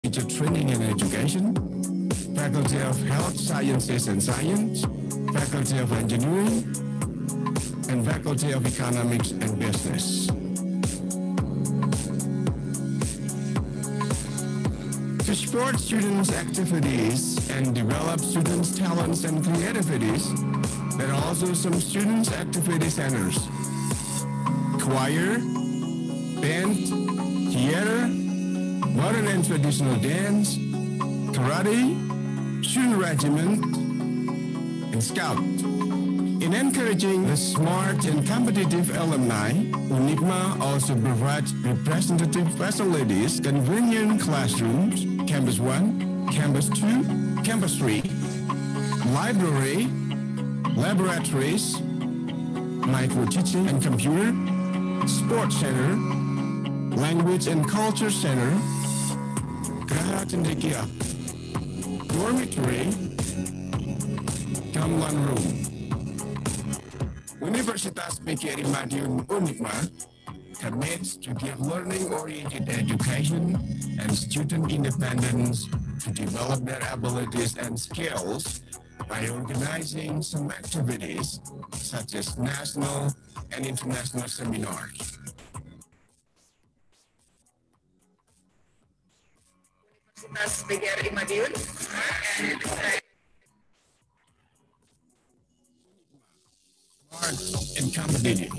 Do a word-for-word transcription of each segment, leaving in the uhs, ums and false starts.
Teacher Training and Education, Faculty of Health Sciences and Science, Faculty of Engineering, and Faculty of Economics and Business. To support students' activities and develop students' talents and creativities, there are also some students' activity centers: choir, band, theater, modern and traditional dance, karate, student regiment, and scout. In encouraging the smart and competitive alumni, UNIKMA also provides representative facilities, convenient classrooms, Campus one, Campus two, Campus three, library, laboratories, micro-teaching and computer, sports center, language and culture center, Geraha Cendekia, dormitory, common room. Universitas P G R I Madiun UNIKMA commits to give learning-oriented education and student independence to develop their abilities and skills by organizing some activities such as national and international seminars. Universitas P G R I Madiun and competitive.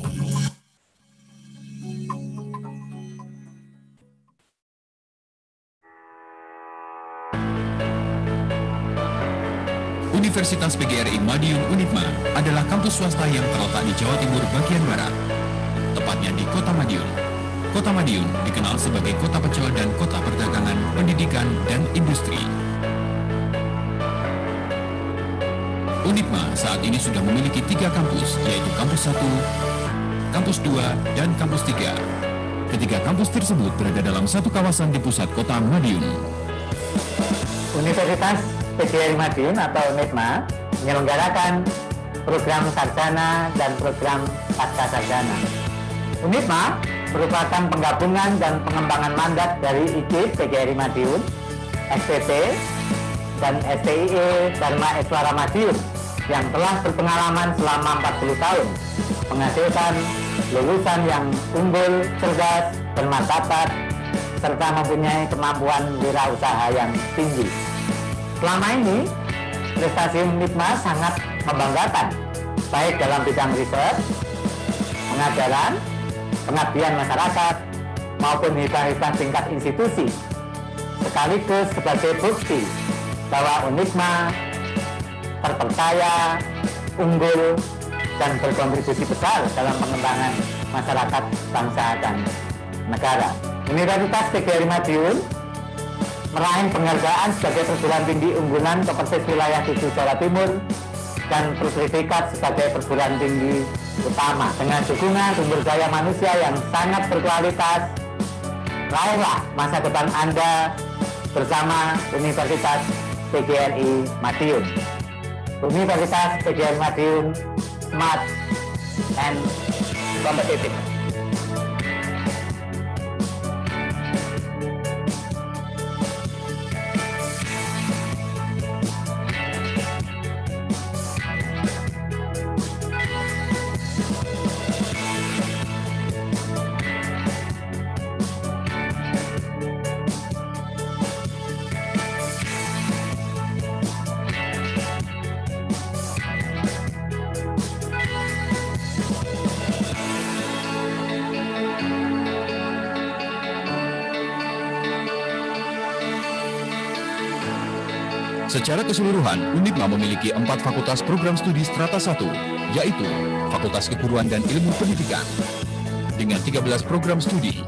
Universitas P G R I Madiun UNIKMA adalah kampus swasta yang terletak di Jawa Timur bagian barat, tepatnya di Kota Madiun. Kota Madiun dikenal sebagai kota pecel dan kota perdagangan, pendidikan, dan industri. UNIKMA saat ini sudah memiliki tiga kampus, yaitu Kampus satu, Kampus dua, dan Kampus tiga. Ketiga kampus tersebut berada dalam satu kawasan di pusat kota Madiun. Universitas P G R I Madiun atau UNIKMA menyelenggarakan program sarjana dan program pasca sarjana. UNIKMA merupakan penggabungan dan pengembangan mandat dari I K I P P G R I Madiun, S P P, dan S T I E Dharma Eswara Madiun yang telah berpengalaman selama empat puluh tahun, menghasilkan lulusan yang unggul, cerdas, bermartabat, serta mempunyai kemampuan wirausaha yang tinggi. Selama ini, prestasi UNIKMA sangat membanggakan, baik dalam bidang riset, pengajaran, pengabdian masyarakat, maupun hibah-hibah tingkat institusi, sekaligus sebagai bukti bahwa UNIKMA terpercaya, unggul, dan berkontribusi besar dalam pengembangan masyarakat, bangsa, dan negara. Universitas P G R I Madiun meraih penghargaan sebagai perguruan tinggi unggulan Kopersis Wilayah tujuh Jawa Timur dan berpredikat sebagai perguruan tinggi utama. Dengan dukungan sumber daya manusia yang sangat berkualitas, raihlah masa depan Anda bersama Universitas P G R I Madiun. Universitas P G R I Madiun, smart and competitive. Secara keseluruhan, UNIKMA memiliki empat fakultas program studi strata satu, yaitu Fakultas Keguruan dan Ilmu Pendidikan, dengan tiga belas program studi.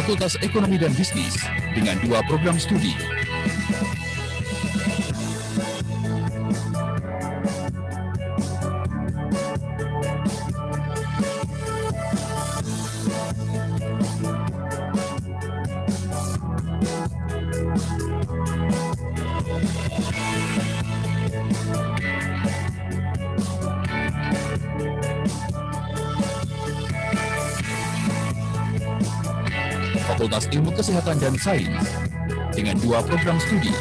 Fakultas Ekonomi dan Bisnis dengan dua program studi. Fakultas Ilmu Kesehatan dan Sains dengan dua program studi.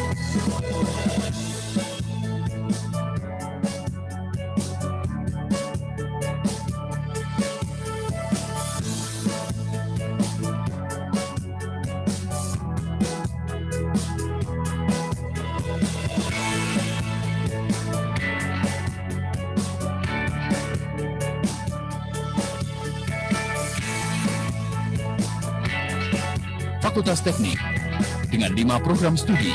Fakultas Teknik dengan lima program studi.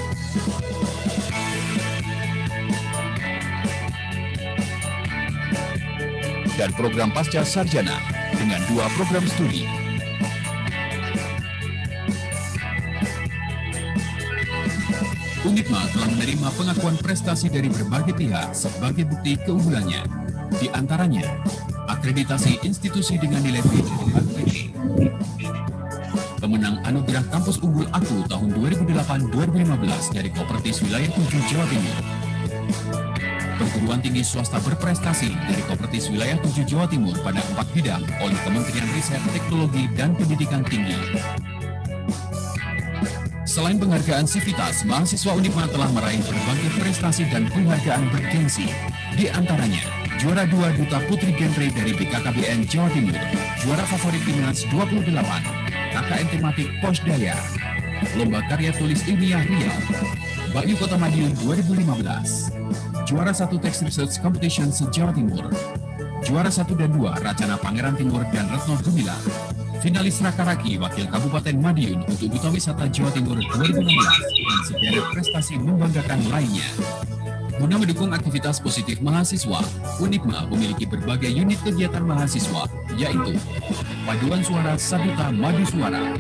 Dan program Pasca Sarjana dengan dua program studi. Unitma telah menerima pengakuan prestasi dari berbagai pihak sebagai bukti keunggulannya. Di antaranya, akreditasi institusi dengan nilai B A P T. Pemenang Anugerah Kampus Unggul Aku tahun dua ribu delapan sampai dua ribu lima belas dari Kopertis Wilayah tujuh Jawa Timur. Perguruan tinggi swasta berprestasi dari Kopertis Wilayah tujuh Jawa Timur pada empat bidang oleh Kementerian Riset, Teknologi, dan Pendidikan Tinggi. Selain penghargaan Civitas, mahasiswa Unipma telah meraih berbagai prestasi dan penghargaan bergengsi. Di antaranya, juara dua Duta Putri Genre dari B K K B N Jawa Timur, juara favorit Timnas dua puluh delapan, K K N tematik Pos Daya, Lomba Karya Tulis Ilmiah Riau, Bayu Kota Madiun dua ribu lima belas, juara satu Text Research Competition se-Jawa Timur, juara satu dan dua Racana Pangeran Timur dan Retno Gumilar, finalis Rakaraki Wakil Kabupaten Madiun untuk Duta Wisata Jawa Timur dua ribu enam belas, dan sederet prestasi membanggakan lainnya. Guna mendukung aktivitas positif mahasiswa, Unipma memiliki berbagai unit kegiatan mahasiswa, yaitu Paduan Suara Saduta Madu Suara,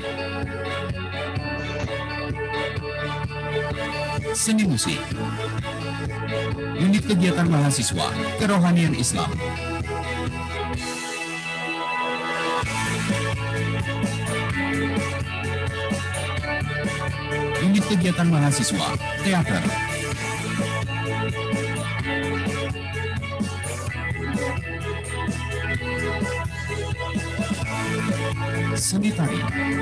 Seni Musik, unit kegiatan mahasiswa Kerohanian Islam, unit kegiatan mahasiswa Teater, Seni Tari,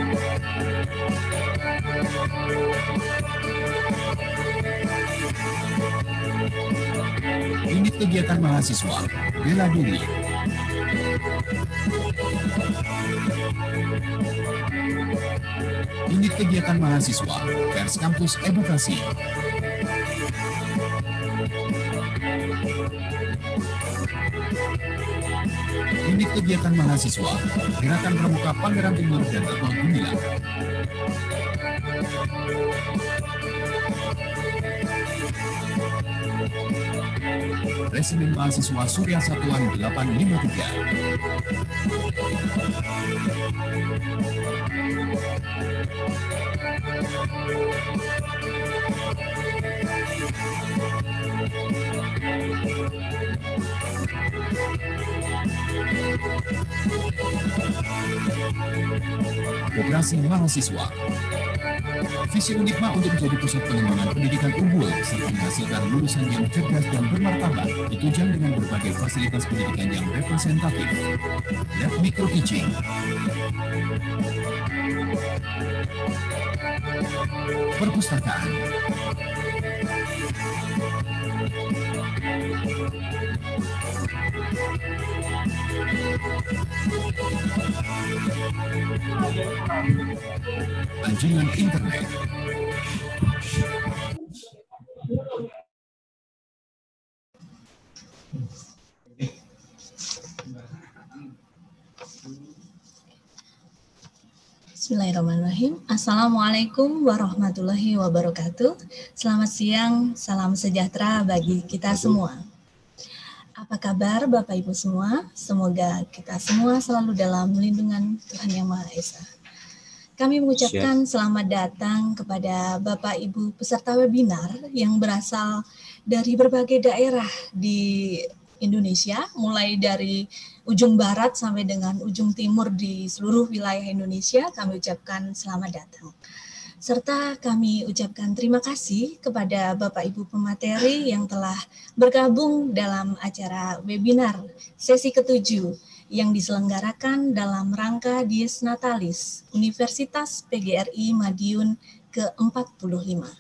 unit kegiatan mahasiswa Bela Diri, unit kegiatan mahasiswa Pers Kampus Edukasi, unit kegiatan mahasiswa Gerakan Pramuka Pangeran Timur dan Retno Gumilar, Resimen Mahasiswa Surya Satuan delapan lima tiga, Koperasi Mahasiswa. Visi Unipma untuk menjadi pusat pengembangan pendidikan unggul serta menghasilkan lulusan yang cerdas dan bermartabat ditunjang dengan berbagai fasilitas pendidikan yang representatif. Lab Micro Teaching, perpustakaan, anjungan internet, Bismillahirrahmanirrahim. Assalamualaikum warahmatullahi wabarakatuh. Selamat siang, salam sejahtera bagi kita semua. Apa kabar Bapak Ibu semua? Semoga kita semua selalu dalam lindungan Tuhan Yang Maha Esa. Kami mengucapkan selamat datang kepada Bapak Ibu peserta webinar yang berasal dari berbagai daerah di Indonesia, mulai dari ujung barat sampai dengan ujung timur di seluruh wilayah Indonesia. Kami ucapkan selamat datang. Serta kami ucapkan terima kasih kepada Bapak Ibu pemateri yang telah bergabung dalam acara webinar sesi ketujuh yang diselenggarakan dalam rangka Dies Natalis Universitas P G R I Madiun ke empat puluh lima.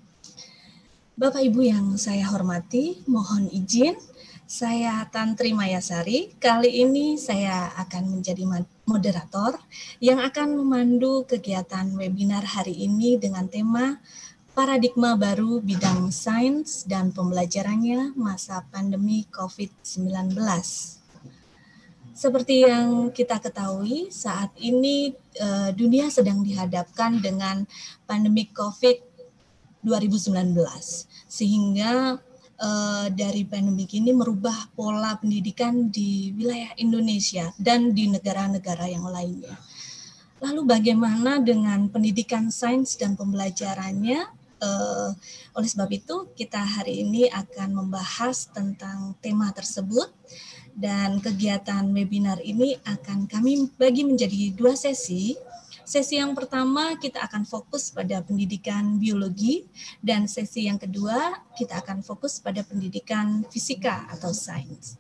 Bapak Ibu yang saya hormati, mohon izin, saya Tantri Mayasari. Kali ini saya akan menjadi moderator yang akan memandu kegiatan webinar hari ini dengan tema Paradigma Baru Bidang Sains dan Pembelajarannya Masa Pandemi COVID sembilan belas. Seperti yang kita ketahui, saat ini eh, dunia sedang dihadapkan dengan pandemi COVID dua ribu sembilan belas, sehingga eh, dari pandemi ini merubah pola pendidikan di wilayah Indonesia dan di negara-negara yang lainnya. Lalu bagaimana dengan pendidikan sains dan pembelajarannya? Eh, oleh sebab itu, kita hari ini akan membahas tentang tema tersebut. Dan kegiatan webinar ini akan kami bagi menjadi dua sesi. Sesi yang pertama kita akan fokus pada pendidikan biologi, dan sesi yang kedua kita akan fokus pada pendidikan fisika atau sains.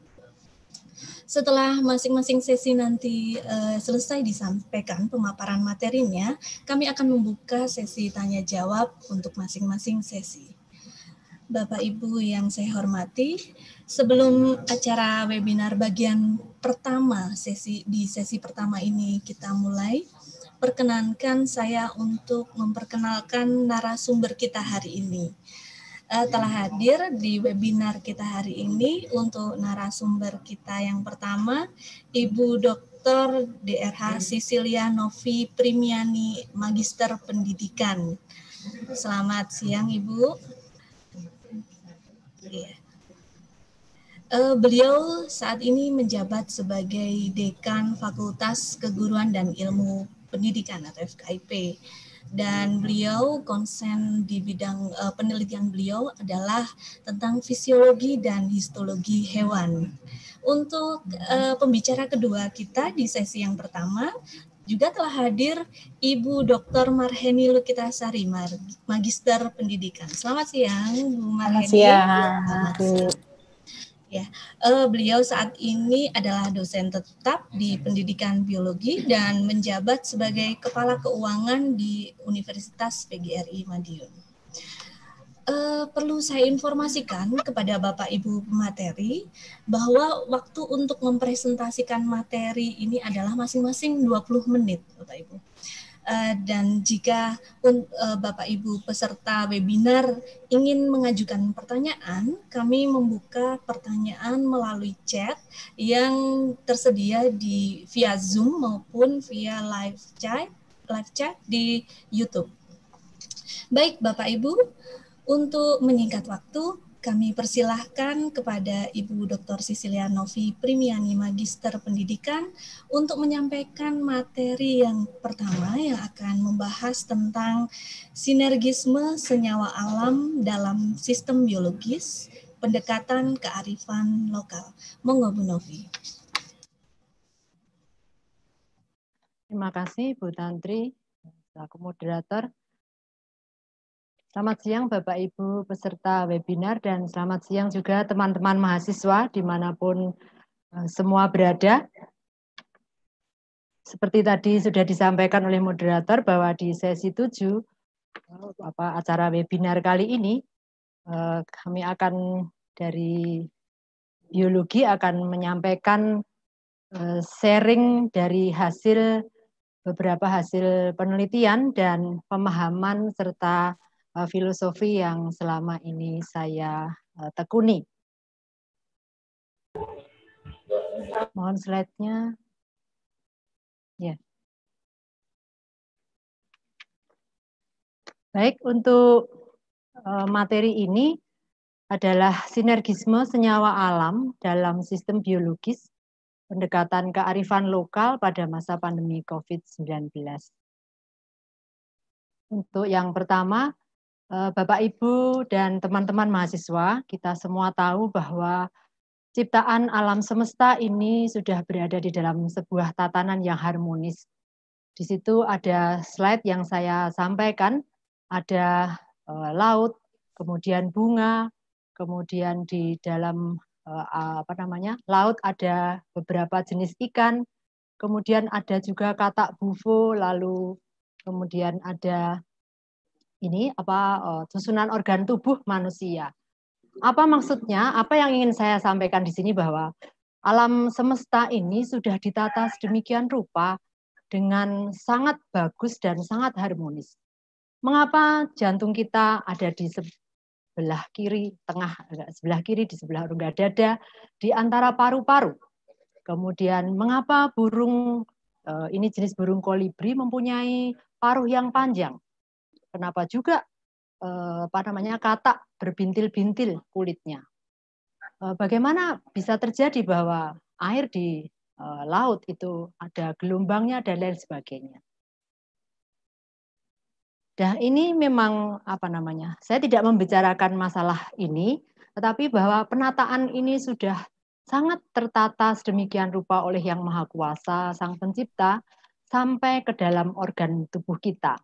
Setelah masing-masing sesi nanti uh, selesai disampaikan pemaparan materinya, kami akan membuka sesi tanya jawab untuk masing-masing sesi. Bapak Ibu yang saya hormati, sebelum acara webinar bagian pertama sesi di sesi pertama ini kita mulai, perkenankan saya untuk memperkenalkan narasumber kita hari ini. Uh, telah hadir di webinar kita hari ini untuk narasumber kita yang pertama, Ibu Doktor D R H Cecilia Novi Primiani, Magister Pendidikan. Selamat siang, Ibu. Yeah. Uh, beliau saat ini menjabat sebagai Dekan Fakultas Keguruan dan Ilmu Pendidikan atau F K I P, dan beliau konsen di bidang uh, penelitian beliau adalah tentang fisiologi dan histologi hewan. Untuk uh, pembicara kedua kita di sesi yang pertama juga telah hadir Ibu Doktor Marheni Lukitasari, Magister Pendidikan. Selamat siang, Bu Marheni. Selamat siang. Selamat siang. Ya, uh, beliau saat ini adalah dosen tetap di Pendidikan Biologi dan menjabat sebagai Kepala Keuangan di Universitas P G R I Madiun. Uh, perlu saya informasikan kepada Bapak Ibu pemateri bahwa waktu untuk mempresentasikan materi ini adalah masing-masing dua puluh menit, Bapak Ibu. Uh, dan jika uh, Bapak Ibu peserta webinar ingin mengajukan pertanyaan, kami membuka pertanyaan melalui chat yang tersedia di via Zoom maupun via live chat, live chat di YouTube. Baik, Bapak Ibu, untuk menyingkat waktu, kami persilahkan kepada Ibu Doktor Cecilia Novi Primiani, Magister Pendidikan, untuk menyampaikan materi yang pertama yang akan membahas tentang sinergisme senyawa alam dalam sistem biologis, pendekatan kearifan lokal. Monggo, Bu Novi. Terima kasih, Bu Tantri, selaku moderator. Selamat siang Bapak Ibu peserta webinar, dan selamat siang juga teman-teman mahasiswa dimanapun semua berada. Seperti tadi sudah disampaikan oleh moderator bahwa di sesi tujuh apa, acara webinar kali ini kami akan dari biologi akan menyampaikan sharing dari hasil beberapa hasil penelitian dan pemahaman serta filosofi yang selama ini saya uh, tekuni. Mohon slide-nya. Ya. Baik, untuk uh, materi ini adalah sinergisme senyawa alam dalam sistem biologis, pendekatan kearifan lokal pada masa pandemi COVID sembilan belas. Untuk yang pertama, Bapak, Ibu, dan teman-teman mahasiswa, kita semua tahu bahwa ciptaan alam semesta ini sudah berada di dalam sebuah tatanan yang harmonis. Di situ ada slide yang saya sampaikan, ada uh, laut, kemudian bunga, kemudian di dalam uh, apa namanya laut ada beberapa jenis ikan, kemudian ada juga katak bufo, lalu kemudian ada ini apa uh, susunan organ tubuh manusia. Apa maksudnya? Apa yang ingin saya sampaikan di sini bahwa alam semesta ini sudah ditata sedemikian rupa dengan sangat bagus dan sangat harmonis. Mengapa jantung kita ada di sebelah kiri, tengah, sebelah kiri, di sebelah rongga dada, di antara paru-paru? Kemudian mengapa burung, ini jenis burung kolibri mempunyai paruh yang panjang? Kenapa juga apa namanya katak berbintil-bintil kulitnya? Bagaimana bisa terjadi bahwa air di laut itu ada gelombangnya dan lain sebagainya? Nah, ini memang apa namanya? Saya tidak membicarakan masalah ini, tetapi bahwa penataan ini sudah sangat tertata sedemikian rupa oleh Yang Maha Kuasa, Sang Pencipta, sampai ke dalam organ tubuh kita.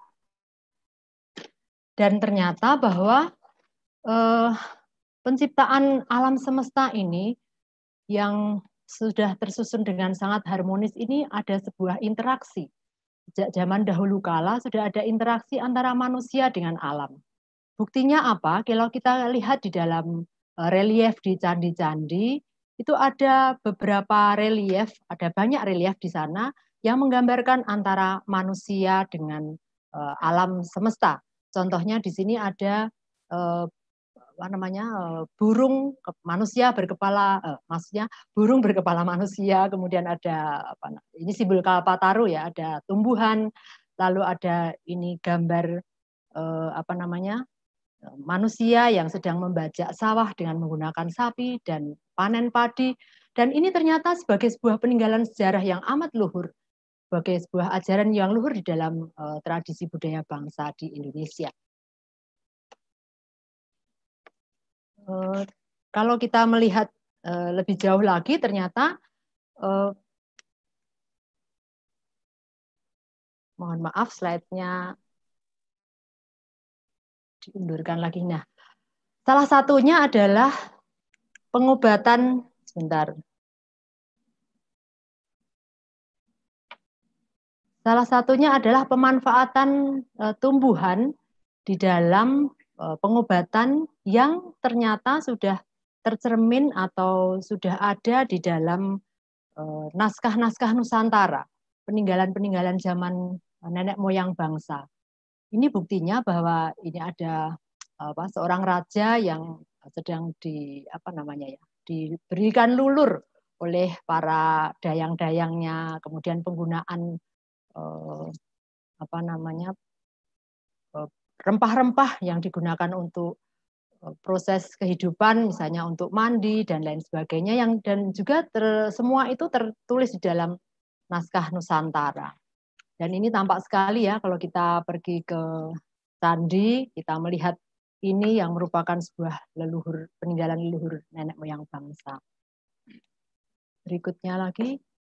Dan ternyata bahwa eh, penciptaan alam semesta ini yang sudah tersusun dengan sangat harmonis ini ada sebuah interaksi. Sejak zaman dahulu kala sudah ada interaksi antara manusia dengan alam. Buktinya apa? Kalau kita lihat di dalam relief di candi-candi, itu ada beberapa relief, ada banyak relief di sana yang menggambarkan antara manusia dengan uh, alam semesta. Contohnya di sini ada uh, apa namanya uh, burung manusia berkepala, uh, maksudnya burung berkepala manusia. Kemudian ada apa? Ini simbol Kalpataru ya, ada tumbuhan, lalu ada ini gambar uh, apa namanya manusia yang sedang membajak sawah dengan menggunakan sapi dan panen padi. Dan ini ternyata sebagai sebuah peninggalan sejarah yang amat luhur, sebagai sebuah ajaran yang luhur di dalam uh, tradisi budaya bangsa di Indonesia. Uh, kalau kita melihat uh, lebih jauh lagi, ternyata uh, mohon maaf slide-nya diundurkan lagi. Nah, salah satunya adalah pengobatan, sebentar. Salah satunya adalah pemanfaatan uh, tumbuhan di dalam uh, pengobatan yang ternyata sudah tercermin atau sudah ada di dalam uh, naskah-naskah Nusantara, peninggalan-peninggalan zaman uh, nenek moyang bangsa. Ini buktinya bahwa ini ada apa, seorang raja yang sedang di apa namanya ya, diberikan lulur oleh para dayang-dayangnya, kemudian penggunaan eh, apa namanya rempah-rempah yang digunakan untuk proses kehidupan, misalnya untuk mandi dan lain sebagainya, yang dan juga ter, semua itu tertulis di dalam naskah Nusantara. Dan ini tampak sekali ya kalau kita pergi ke candi, kita melihat ini yang merupakan sebuah leluhur, peninggalan leluhur nenek moyang bangsa. Berikutnya lagi.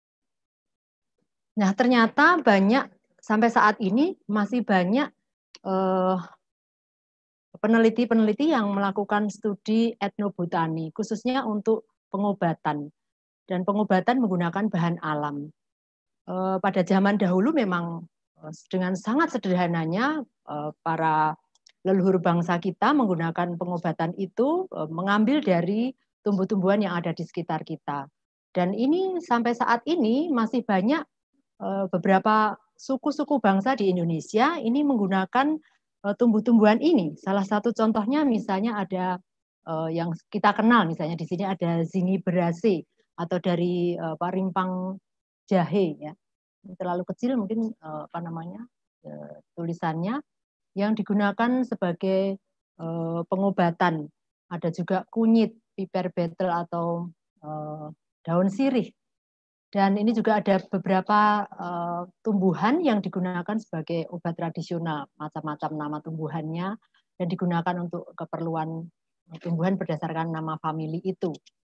Nah, ternyata banyak sampai saat ini masih banyak eh, peneliti-peneliti yang melakukan studi etnobotani, khususnya untuk pengobatan. Dan pengobatan menggunakan bahan alam. Eh, pada zaman dahulu memang dengan sangat sederhananya eh, para leluhur bangsa kita menggunakan pengobatan itu eh, mengambil dari tumbuh-tumbuhan yang ada di sekitar kita. Dan ini sampai saat ini masih banyak eh, beberapa suku-suku bangsa di Indonesia ini menggunakan eh, tumbuh-tumbuhan ini. Salah satu contohnya misalnya ada eh, yang kita kenal, misalnya di sini ada zingiberase atau dari eh, rimpang jahe ya. Terlalu kecil mungkin eh, apa namanya eh, tulisannya, yang digunakan sebagai eh, pengobatan. Ada juga kunyit, piper betel atau eh, daun sirih. Dan ini juga ada beberapa uh, tumbuhan yang digunakan sebagai obat tradisional, macam-macam nama tumbuhannya, dan digunakan untuk keperluan tumbuhan berdasarkan nama famili itu.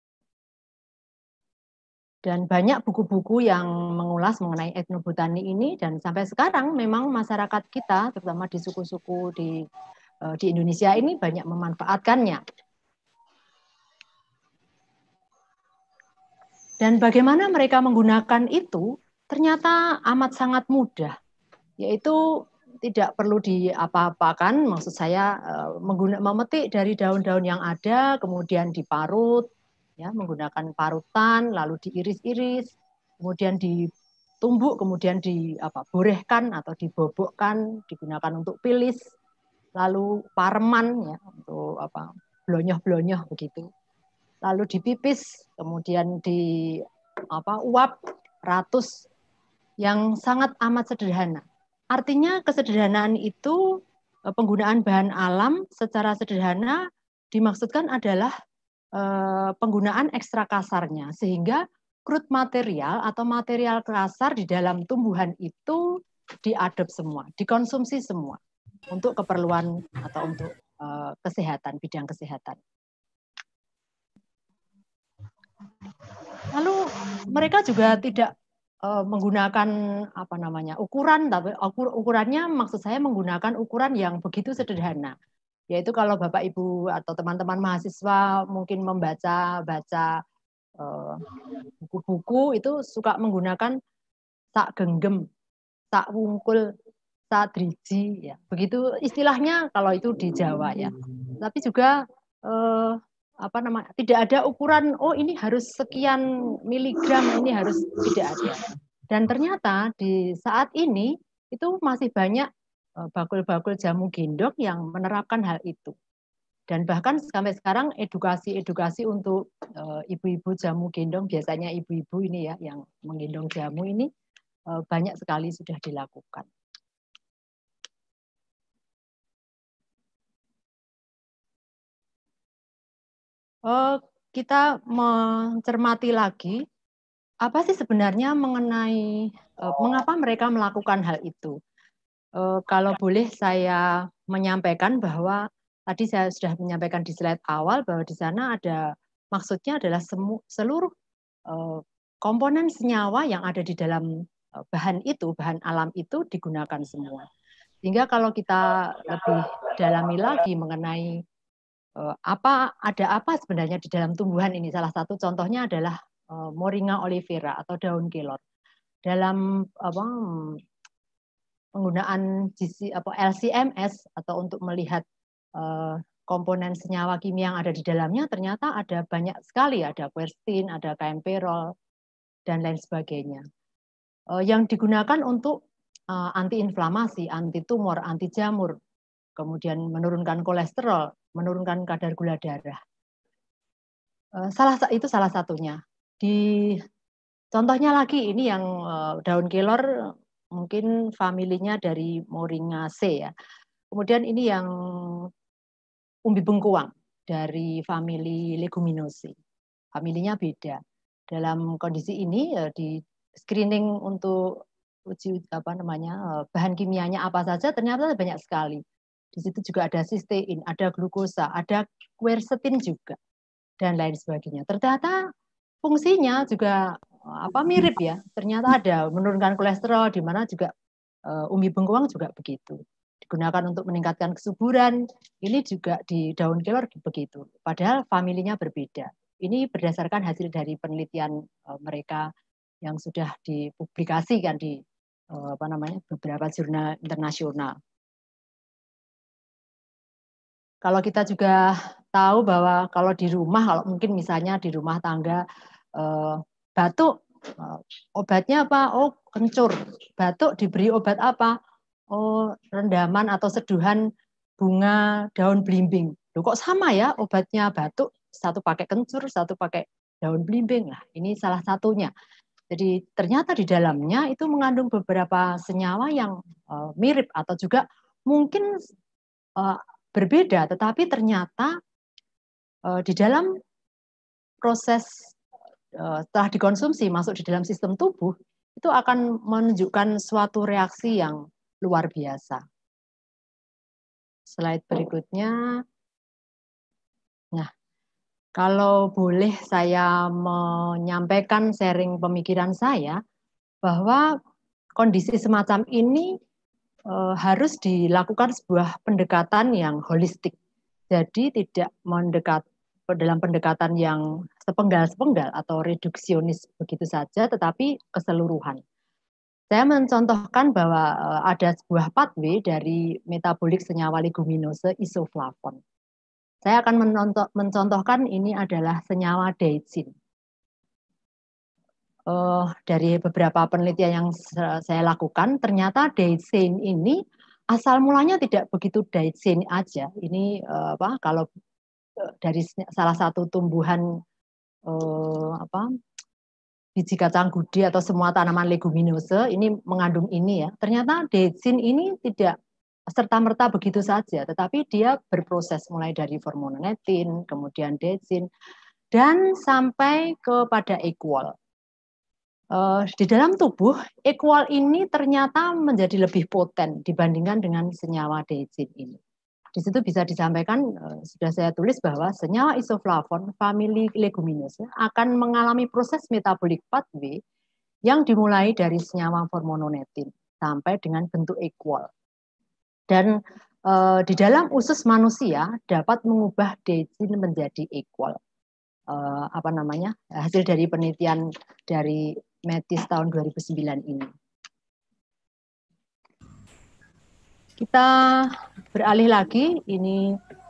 Dan banyak buku-buku yang mengulas mengenai etnobotani ini, dan sampai sekarang memang masyarakat kita, terutama di suku-suku di, uh, di Indonesia ini banyak memanfaatkannya. Dan bagaimana mereka menggunakan itu ternyata amat sangat mudah, yaitu tidak perlu diapa-apakan, maksud saya mengguna, memetik dari daun-daun yang ada, kemudian diparut, ya, menggunakan parutan, lalu diiris-iris, kemudian ditumbuk, kemudian di apa, borehkan atau dibobokkan, digunakan untuk pilis, lalu pareman, ya, untuk apa, blonyoh-blonyoh begitu. Lalu dipipis, kemudian di apa, uap, ratus, yang sangat amat sederhana. Artinya kesederhanaan itu, penggunaan bahan alam secara sederhana dimaksudkan adalah eh, penggunaan ekstra kasarnya, sehingga crude material atau material kasar di dalam tumbuhan itu diadop semua, dikonsumsi semua untuk keperluan atau untuk eh, kesehatan, bidang kesehatan. Lalu mereka juga tidak uh, menggunakan apa namanya ukuran, tapi ukur, ukurannya maksud saya menggunakan ukuran yang begitu sederhana. Yaitu kalau Bapak Ibu atau teman-teman mahasiswa mungkin membaca baca buku-buku uh, itu suka menggunakan sak genggam, sak wungkul, sak driji, ya. Begitu istilahnya kalau itu di Jawa, ya. Tapi juga uh, apa namanya, tidak ada ukuran, oh ini harus sekian miligram, ini harus, tidak ada. Dan ternyata di saat ini itu masih banyak bakul-bakul jamu gendong yang menerapkan hal itu. Dan bahkan sampai sekarang edukasi-edukasi untuk ibu-ibu jamu gendong, biasanya ibu-ibu ini ya yang menggendong jamu ini banyak sekali sudah dilakukan. Kita mencermati lagi apa sih sebenarnya mengenai mengapa mereka melakukan hal itu. Kalau boleh saya menyampaikan bahwa tadi saya sudah menyampaikan di slide awal bahwa di sana ada maksudnya adalah semu, seluruh komponen senyawa yang ada di dalam bahan itu, bahan alam itu digunakan semua. Sehingga kalau kita lebih dalami lagi mengenai apa ada apa sebenarnya di dalam tumbuhan ini, salah satu contohnya adalah uh, Moringa oleifera atau daun kelor. Dalam apa, penggunaan G C, apa, L C M S atau untuk melihat uh, komponen senyawa kimia yang ada di dalamnya, ternyata ada banyak sekali, ada quercetin, ada kaempferol dan lain sebagainya. Uh, yang digunakan untuk uh, antiinflamasi, anti tumor, anti jamur, kemudian menurunkan kolesterol, menurunkan kadar gula darah. Salah itu salah satunya. Di contohnya lagi ini yang daun kelor mungkin familinya dari Moringaceae ya. Kemudian ini yang umbi bengkuang dari famili Leguminosae. Familinya beda. Dalam kondisi ini di screening untuk uji apa namanya bahan kimianya apa saja ternyata banyak sekali. Di situ juga ada sistein, ada glukosa, ada quercetin juga, dan lain sebagainya. Ternyata fungsinya juga apa mirip ya. Ternyata ada menurunkan kolesterol, di mana juga uh, umbi bengkuang juga begitu. Digunakan untuk meningkatkan kesuburan. Ini juga di daun kelor begitu. Padahal familinya berbeda. Ini berdasarkan hasil dari penelitian uh, mereka yang sudah dipublikasikan di uh, apa namanya beberapa jurnal internasional. Kalau kita juga tahu bahwa kalau di rumah, kalau mungkin misalnya di rumah tangga eh, batuk, eh, obatnya apa? Oh, kencur. Batuk diberi obat apa? Oh, rendaman atau seduhan bunga daun belimbing. Loh, kok sama ya obatnya batuk? Satu pakai kencur, satu pakai daun belimbing. Nah, ini salah satunya. Jadi ternyata di dalamnya itu mengandung beberapa senyawa yang eh, mirip atau juga mungkin eh, berbeda, tetapi ternyata uh, di dalam proses setelah dikonsumsi masuk di dalam sistem tubuh, itu akan menunjukkan suatu reaksi yang luar biasa. Slide berikutnya. Nah, kalau boleh saya menyampaikan sharing pemikiran saya, bahwa kondisi semacam ini e, harus dilakukan sebuah pendekatan yang holistik. Jadi tidak mendekat dalam pendekatan yang sepenggal-sepenggal atau reduksionis begitu saja, tetapi keseluruhan. Saya mencontohkan bahwa e, ada sebuah pathway dari metabolik senyawa leguminose isoflavon. Saya akan mencontohkan ini adalah senyawa daidzein. Uh, dari beberapa penelitian yang saya lakukan, ternyata daidzein ini asal mulanya tidak begitu daidzein aja. Ini uh, apa? Kalau uh, dari salah satu tumbuhan uh, apa? Biji kacang gudi atau semua tanaman leguminose ini mengandung ini ya. Ternyata daidzein ini tidak serta-merta begitu saja, tetapi dia berproses mulai dari formonetin, kemudian daidzein, dan sampai kepada equal. Uh, di dalam tubuh, equal ini ternyata menjadi lebih poten dibandingkan dengan senyawa daidzein ini. Di situ bisa disampaikan, uh, sudah saya tulis bahwa senyawa isoflavon famili leguminose akan mengalami proses metabolic pathway yang dimulai dari senyawa formonetin sampai dengan bentuk equal. Dan uh, di dalam usus manusia dapat mengubah daidzein menjadi equal. Uh, apa namanya? Hasil dari penelitian dari Metis tahun dua ribu sembilan ini. Kita beralih lagi, ini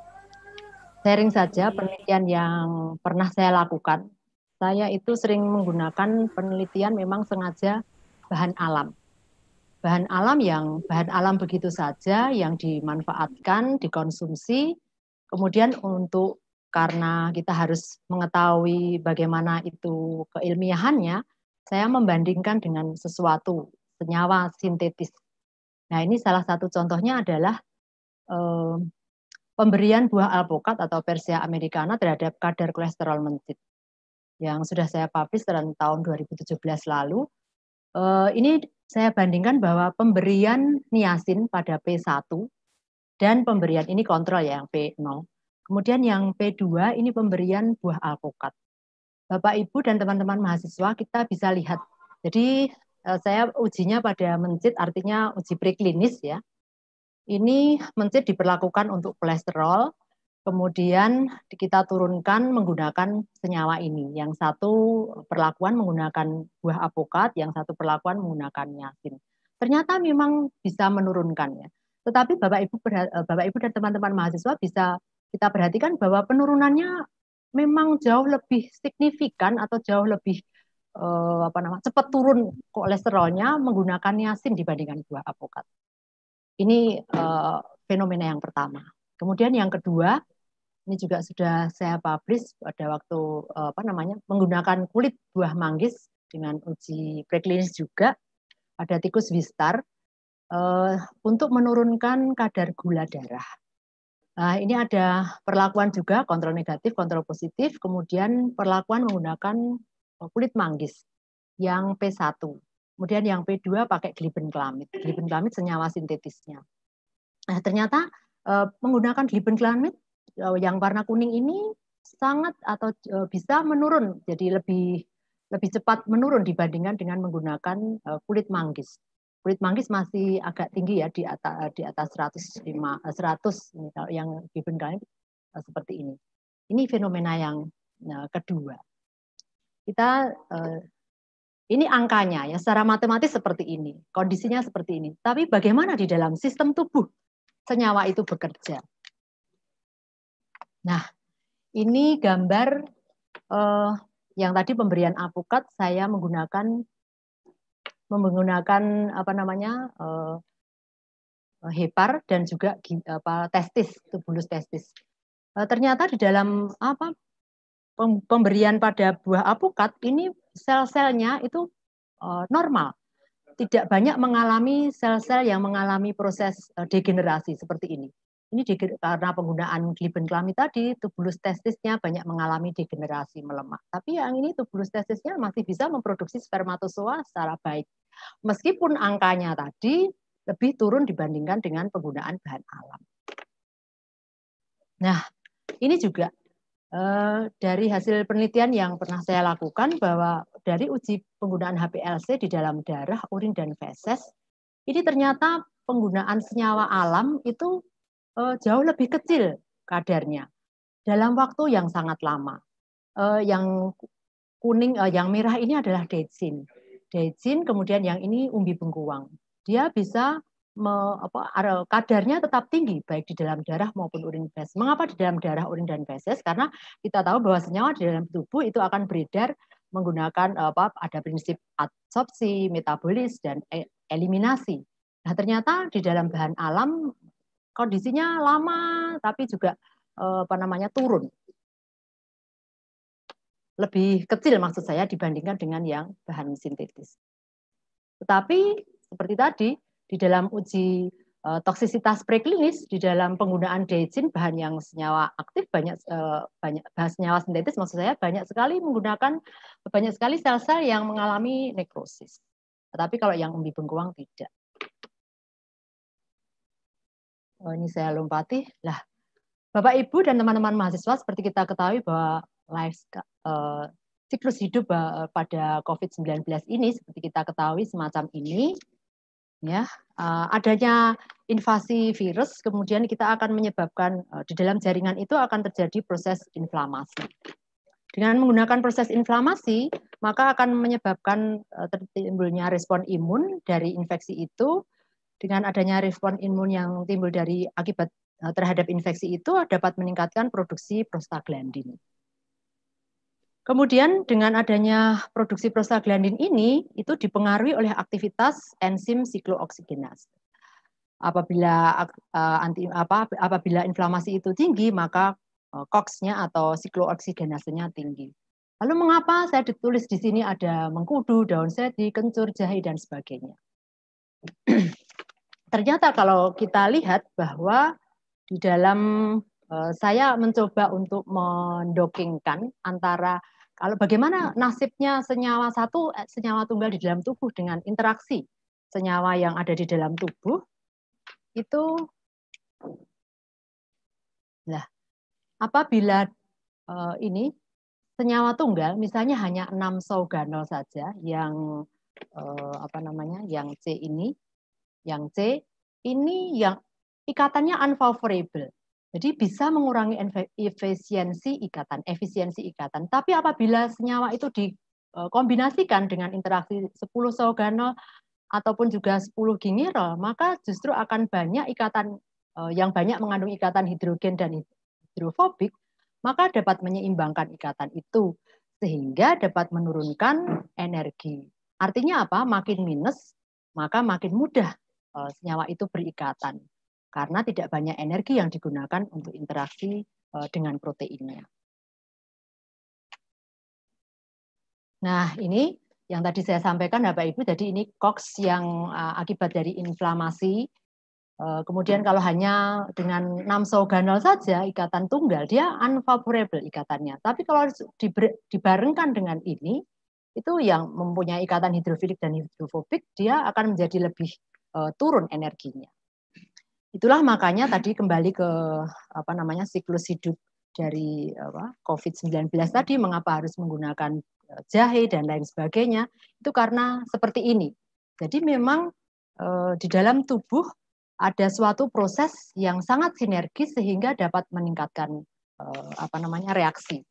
sharing saja penelitian yang pernah saya lakukan. Saya itu sering menggunakan penelitian memang sengaja bahan alam. Bahan alam yang bahan alam begitu saja yang dimanfaatkan, dikonsumsi, kemudian untuk karena kita harus mengetahui bagaimana itu keilmiahannya, saya membandingkan dengan sesuatu, senyawa sintetis. Nah, ini salah satu contohnya adalah eh, pemberian buah alpukat atau Persea americana terhadap kadar kolesterol mencit yang sudah saya publish dalam tahun dua ribu tujuh belas lalu. Eh, ini saya bandingkan bahwa pemberian niacin pada P satu dan pemberian ini kontrol ya, yang P nol. Kemudian yang P dua ini pemberian buah alpukat. Bapak, Ibu, dan teman-teman mahasiswa, kita bisa lihat. Jadi saya ujinya pada mencit, artinya uji preklinis ya. Ini mencit diperlakukan untuk kolesterol, kemudian kita turunkan menggunakan senyawa ini. Yang satu perlakuan menggunakan buah alpukat, yang satu perlakuan menggunakan niacin. Ternyata memang bisa menurunkan ya. Tetapi Bapak Ibu, Bapak Ibu dan teman-teman mahasiswa bisa kita perhatikan bahwa penurunannya memang jauh lebih signifikan atau jauh lebih eh, apa namanya cepat turun kolesterolnya menggunakan niacin dibandingkan buah alpukat. Ini eh, fenomena yang pertama. Kemudian yang kedua, ini juga sudah saya publish pada waktu eh, apa namanya menggunakan kulit buah manggis dengan uji preklinis juga pada tikus Wistar eh, untuk menurunkan kadar gula darah. Nah, ini ada perlakuan juga, kontrol negatif, kontrol positif, kemudian perlakuan menggunakan kulit manggis yang P satu. Kemudian yang P dua pakai glibenclamid. Glibenclamid senyawa sintetisnya. Nah, ternyata eh, menggunakan glibenclamid eh, yang warna kuning ini sangat atau eh, bisa menurun, jadi lebih lebih cepat menurun dibandingkan dengan menggunakan eh, kulit manggis. Kulit manggis masih agak tinggi ya di atas di atas seratus lima seratus yang glibenclamid seperti ini. Ini fenomena yang nah, kedua. Kita eh, ini angkanya ya secara matematis seperti ini, kondisinya seperti ini. Tapi bagaimana di dalam sistem tubuh senyawa itu bekerja? Nah, ini gambar eh, yang tadi pemberian alpukat saya menggunakan menggunakan apa namanya uh, hepar dan juga apa testis, tubulus testis. Uh, ternyata di dalam apa pemberian pada buah alpukat ini sel-selnya itu uh, normal, tidak banyak mengalami sel-sel yang mengalami proses uh, degenerasi seperti ini. ini karena penggunaan glibenclamid tadi, tubulus testisnya banyak mengalami degenerasi melemah. Tapi yang ini tubulus testisnya masih bisa memproduksi spermatozoa secara baik. Meskipun angkanya tadi lebih turun dibandingkan dengan penggunaan bahan alam. Nah, ini juga eh, dari hasil penelitian yang pernah saya lakukan bahwa dari uji penggunaan H P L C di dalam darah, urin, dan feses, ini ternyata penggunaan senyawa alam itu Uh, jauh lebih kecil kadarnya dalam waktu yang sangat lama. Uh, yang kuning, uh, yang merah ini adalah deitsin. Deitsin, kemudian yang ini umbi bengkuang. Dia bisa me, apa, kadarnya tetap tinggi baik di dalam darah maupun urin feses. Mengapa di dalam darah, urin, dan feses? Karena kita tahu bahwa senyawa di dalam tubuh itu akan beredar menggunakan apa? Ada prinsip adsorpsi, metabolis, dan eliminasi. Nah, ternyata di dalam bahan alam kondisinya lama, tapi juga apa namanya turun. Lebih kecil maksud saya dibandingkan dengan yang bahan sintetis. Tetapi seperti tadi, di dalam uji uh, toksisitas preklinis, di dalam penggunaan deitsin, bahan yang senyawa aktif, banyak, uh, banyak bahan senyawa sintetis, maksud saya banyak sekali menggunakan, banyak sekali sel-sel yang mengalami nekrosis. Tetapi kalau yang umbi bengkuang tidak. Oh, ini saya lompati. Lah, Bapak Ibu dan teman-teman mahasiswa, seperti kita ketahui bahwa life uh, siklus hidup uh, pada COVID sembilan belas ini seperti kita ketahui semacam ini, ya, uh, adanya invasi virus, kemudian kita akan menyebabkan uh, di dalam jaringan itu akan terjadi proses inflamasi. Dengan menggunakan proses inflamasi, maka akan menyebabkan uh, timbulnya respon imun dari infeksi itu. Dengan adanya respon imun yang timbul dari akibat terhadap infeksi itu dapat meningkatkan produksi prostaglandin. Kemudian dengan adanya produksi prostaglandin ini itu dipengaruhi oleh aktivitas enzim siklooksigenase. Apabila uh, anti apa apabila inflamasi itu tinggi, maka uh, COX-nya atau siklooksigenasenya tinggi. Lalu mengapa saya ditulis di sini ada mengkudu, daun sedi, kencur, jahe, dan sebagainya? Ternyata kalau kita lihat bahwa di dalam uh, saya mencoba untuk mendokingkan antara kalau bagaimana nasibnya senyawa satu senyawa tunggal di dalam tubuh dengan interaksi senyawa yang ada di dalam tubuh itu, nah apabila uh, ini senyawa tunggal misalnya hanya enam sauganol saja yang uh, apa namanya yang C ini. Yang C ini yang ikatannya unfavorable. Jadi bisa mengurangi efisiensi ikatan, efisiensi ikatan. Tapi apabila senyawa itu dikombinasikan dengan interaksi sepuluh sauganol ataupun juga sepuluh gingerol, maka justru akan banyak ikatan yang banyak mengandung ikatan hidrogen dan hidrofobik, maka dapat menyeimbangkan ikatan itu sehingga dapat menurunkan energi. Artinya apa? Makin minus, maka makin mudah senyawa itu berikatan karena tidak banyak energi yang digunakan untuk interaksi dengan proteinnya. Nah, ini yang tadi saya sampaikan Bapak Ibu, jadi ini COX yang akibat dari inflamasi. Kemudian kalau hanya dengan enam sauganol saja ikatan tunggal, dia unfavorable ikatannya. Tapi kalau dibarengkan dengan ini, itu yang mempunyai ikatan hidrofilik dan hidrofobik, dia akan menjadi lebih uh, turun energinya. Itulah makanya tadi kembali ke apa namanya siklus hidup dari apa, COVID sembilan belas tadi, mengapa harus menggunakan jahe dan lain sebagainya, itu karena seperti ini. Jadi memang uh, di dalam tubuh ada suatu proses yang sangat sinergis sehingga dapat meningkatkan uh, apa namanya reaksi.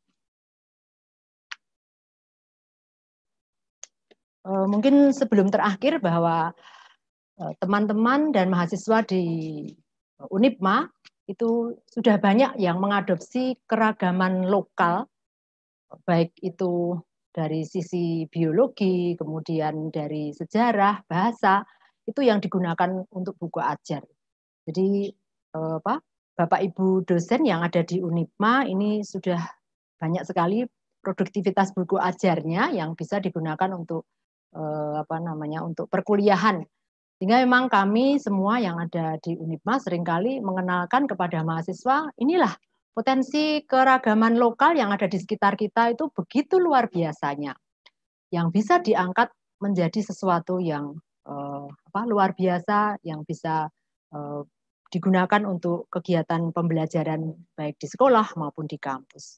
Mungkin sebelum terakhir bahwa teman-teman dan mahasiswa di Unipma itu sudah banyak yang mengadopsi keragaman lokal, baik itu dari sisi biologi, kemudian dari sejarah, bahasa, itu yang digunakan untuk buku ajar. Jadi apa, Bapak Ibu dosen yang ada di Unipma ini sudah banyak sekali produktivitas buku ajarnya yang bisa digunakan untuk apa namanya untuk perkuliahan Sehingga memang kami semua yang ada di Unipma seringkali mengenalkan kepada mahasiswa, inilah potensi keragaman lokal yang ada di sekitar kita itu begitu luar biasanya, yang bisa diangkat menjadi sesuatu yang eh, apa, luar biasa, yang bisa eh, digunakan untuk kegiatan pembelajaran baik di sekolah maupun di kampus.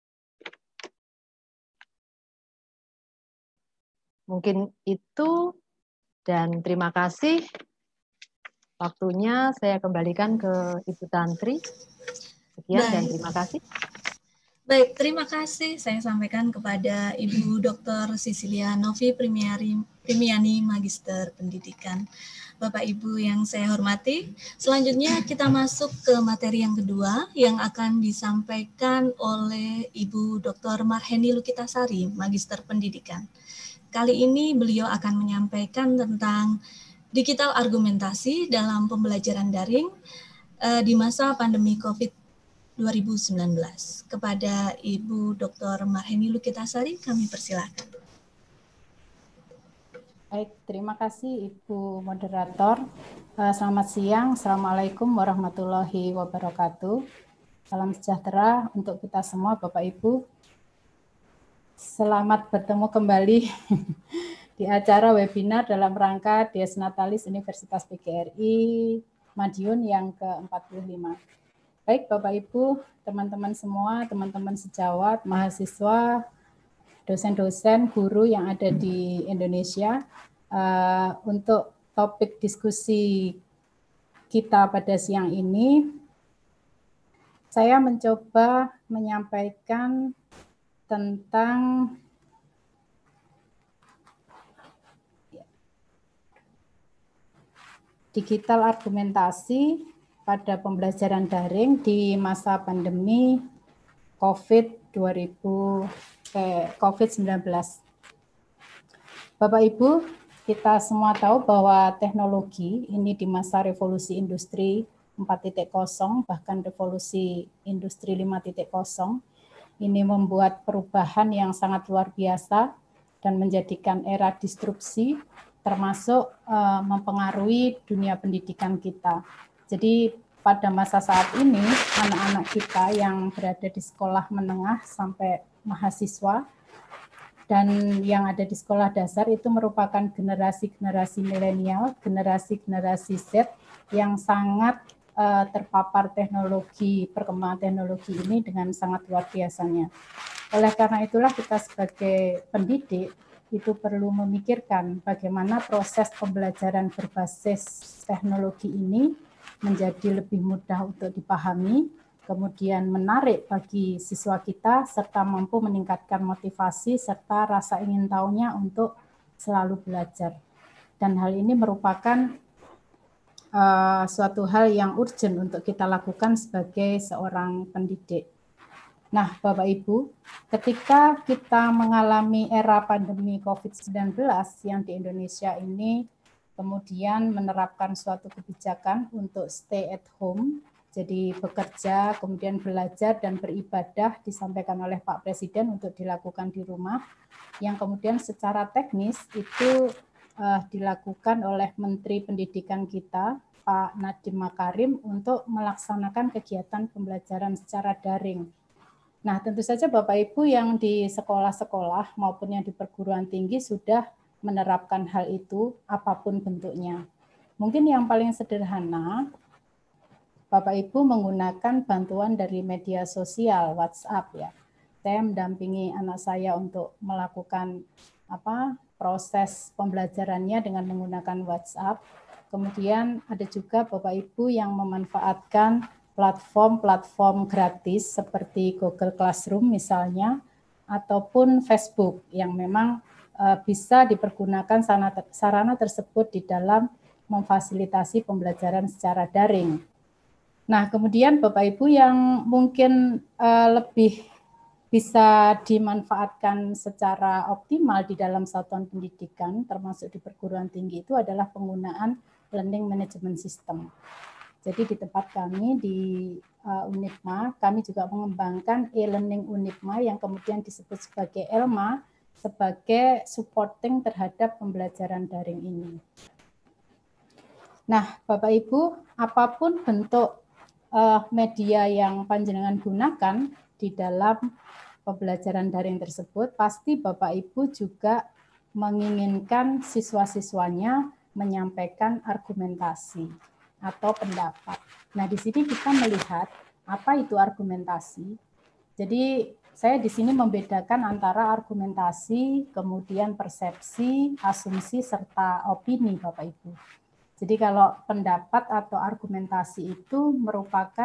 Mungkin itu, dan terima kasih. Waktunya saya kembalikan ke Ibu Tantri. Sekian dan terima kasih. Baik, terima kasih saya sampaikan kepada Ibu Doktor Sisilia Novi Primiari, Primiani, Magister Pendidikan. Bapak Ibu yang saya hormati, selanjutnya kita masuk ke materi yang kedua yang akan disampaikan oleh Ibu Doktor Marheni Lukitasari, Magister Pendidikan. Kali ini beliau akan menyampaikan tentang digital argumentasi dalam pembelajaran daring uh, di masa pandemi COVID dua ribu sembilan belas. Kepada Ibu Doktor Marheni Lukitasari, kami persilakan. Baik, terima kasih Ibu Moderator. Selamat siang, Assalamualaikum warahmatullahi wabarakatuh. Salam sejahtera untuk kita semua Bapak Ibu. Selamat bertemu kembali di acara webinar dalam rangka Dies Natalis Universitas P G R I Madiun yang ke empat puluh lima. Baik Bapak Ibu, teman-teman semua, teman-teman sejawat, mahasiswa, dosen-dosen, guru yang ada di Indonesia, uh, untuk topik diskusi kita pada siang ini, saya mencoba menyampaikan tentang digital argumentasi pada pembelajaran daring di masa pandemi COVID dua ribu eh, COVID sembilan belas. Bapak Ibu, kita semua tahu bahwa teknologi ini di masa revolusi industri empat titik nol, bahkan revolusi industri lima titik nol, ini membuat perubahan yang sangat luar biasa dan menjadikan era disrupsi, termasuk uh, mempengaruhi dunia pendidikan kita. Jadi pada masa saat ini, anak-anak kita yang berada di sekolah menengah sampai mahasiswa dan yang ada di sekolah dasar itu merupakan generasi-generasi milenial, generasi-generasi Z yang sangat uh, terpapar teknologi, perkembangan teknologi ini dengan sangat luar biasanya. Oleh karena itulah kita sebagai pendidik itu perlu memikirkan bagaimana proses pembelajaran berbasis teknologi ini menjadi lebih mudah untuk dipahami, kemudian menarik bagi siswa kita, serta mampu meningkatkan motivasi serta rasa ingin tahunya untuk selalu belajar. Dan hal ini merupakan uh, suatu hal yang urgent untuk kita lakukan sebagai seorang pendidik. Nah, Bapak Ibu, ketika kita mengalami era pandemi COVID sembilan belas yang di Indonesia ini kemudian menerapkan suatu kebijakan untuk stay at home, jadi bekerja, kemudian belajar dan beribadah disampaikan oleh Pak Presiden untuk dilakukan di rumah, yang kemudian secara teknis itu uh, dilakukan oleh Menteri Pendidikan kita, Pak Nadiem Makarim, untuk melaksanakan kegiatan pembelajaran secara daring. Nah, tentu saja Bapak Ibu yang di sekolah-sekolah maupun yang di perguruan tinggi sudah menerapkan hal itu apapun bentuknya. Mungkin yang paling sederhana, Bapak Ibu menggunakan bantuan dari media sosial WhatsApp ya. Saya mendampingi anak saya untuk melakukan apa proses pembelajarannya dengan menggunakan WhatsApp. Kemudian ada juga Bapak Ibu yang memanfaatkan platform-platform gratis seperti Google Classroom misalnya, ataupun Facebook yang memang uh, bisa dipergunakan sarana, sarana tersebut di dalam memfasilitasi pembelajaran secara daring. Nah, kemudian Bapak Ibu yang mungkin uh, lebih bisa dimanfaatkan secara optimal di dalam satuan pendidikan, termasuk di perguruan tinggi, itu adalah penggunaan learning management system. Jadi di tempat kami di uh, Unipma, kami juga mengembangkan e-learning Unipma yang kemudian disebut sebagai ELMA sebagai supporting terhadap pembelajaran daring ini. Nah, Bapak Ibu, apapun bentuk uh, media yang panjenengan gunakan di dalam pembelajaran daring tersebut, pasti Bapak Ibu juga menginginkan siswa-siswanya menyampaikan argumentasi atau pendapat. Nah, di sini kita melihat apa itu argumentasi. Jadi, saya di sini membedakan antara argumentasi, kemudian persepsi, asumsi, serta opini, Bapak Ibu. Jadi kalau pendapat atau argumentasi itu merupakan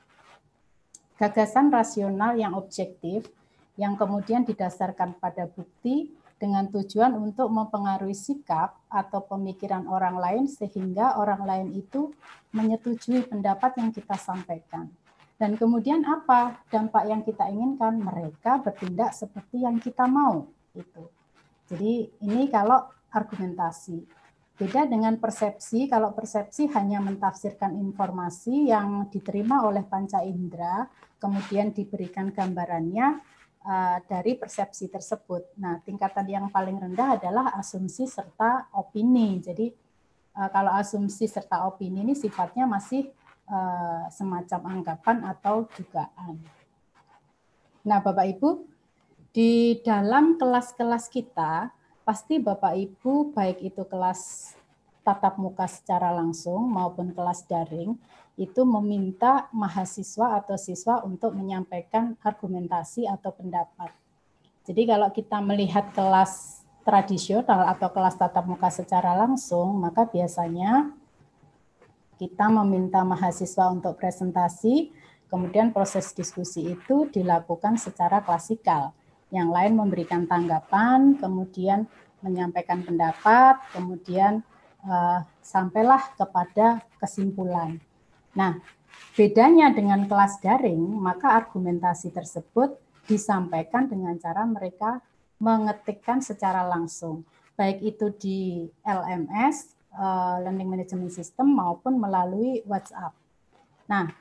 gagasan rasional yang objektif, yang kemudian didasarkan pada bukti dengan tujuan untuk mempengaruhi sikap atau pemikiran orang lain sehingga orang lain itu menyetujui pendapat yang kita sampaikan. Dan kemudian apa dampak yang kita inginkan? Mereka bertindak seperti yang kita mau. Itu. Jadi ini kalau argumentasi. Beda dengan persepsi, kalau persepsi hanya mentafsirkan informasi yang diterima oleh panca indera, kemudian diberikan gambarannya uh, dari persepsi tersebut. Nah, tingkatan yang paling rendah adalah asumsi serta opini. Jadi uh, kalau asumsi serta opini ini sifatnya masih uh, semacam anggapan atau dugaan. Nah, Bapak Ibu, di dalam kelas-kelas kita, pasti Bapak Ibu, baik itu kelas tatap muka secara langsung maupun kelas daring, itu meminta mahasiswa atau siswa untuk menyampaikan argumentasi atau pendapat. Jadi kalau kita melihat kelas tradisional atau kelas tatap muka secara langsung, maka biasanya kita meminta mahasiswa untuk presentasi, kemudian proses diskusi itu dilakukan secara klasikal. Yang lain memberikan tanggapan, kemudian menyampaikan pendapat, kemudian uh, sampailah kepada kesimpulan. Nah, bedanya dengan kelas daring, maka argumentasi tersebut disampaikan dengan cara mereka mengetikkan secara langsung, baik itu di L M S, uh, Learning Management System, maupun melalui WhatsApp. Nah,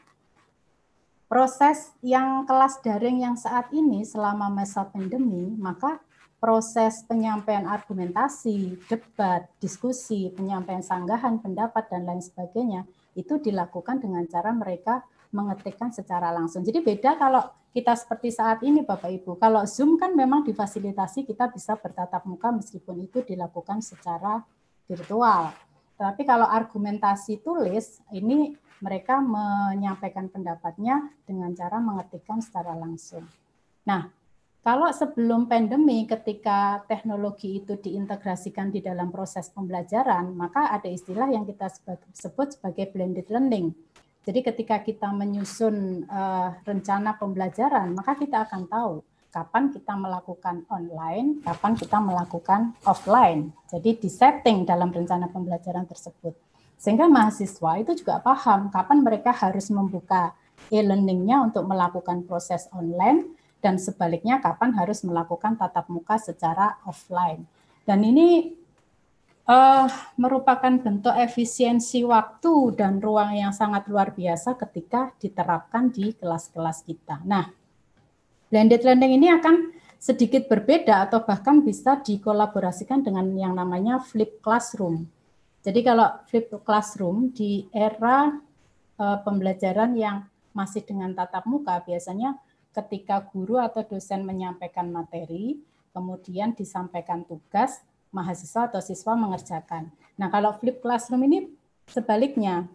proses yang kelas daring yang saat ini selama masa pandemi, maka proses penyampaian argumentasi, debat, diskusi, penyampaian sanggahan, pendapat, dan lain sebagainya, itu dilakukan dengan cara mereka mengetikkan secara langsung. Jadi beda kalau kita seperti saat ini, Bapak Ibu. Kalau Zoom kan memang difasilitasi kita bisa bertatap muka meskipun itu dilakukan secara virtual. Tapi kalau argumentasi tulis, ini mereka menyampaikan pendapatnya dengan cara mengetikkan secara langsung. Nah, kalau sebelum pandemi, ketika teknologi itu diintegrasikan di dalam proses pembelajaran, maka ada istilah yang kita sebut sebagai blended learning. Jadi ketika kita menyusun uh, rencana pembelajaran, maka kita akan tahu kapan kita melakukan online, kapan kita melakukan offline. Jadi disetting dalam rencana pembelajaran tersebut. Sehingga mahasiswa itu juga paham kapan mereka harus membuka e-learning-nya untuk melakukan proses online dan sebaliknya kapan harus melakukan tatap muka secara offline. Dan ini uh, merupakan bentuk efisiensi waktu dan ruang yang sangat luar biasa ketika diterapkan di kelas-kelas kita. Nah, blended learning ini akan sedikit berbeda atau bahkan bisa dikolaborasikan dengan yang namanya flipped classroom. Jadi kalau flipped classroom di era uh, pembelajaran yang masih dengan tatap muka, biasanya ketika guru atau dosen menyampaikan materi, kemudian disampaikan tugas, mahasiswa atau siswa mengerjakan. Nah, kalau flipped classroom ini sebaliknya.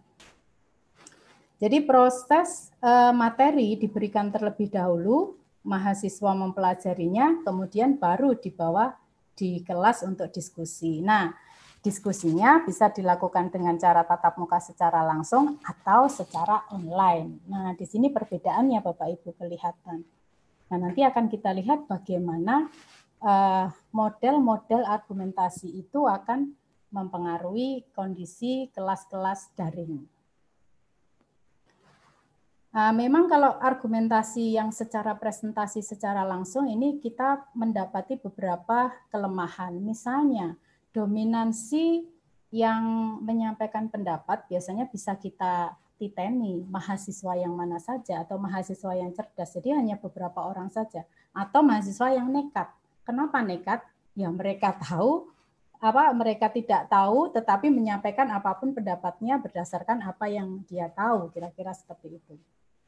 Jadi proses uh, materi diberikan terlebih dahulu, mahasiswa mempelajarinya, kemudian baru dibawa di kelas untuk diskusi. Nah, diskusinya bisa dilakukan dengan cara tatap muka secara langsung atau secara online. Nah, di sini perbedaannya Bapak Ibu kelihatan. Nah, nanti akan kita lihat bagaimana uh, model-model argumentasi itu akan mempengaruhi kondisi kelas-kelas daring. Nah, memang kalau argumentasi yang secara presentasi secara langsung ini kita mendapati beberapa kelemahan. Misalnya, dominansi yang menyampaikan pendapat biasanya bisa kita titeni mahasiswa yang mana saja atau mahasiswa yang cerdas. Jadi hanya beberapa orang saja. Atau mahasiswa yang nekat. Kenapa nekat? Ya mereka tahu apa mereka tidak tahu, tetapi menyampaikan apapun pendapatnya berdasarkan apa yang dia tahu, kira-kira seperti itu.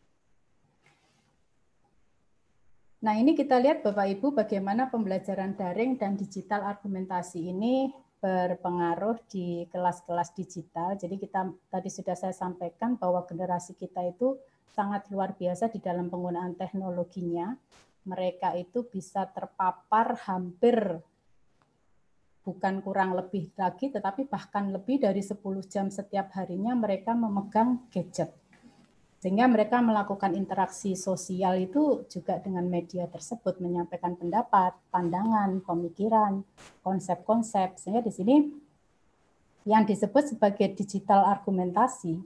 Nah, ini kita lihat Bapak Ibu bagaimana pembelajaran daring dan digital argumentasi ini berpengaruh di kelas-kelas digital. Jadi kita tadi sudah saya sampaikan bahwa generasi kita itu sangat luar biasa di dalam penggunaan teknologinya. Mereka itu bisa terpapar hampir bukan kurang lebih lagi, tetapi bahkan lebih dari sepuluh jam setiap harinya mereka memegang gadget. Sehingga mereka melakukan interaksi sosial itu juga dengan media tersebut, menyampaikan pendapat, pandangan, pemikiran, konsep-konsep. Sehingga di sini yang disebut sebagai digital argumentasi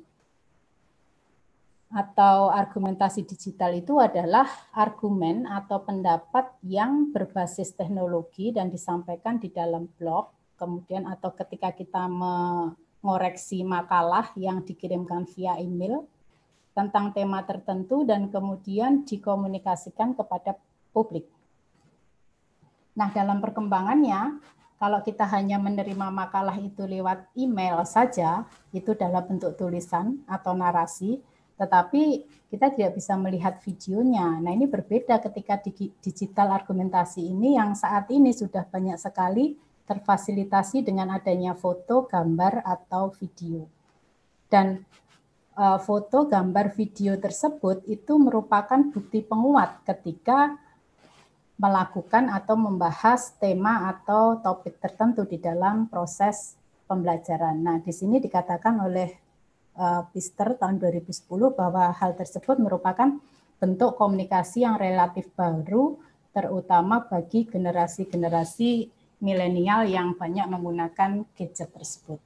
atau argumentasi digital itu adalah argumen atau pendapat yang berbasis teknologi dan disampaikan di dalam blog, kemudian atau ketika kita mengoreksi makalah yang dikirimkan via email tentang tema tertentu dan kemudian dikomunikasikan kepada publik. Nah, dalam perkembangannya, kalau kita hanya menerima makalah itu lewat email saja, itu dalam bentuk tulisan atau narasi, tetapi kita tidak bisa melihat videonya. Nah, ini berbeda ketika di digital argumentasi ini yang saat ini sudah banyak sekali terfasilitasi dengan adanya foto, gambar, atau video. Dan foto, gambar, video tersebut itu merupakan bukti penguat ketika melakukan atau membahas tema atau topik tertentu di dalam proses pembelajaran. Nah, di sini dikatakan oleh uh, Pister tahun dua ribu sepuluh bahwa hal tersebut merupakan bentuk komunikasi yang relatif baru, terutama bagi generasi-generasi milenial yang banyak menggunakan gadget tersebut.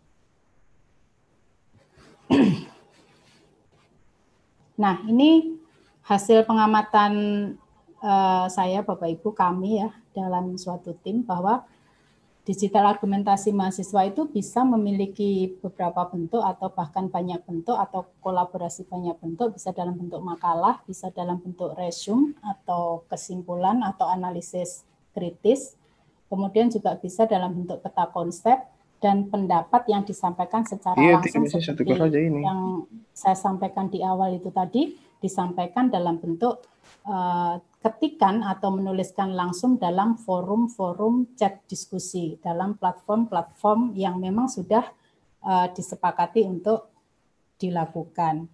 Nah, ini hasil pengamatan uh, saya, Bapak Ibu, kami ya, dalam suatu tim, bahwa digital argumentasi mahasiswa itu bisa memiliki beberapa bentuk atau bahkan banyak bentuk atau kolaborasi banyak bentuk, bisa dalam bentuk makalah, bisa dalam bentuk resume atau kesimpulan atau analisis kritis, kemudian juga bisa dalam bentuk peta konsep, dan pendapat yang disampaikan secara iya, langsung seperti ini. Yang saya sampaikan di awal itu tadi, disampaikan dalam bentuk uh, ketikan atau menuliskan langsung dalam forum-forum chat diskusi, dalam platform-platform yang memang sudah uh, disepakati untuk dilakukan.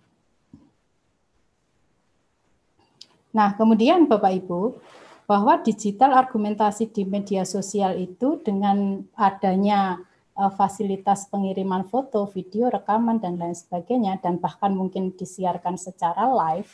Nah, kemudian Bapak Ibu, bahwa digital argumentasi di media sosial itu dengan adanya fasilitas pengiriman foto, video, rekaman, dan lain sebagainya, dan bahkan mungkin disiarkan secara live,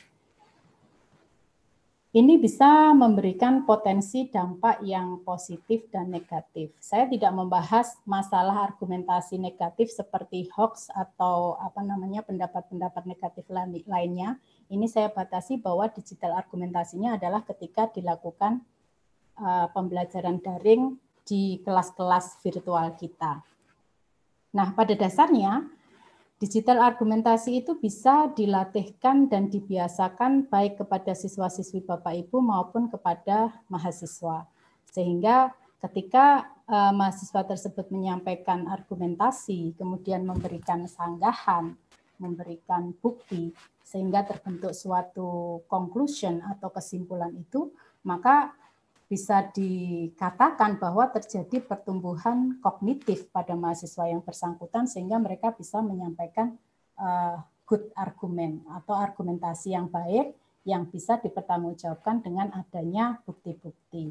ini bisa memberikan potensi dampak yang positif dan negatif. Saya tidak membahas masalah argumentasi negatif seperti hoax atau apa namanya pendapat-pendapat negatif lainnya. Ini saya batasi bahwa digital argumentasinya adalah ketika dilakukan uh, pembelajaran daring di kelas-kelas virtual kita. Nah, pada dasarnya, digital argumentasi itu bisa dilatihkan dan dibiasakan baik kepada siswa-siswi Bapak Ibu maupun kepada mahasiswa. Sehingga ketika uh, mahasiswa tersebut menyampaikan argumentasi, kemudian memberikan sanggahan, memberikan bukti, sehingga terbentuk suatu conclusion atau kesimpulan itu, maka bisa dikatakan bahwa terjadi pertumbuhan kognitif pada mahasiswa yang bersangkutan sehingga mereka bisa menyampaikan uh, good argument atau argumentasi yang baik yang bisa dipertanggungjawabkan dengan adanya bukti-bukti.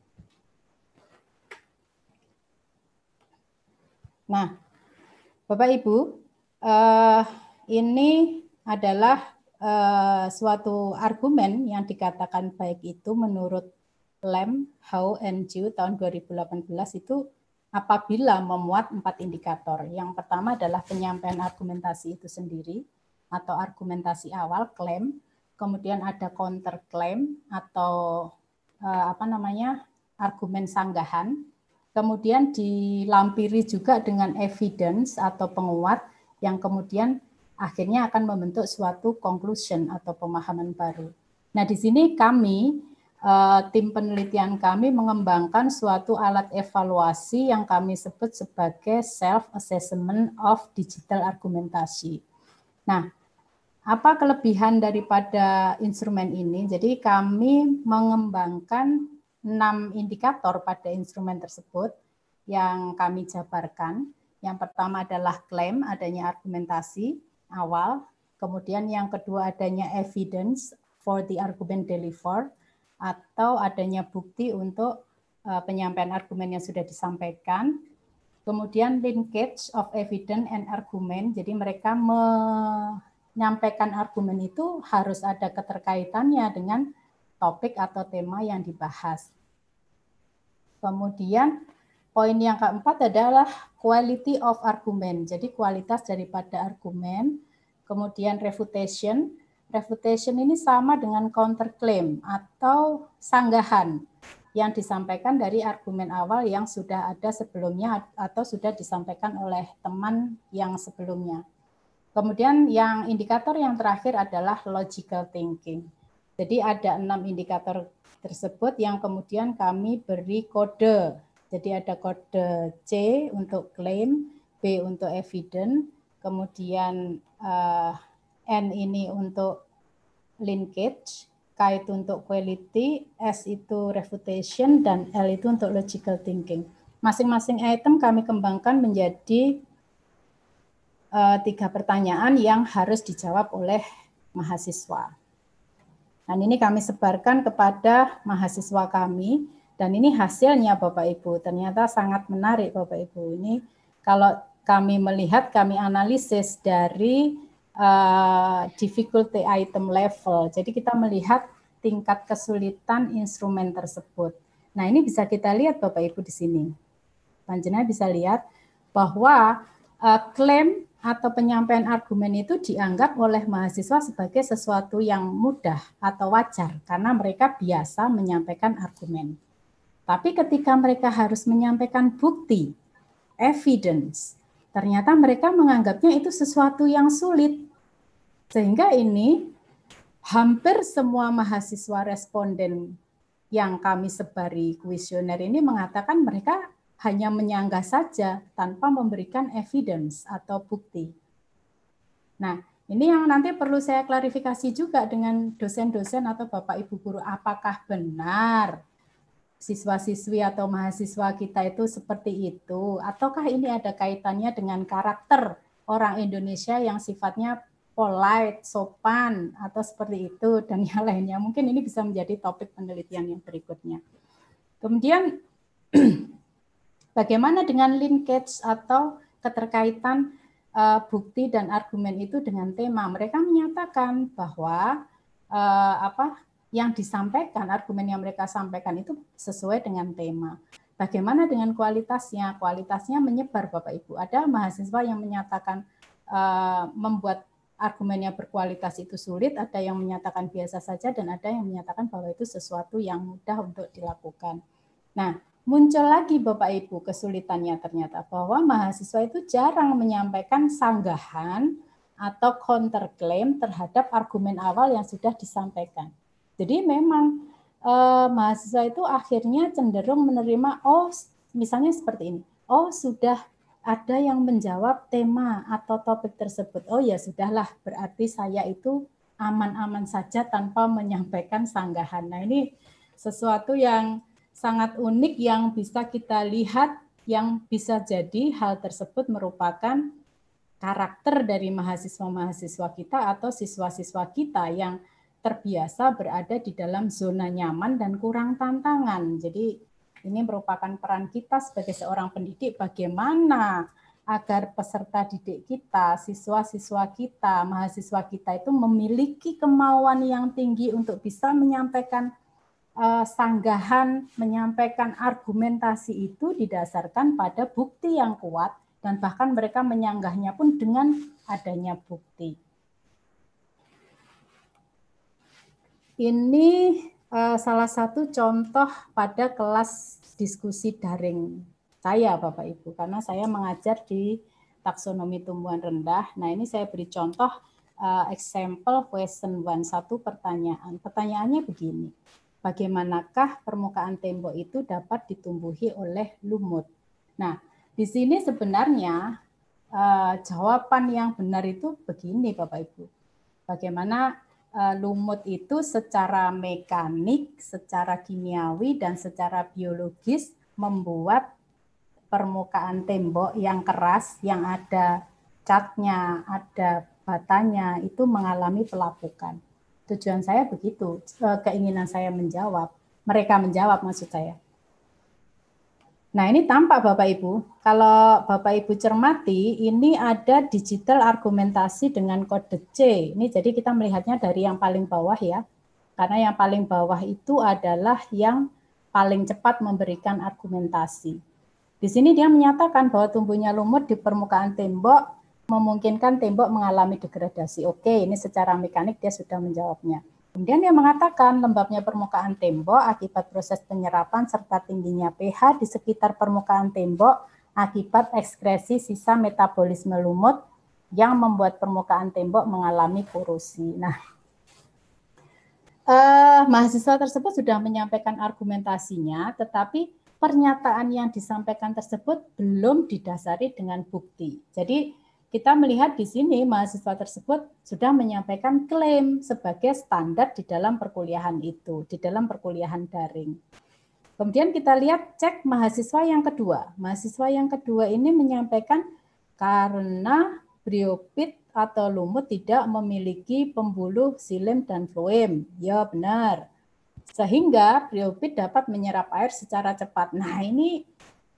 Nah, Bapak Ibu, uh, ini adalah uh, suatu argumen yang dikatakan baik itu menurut Lam, Howe, and Ju tahun dua ribu delapan belas itu apabila memuat empat indikator. Yang pertama adalah penyampaian argumentasi itu sendiri atau argumentasi awal, klaim. Kemudian ada counter claim atau eh, apa namanya argumen sanggahan. Kemudian dilampiri juga dengan evidence atau penguat yang kemudian akhirnya akan membentuk suatu conclusion atau pemahaman baru. Nah, di sini kami tim penelitian kami mengembangkan suatu alat evaluasi yang kami sebut sebagai self-assessment of digital argumentasi. Nah, apa kelebihan daripada instrumen ini? Jadi kami mengembangkan enam indikator pada instrumen tersebut yang kami jabarkan. Yang pertama adalah klaim, adanya argumentasi awal. Kemudian yang kedua adanya evidence for the argument delivered, atau adanya bukti untuk uh, penyampaian argumen yang sudah disampaikan. Kemudian linkage of evidence and argument, jadi mereka menyampaikan argumen itu harus ada keterkaitannya dengan topik atau tema yang dibahas. Kemudian poin yang keempat adalah quality of argument, jadi kualitas daripada argumen. Kemudian refutation, refutation ini sama dengan counterclaim atau sanggahan yang disampaikan dari argumen awal yang sudah ada sebelumnya atau sudah disampaikan oleh teman yang sebelumnya. Kemudian yang indikator yang terakhir adalah logical thinking. Jadi ada enam indikator tersebut yang kemudian kami beri kode. Jadi ada kode C untuk claim, B untuk evidence, kemudian uh, N ini untuk linkage, K itu untuk quality, S itu refutation, dan L itu untuk logical thinking. Masing-masing item kami kembangkan menjadi uh, tiga pertanyaan yang harus dijawab oleh mahasiswa. Dan ini kami sebarkan kepada mahasiswa kami, dan ini hasilnya Bapak Ibu. Ternyata sangat menarik Bapak Ibu. Ini kalau kami melihat, kami analisis dari uh, difficulty item level. Jadi kita melihat tingkat kesulitan instrumen tersebut. Nah, ini bisa kita lihat Bapak Ibu di sini. Panjenengan bisa lihat bahwa uh, klaim atau penyampaian argumen itu dianggap oleh mahasiswa sebagai sesuatu yang mudah atau wajar karena mereka biasa menyampaikan argumen. Tapi ketika mereka harus menyampaikan bukti, evidence, ternyata mereka menganggapnya itu sesuatu yang sulit. Sehingga ini hampir semua mahasiswa responden yang kami sebari kuesioner ini mengatakan mereka hanya menyanggah saja tanpa memberikan evidence atau bukti. Nah, ini yang nanti perlu saya klarifikasi juga dengan dosen-dosen atau Bapak Ibu guru, apakah benar siswa-siswi atau mahasiswa kita itu seperti itu, ataukah ini ada kaitannya dengan karakter orang Indonesia yang sifatnya polite, sopan, atau seperti itu, dan yang lainnya. Mungkin ini bisa menjadi topik penelitian yang berikutnya. Kemudian, bagaimana dengan linkage atau keterkaitan uh, bukti dan argumen itu dengan tema? Mereka menyatakan bahwa uh, apa yang disampaikan, argumen yang mereka sampaikan itu sesuai dengan tema. Bagaimana dengan kualitasnya? Kualitasnya menyebar Bapak Ibu. Ada mahasiswa yang menyatakan uh, membuat argumennya berkualitas itu sulit, ada yang menyatakan biasa saja, dan ada yang menyatakan bahwa itu sesuatu yang mudah untuk dilakukan. Nah, muncul lagi Bapak Ibu kesulitannya ternyata bahwa mahasiswa itu jarang menyampaikan sanggahan atau counterclaim terhadap argumen awal yang sudah disampaikan. Jadi memang eh, mahasiswa itu akhirnya cenderung menerima, oh misalnya seperti ini, oh sudah ada yang menjawab tema atau topik tersebut. Oh ya sudahlah, berarti saya itu aman-aman saja tanpa menyampaikan sanggahan. Nah ini sesuatu yang sangat unik yang bisa kita lihat, yang bisa jadi hal tersebut merupakan karakter dari mahasiswa-mahasiswa kita atau siswa-siswa kita yang terbiasa berada di dalam zona nyaman dan kurang tantangan. Jadi ini merupakan peran kita sebagai seorang pendidik, bagaimana agar peserta didik kita, siswa-siswa kita, mahasiswa kita itu memiliki kemauan yang tinggi untuk bisa menyampaikan uh, sanggahan, menyampaikan argumentasi itu didasarkan pada bukti yang kuat, dan bahkan mereka menyanggahnya pun dengan adanya bukti. Ini uh, salah satu contoh pada kelas diskusi daring saya Bapak Ibu, karena saya mengajar di taksonomi tumbuhan rendah. Nah ini saya beri contoh uh, example question one, satu pertanyaan. Pertanyaannya begini, bagaimanakah permukaan tembok itu dapat ditumbuhi oleh lumut. Nah, di sini sebenarnya eh, jawaban yang benar itu begini Bapak Ibu. Bagaimana eh, lumut itu secara mekanik, secara kimiawi, dan secara biologis membuat permukaan tembok yang keras, yang ada catnya, ada batanya, itu mengalami pelapukan. Tujuan saya begitu, keinginan saya menjawab, mereka menjawab maksud saya. Nah ini tampak Bapak Ibu, kalau Bapak Ibu cermati, ini ada digital argumentasi dengan kode C. Ini jadi kita melihatnya dari yang paling bawah ya, karena yang paling bawah itu adalah yang paling cepat memberikan argumentasi. Di sini dia menyatakan bahwa tumbuhnya lumut di permukaan tembok memungkinkan tembok mengalami degradasi. Oke, ini secara mekanik dia sudah menjawabnya. Kemudian dia mengatakan lembabnya permukaan tembok akibat proses penyerapan serta tingginya pH di sekitar permukaan tembok akibat ekskresi sisa metabolisme lumut yang membuat permukaan tembok mengalami korosi. Nah, eh, mahasiswa tersebut sudah menyampaikan argumentasinya, tetapi pernyataan yang disampaikan tersebut belum didasari dengan bukti. Jadi kita melihat di sini mahasiswa tersebut sudah menyampaikan klaim sebagai standar di dalam perkuliahan itu, di dalam perkuliahan daring. Kemudian kita lihat cek mahasiswa yang kedua. Mahasiswa yang kedua ini menyampaikan karena briopit atau lumut tidak memiliki pembuluh xilem dan floem. Ya benar. Sehingga briopit dapat menyerap air secara cepat. Nah ini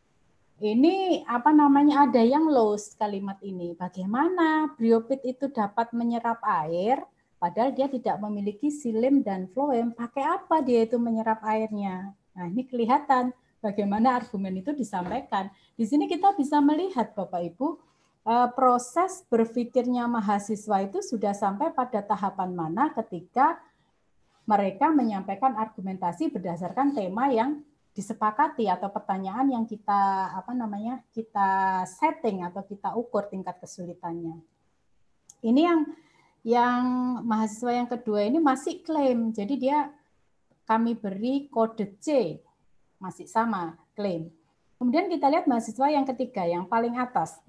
Ini apa namanya ada yang lost kalimat ini. Bagaimana briopit itu dapat menyerap air padahal dia tidak memiliki xilem dan floem? Pakai apa dia itu menyerap airnya? Nah, ini kelihatan bagaimana argumen itu disampaikan. Di sini kita bisa melihat Bapak Ibu proses berpikirnya mahasiswa itu sudah sampai pada tahapan mana ketika mereka menyampaikan argumentasi berdasarkan tema yang disepakati atau pertanyaan yang kita apa namanya kita setting atau kita ukur tingkat kesulitannya. Ini yang yang mahasiswa yang kedua ini masih klaim. Jadi dia kami beri kode C masih sama klaim. Kemudian kita lihat mahasiswa yang ketiga yang paling atas.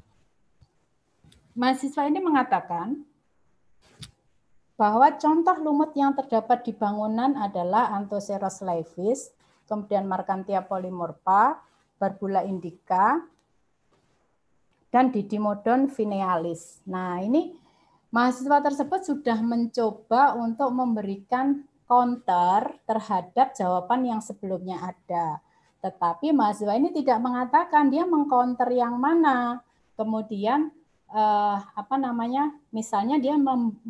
Mahasiswa ini mengatakan bahwa contoh lumut yang terdapat di bangunan adalah Anthoceros laevis, kemudian Marchantia polymorpha, Barbula indica, dan Didymodon vinealis. Nah, ini mahasiswa tersebut sudah mencoba untuk memberikan counter terhadap jawaban yang sebelumnya ada. Tetapi mahasiswa ini tidak mengatakan dia mengcounter yang mana. Kemudian eh, apa namanya? Misalnya dia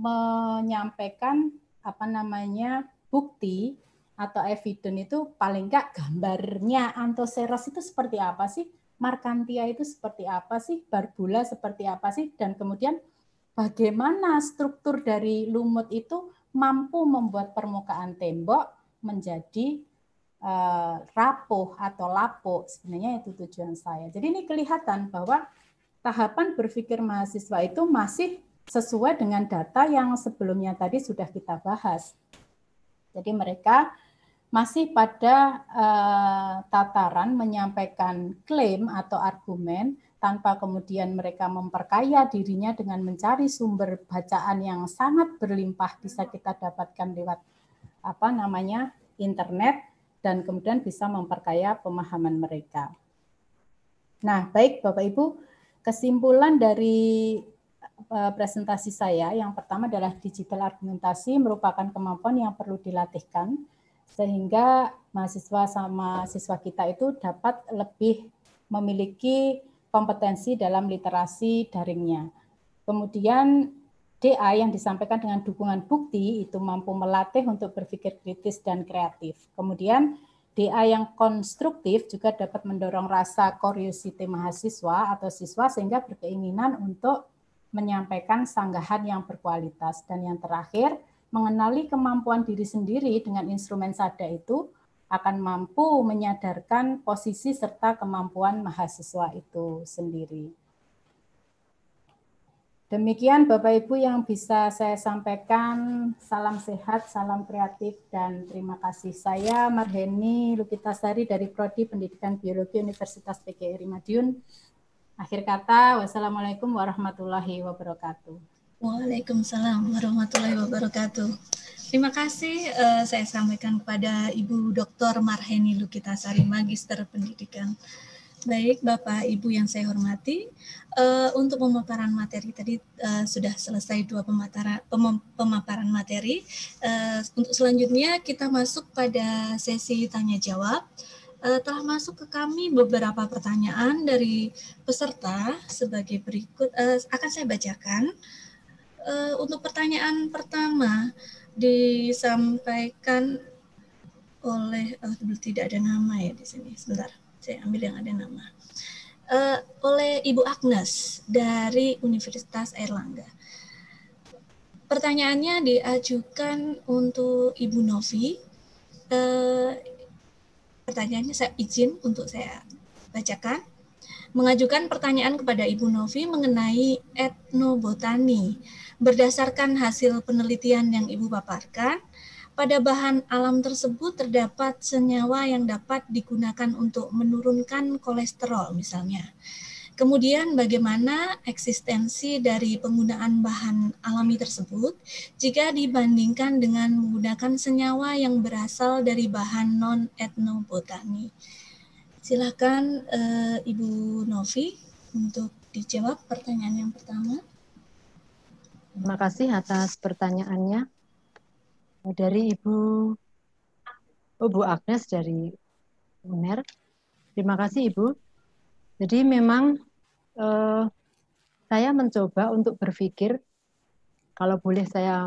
menyampaikan apa namanya? bukti atau evidence itu paling enggak gambarnya Anthoceros itu seperti apa sih? Marchantia itu seperti apa sih? Barbula seperti apa sih? Dan kemudian bagaimana struktur dari lumut itu mampu membuat permukaan tembok menjadi uh, rapuh atau lapuk. Sebenarnya itu tujuan saya. Jadi ini kelihatan bahwa tahapan berpikir mahasiswa itu masih sesuai dengan data yang sebelumnya tadi sudah kita bahas. Jadi mereka masih pada uh, tataran menyampaikan klaim atau argumen tanpa kemudian mereka memperkaya dirinya dengan mencari sumber bacaan yang sangat berlimpah bisa kita dapatkan lewat apa namanya internet dan kemudian bisa memperkaya pemahaman mereka. Nah, baik Bapak Ibu, kesimpulan dari uh, presentasi saya yang pertama adalah digital argumentasi merupakan kemampuan yang perlu dilatihkan sehingga mahasiswa sama siswa kita itu dapat lebih memiliki kompetensi dalam literasi daringnya. Kemudian D A yang disampaikan dengan dukungan bukti itu mampu melatih untuk berpikir kritis dan kreatif. Kemudian D A yang konstruktif juga dapat mendorong rasa curiosity mahasiswa atau siswa sehingga berkeinginan untuk menyampaikan sanggahan yang berkualitas. Dan yang terakhir, mengenali kemampuan diri sendiri dengan instrumen sada itu akan mampu menyadarkan posisi serta kemampuan mahasiswa itu sendiri. Demikian Bapak Ibu yang bisa saya sampaikan. Salam sehat, salam kreatif, dan terima kasih. Saya Marheni Lukitasari dari Prodi Pendidikan Biologi Universitas P G R I Madiun. Akhir kata, wassalamualaikum warahmatullahi wabarakatuh. Waalaikumsalam warahmatullahi wabarakatuh. Terima kasih uh, saya sampaikan kepada Ibu Doktor Marheni Lukitasari, Magister Pendidikan. Baik, Bapak Ibu yang saya hormati, uh, untuk pemaparan materi tadi uh, sudah selesai dua pemaparan, pem, pemaparan materi. Uh, untuk selanjutnya kita masuk pada sesi tanya jawab. Uh, telah masuk ke kami beberapa pertanyaan dari peserta sebagai berikut. Uh, akan saya bacakan. Uh, untuk pertanyaan pertama disampaikan oleh uh, tidak ada nama ya di sini. Sebentar. Saya ambil yang ada nama. Uh, oleh Ibu Agnes dari Universitas Airlangga. Pertanyaannya diajukan untuk Ibu Novi. Uh, pertanyaannya saya izin untuk saya bacakan. Mengajukan pertanyaan kepada Ibu Novi mengenai etnobotani. Berdasarkan hasil penelitian yang Ibu paparkan, pada bahan alam tersebut terdapat senyawa yang dapat digunakan untuk menurunkan kolesterol misalnya. Kemudian bagaimana eksistensi dari penggunaan bahan alami tersebut jika dibandingkan dengan menggunakan senyawa yang berasal dari bahan non-etnobotani. Silakan uh, Ibu Novi untuk dijawab pertanyaan yang pertama. Terima kasih atas pertanyaannya. Dari Ibu oh, Bu Agnes dari U N E R. Terima kasih Ibu. Jadi memang eh, saya mencoba untuk berpikir, kalau boleh saya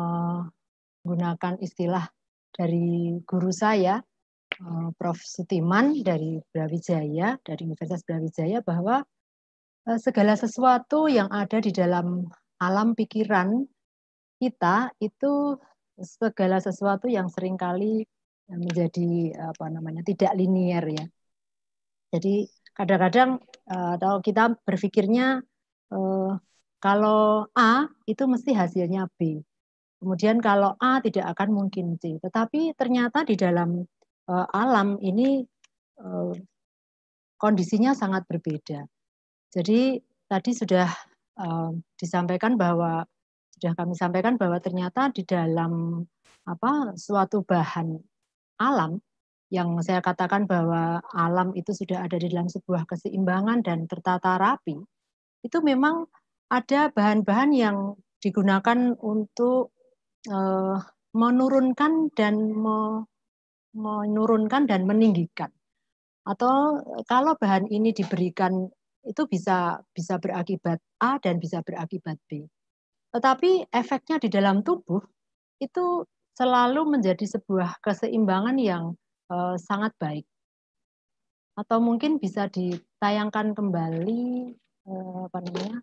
menggunakan istilah dari guru saya, eh, Profesor Sutiman dari Brawijaya, dari Universitas Brawijaya, bahwa eh, segala sesuatu yang ada di dalam alam pikiran kita itu segala sesuatu yang seringkali menjadi apa namanya tidak linier ya. Jadi kadang-kadang atau kita berpikirnya eh, kalau A itu mesti hasilnya B. Kemudian kalau A tidak akan mungkin C. Tetapi ternyata di dalam eh, alam ini eh, kondisinya sangat berbeda. Jadi tadi sudah eh, disampaikan bahwa sudah kami sampaikan bahwa ternyata di dalam apa suatu bahan alam yang saya katakan bahwa alam itu sudah ada di dalam sebuah keseimbangan dan tertata rapi, itu memang ada bahan-bahan yang digunakan untuk eh, menurunkan dan me, menurunkan dan meninggikan. Atau kalau bahan ini diberikan itu bisa bisa berakibat A dan bisa berakibat B. Tetapi efeknya di dalam tubuh itu selalu menjadi sebuah keseimbangan yang uh, sangat baik. Atau mungkin bisa ditayangkan kembali uh, apa namanya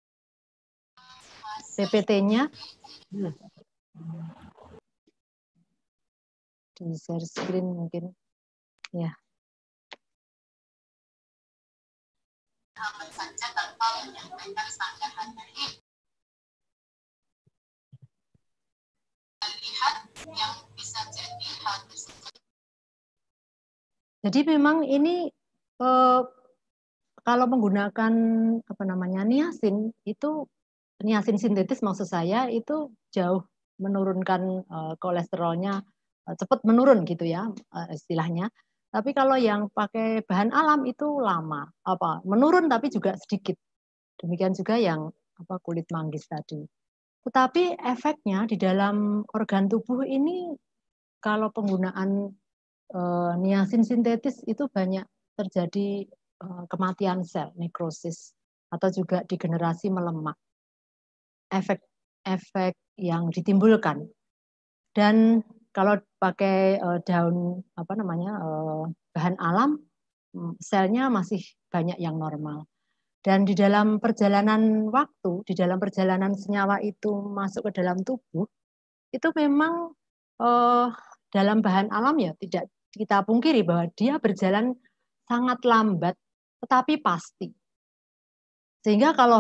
P P T-nya di share screen mungkin ya. Saja tanpa menyampaikan standar dari lihat yang bisa jadi hal tersebut. Jadi memang ini eh, kalau menggunakan apa namanya niacin itu niacin sintetis maksud saya itu jauh menurunkan eh, kolesterolnya eh, cepat menurun gitu ya eh, istilahnya. Tapi kalau yang pakai bahan alam itu lama apa menurun tapi juga sedikit. Demikian juga yang apa kulit manggis tadi. Tetapi efeknya di dalam organ tubuh ini kalau penggunaan e, niacin sintetis itu banyak terjadi e, kematian sel, nekrosis, atau juga degenerasi melemak. Efek-efek yang ditimbulkan. Dan kalau pakai e, daun apa namanya e, bahan alam, selnya masih banyak yang normal. Dan di dalam perjalanan waktu, di dalam perjalanan senyawa itu masuk ke dalam tubuh, itu memang eh, dalam bahan alam ya tidak kita pungkiri bahwa dia berjalan sangat lambat, tetapi pasti. Sehingga kalau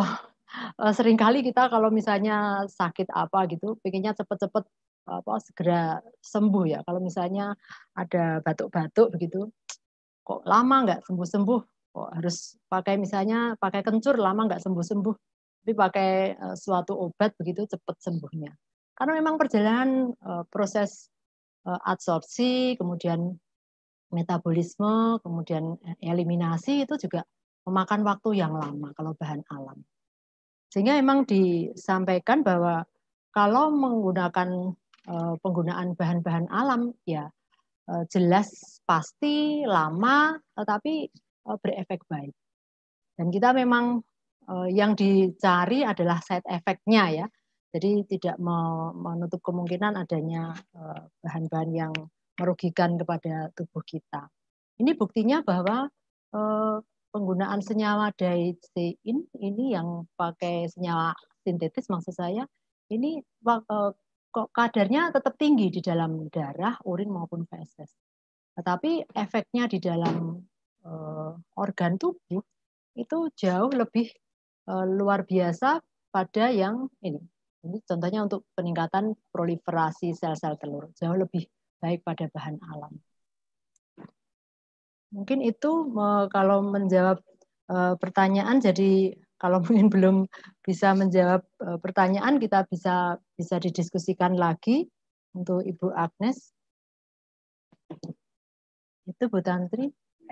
seringkali kita kalau misalnya sakit apa gitu, pengennya cepet-cepet apa segera sembuh ya. Kalau misalnya ada batuk-batuk begitu, kok lama nggak sembuh-sembuh, kok harus pakai misalnya pakai kencur lama nggak sembuh-sembuh, tapi pakai uh, suatu obat begitu cepat sembuhnya. Karena memang perjalanan uh, proses uh, adsorpsi, kemudian metabolisme, kemudian eliminasi itu juga memakan waktu yang lama kalau bahan alam. Sehingga memang disampaikan bahwa kalau menggunakan uh, penggunaan bahan-bahan alam ya uh, jelas pasti lama tetapi uh, berefek baik. Dan kita memang uh, yang dicari adalah side effect-nya ya. Jadi tidak menutup kemungkinan adanya uh, bahan-bahan yang merugikan kepada tubuh kita. Ini buktinya bahwa uh, penggunaan senyawa diethyl ini yang pakai senyawa sintetis maksud saya, ini uh, kok kadarnya tetap tinggi di dalam darah, urin maupun feses. Tetapi efeknya di dalam uh, organ tubuh itu jauh lebih uh, luar biasa pada yang ini. Ini contohnya untuk peningkatan proliferasi sel-sel telur, jauh lebih baik pada bahan alam. Mungkin itu kalau menjawab pertanyaan, jadi kalau mungkin belum bisa menjawab pertanyaan, kita bisa bisa didiskusikan lagi untuk Ibu Agnes. Itu Bu Tantri.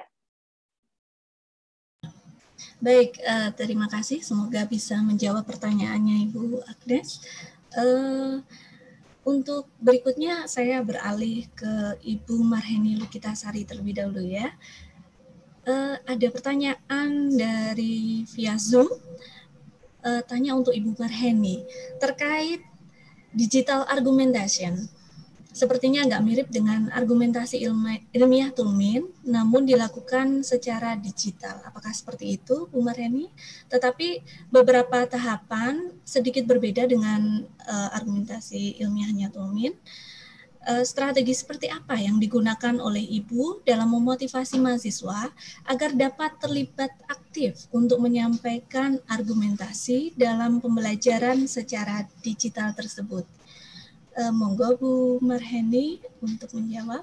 Baik, uh, terima kasih. Semoga bisa menjawab pertanyaannya Ibu Agnes. Uh, Untuk berikutnya saya beralih ke Ibu Marheni Lukitasari terlebih dahulu ya. Uh, ada pertanyaan dari via Zoom, uh, tanya untuk Ibu Marheni terkait digital argumentation. Sepertinya agak mirip dengan argumentasi ilmiah, ilmiah Toulmin, namun dilakukan secara digital. Apakah seperti itu, Bu Marheni? Tetapi beberapa tahapan sedikit berbeda dengan uh, argumentasi ilmiahnya Toulmin. Uh, strategi seperti apa yang digunakan oleh Ibu dalam memotivasi mahasiswa agar dapat terlibat aktif untuk menyampaikan argumentasi dalam pembelajaran secara digital tersebut? Uh, monggo Bu Marheni untuk menjawab.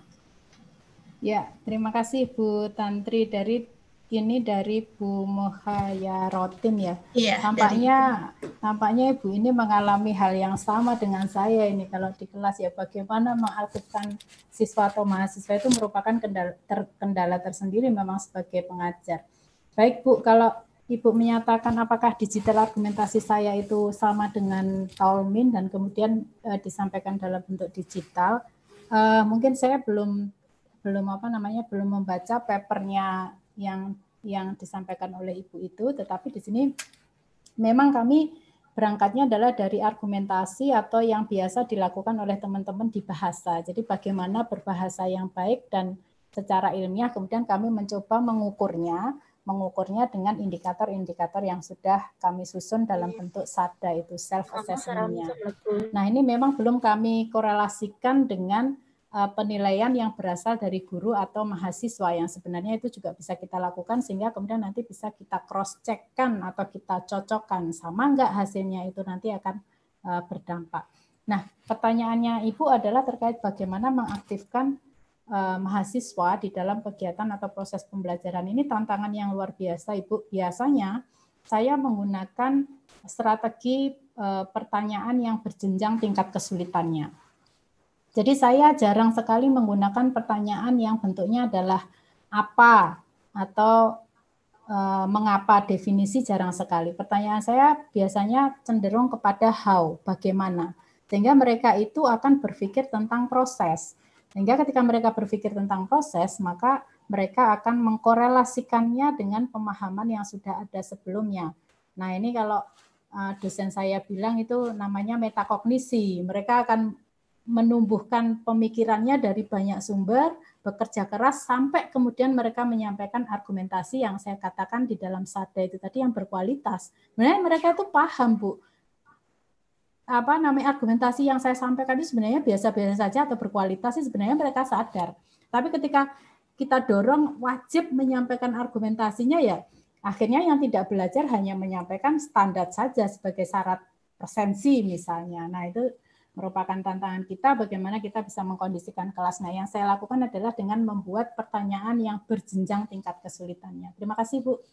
Ya, terima kasih Bu Tantri. Dari ini dari Bu Mohayarotin ya. Iya, Tampaknya dari... tampaknya Ibu ini mengalami hal yang sama dengan saya ini kalau di kelas ya, bagaimana mengaktifkan siswa atau mahasiswa itu merupakan kendala, ter, kendala tersendiri memang sebagai pengajar. Baik Bu, kalau Ibu menyatakan apakah digital argumentasi saya itu sama dengan Toulmin dan kemudian uh, disampaikan dalam bentuk digital. Uh, mungkin saya belum belum apa namanya belum membaca papernya yang yang disampaikan oleh Ibu itu, tetapi di sini memang kami berangkatnya adalah dari argumentasi atau yang biasa dilakukan oleh teman-teman di bahasa. Jadi bagaimana berbahasa yang baik dan secara ilmiah, kemudian kami mencoba mengukurnya. mengukurnya dengan indikator-indikator yang sudah kami susun dalam bentuk S A D A, itu self-assessment-nya. Nah, ini memang belum kami korelasikan dengan uh, penilaian yang berasal dari guru atau mahasiswa, yang sebenarnya itu juga bisa kita lakukan, sehingga kemudian nanti bisa kita cross-check-kan atau kita cocokkan, sama enggak hasilnya itu nanti akan uh, berdampak. Nah, pertanyaannya Ibu adalah terkait bagaimana mengaktifkan mahasiswa di dalam kegiatan atau proses pembelajaran. Ini tantangan yang luar biasa, Ibu. Biasanya saya menggunakan strategi e, pertanyaan yang berjenjang tingkat kesulitannya. Jadi saya jarang sekali menggunakan pertanyaan yang bentuknya adalah apa atau e, mengapa, definisi jarang sekali. Pertanyaan saya biasanya cenderung kepada how, bagaimana. Sehingga mereka itu akan berpikir tentang proses. Sehingga ketika mereka berpikir tentang proses, maka mereka akan mengkorelasikannya dengan pemahaman yang sudah ada sebelumnya. Nah, ini kalau dosen saya bilang itu namanya metakognisi. Mereka akan menumbuhkan pemikirannya dari banyak sumber, bekerja keras, sampai kemudian mereka menyampaikan argumentasi yang saya katakan di dalam S A D A itu tadi yang berkualitas. Sebenarnya mereka itu paham, Bu. Apa namanya argumentasi yang saya sampaikan itu sebenarnya biasa-biasa saja atau berkualitas sih sebenarnya mereka sadar. Tapi ketika kita dorong wajib menyampaikan argumentasinya ya Akhirnya yang tidak belajar hanya menyampaikan standar saja sebagai syarat presensi misalnya. Nah, itu merupakan tantangan kita bagaimana kita bisa mengkondisikan kelas. Nah, yang saya lakukan adalah dengan membuat pertanyaan yang berjenjang tingkat kesulitannya. Terima kasih, Bu.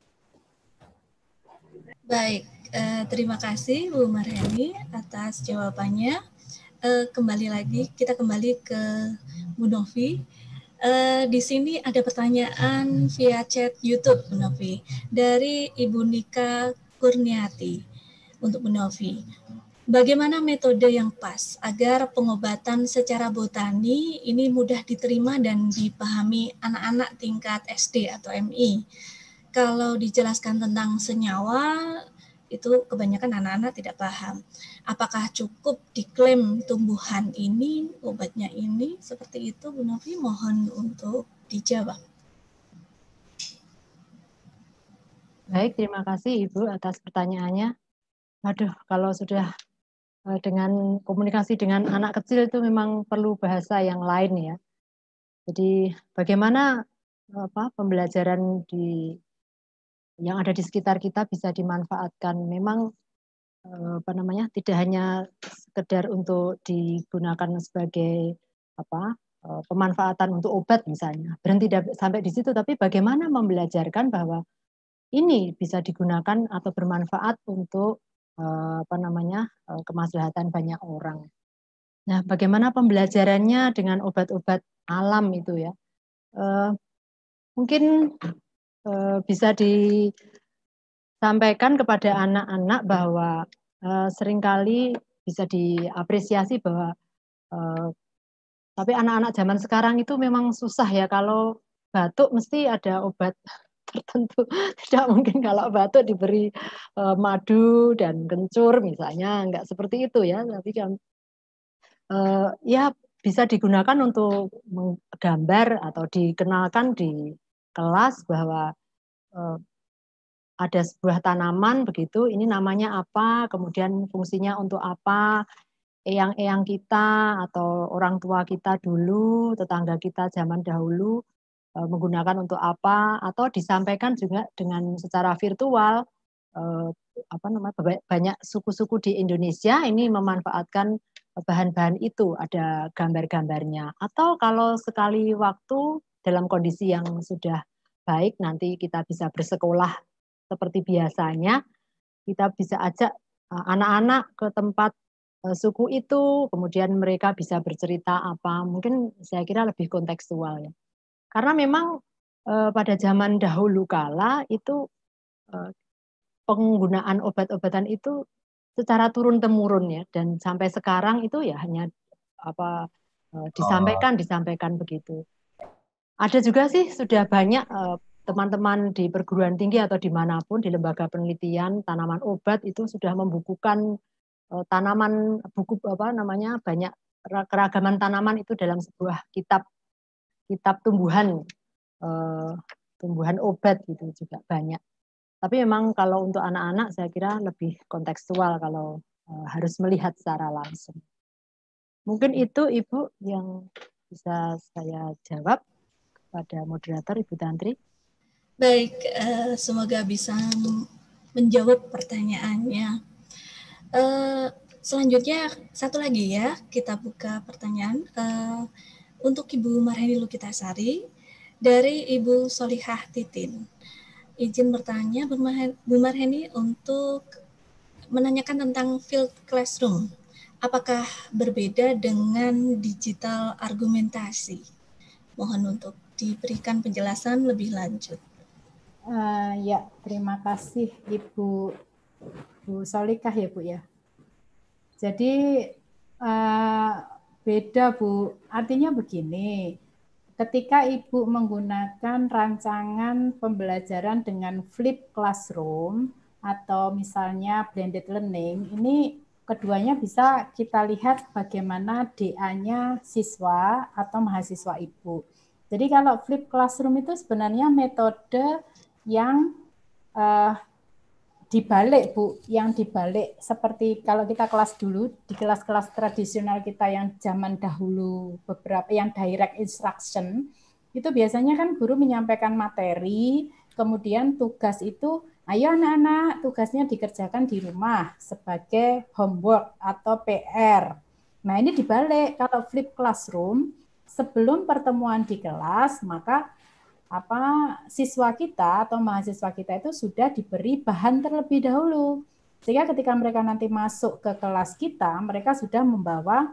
Baik, eh, terima kasih Bu Marheni atas jawabannya. Eh, kembali lagi, kita kembali ke Bu Novi. Uh, di sini ada pertanyaan via chat YouTube, Bu Novi, dari Ibu Nika Kurniati untuk Bu Novi. Bagaimana metode yang pas agar pengobatan secara botani ini mudah diterima dan dipahami anak-anak tingkat S D atau M I? Kalau dijelaskan tentang senyawa, itu kebanyakan anak-anak tidak paham. Apakah cukup diklaim tumbuhan ini, obatnya ini, seperti itu Bu Novi, mohon untuk dijawab. Baik, terima kasih Ibu atas pertanyaannya. Waduh, kalau sudah dengan komunikasi dengan anak kecil itu memang perlu bahasa yang lain ya. Jadi bagaimana apa pembelajaran di yang ada di sekitar kita bisa dimanfaatkan. Memang apa namanya tidak hanya sekedar untuk digunakan sebagai apa pemanfaatan untuk obat misalnya, berhenti sampai di situ, tapi bagaimana membelajarkan bahwa ini bisa digunakan atau bermanfaat untuk apa namanya kemaslahatan banyak orang. Nah, bagaimana pembelajarannya dengan obat-obat alam itu ya, mungkin bisa di sampaikan kepada anak-anak bahwa uh, seringkali bisa diapresiasi bahwa uh, tapi anak-anak zaman sekarang itu memang susah ya, kalau batuk mesti ada obat tertentu. Tidak mungkin kalau batuk diberi uh, madu dan kencur misalnya, enggak seperti itu ya, tapi kan uh, ya bisa digunakan untuk menggambar atau dikenalkan di kelas bahwa uh, ada sebuah tanaman begitu, ini namanya apa, kemudian fungsinya untuk apa, eyang-eyang kita atau orang tua kita dulu, tetangga kita zaman dahulu e, menggunakan untuk apa, atau disampaikan juga dengan secara virtual, e, apa namanya, banyak suku-suku di Indonesia ini memanfaatkan bahan-bahan itu, ada gambar-gambarnya. Atau kalau sekali waktu dalam kondisi yang sudah baik, nanti kita bisa bersekolah seperti biasanya, kita bisa ajak anak-anak ke tempat suku itu, kemudian mereka bisa bercerita apa, mungkin saya kira lebih kontekstual ya. Karena memang eh, pada zaman dahulu kala itu eh, penggunaan obat-obatan itu secara turun-temurun ya, dan sampai sekarang itu ya hanya apa eh, disampaikan, disampaikan begitu. Ada juga sih sudah banyak eh, teman-teman di perguruan tinggi atau dimanapun di lembaga penelitian tanaman obat itu sudah membukukan uh, tanaman buku apa namanya banyak keragaman tanaman itu dalam sebuah kitab kitab tumbuhan uh, tumbuhan obat gitu juga banyak. Tapi memang kalau untuk anak-anak saya kira lebih kontekstual kalau uh, harus melihat secara langsung. Mungkin itu Ibu yang bisa saya jawab pada moderator Ibu Tantri. Baik, uh, semoga bisa menjawab pertanyaannya. Uh, selanjutnya satu lagi ya, kita buka pertanyaan uh, untuk Ibu Marheni Lukitasari dari Ibu Solihah Titin. Izin bertanya Bu Marheni untuk menanyakan tentang field classroom. Apakah berbeda dengan digital argumentasi? Mohon untuk diberikan penjelasan lebih lanjut. Uh, ya, terima kasih Ibu Bu Solikah ya Bu ya. Jadi uh, beda Bu, artinya begini, ketika Ibu menggunakan rancangan pembelajaran dengan flip classroom atau misalnya blended learning, ini keduanya bisa kita lihat bagaimana D A-nya siswa atau mahasiswa Ibu. Jadi kalau flip classroom itu sebenarnya metode yang uh, dibalik Bu, yang dibalik seperti kalau kita kelas dulu di kelas-kelas tradisional kita yang zaman dahulu beberapa yang direct instruction itu biasanya kan guru menyampaikan materi, kemudian tugas itu, ayo anak-anak tugasnya dikerjakan di rumah sebagai homework atau P R. Nah ini dibalik, kalau flip classroom, sebelum pertemuan di kelas, maka apa siswa kita atau mahasiswa kita itu sudah diberi bahan terlebih dahulu. Sehingga ketika mereka nanti masuk ke kelas kita, mereka sudah membawa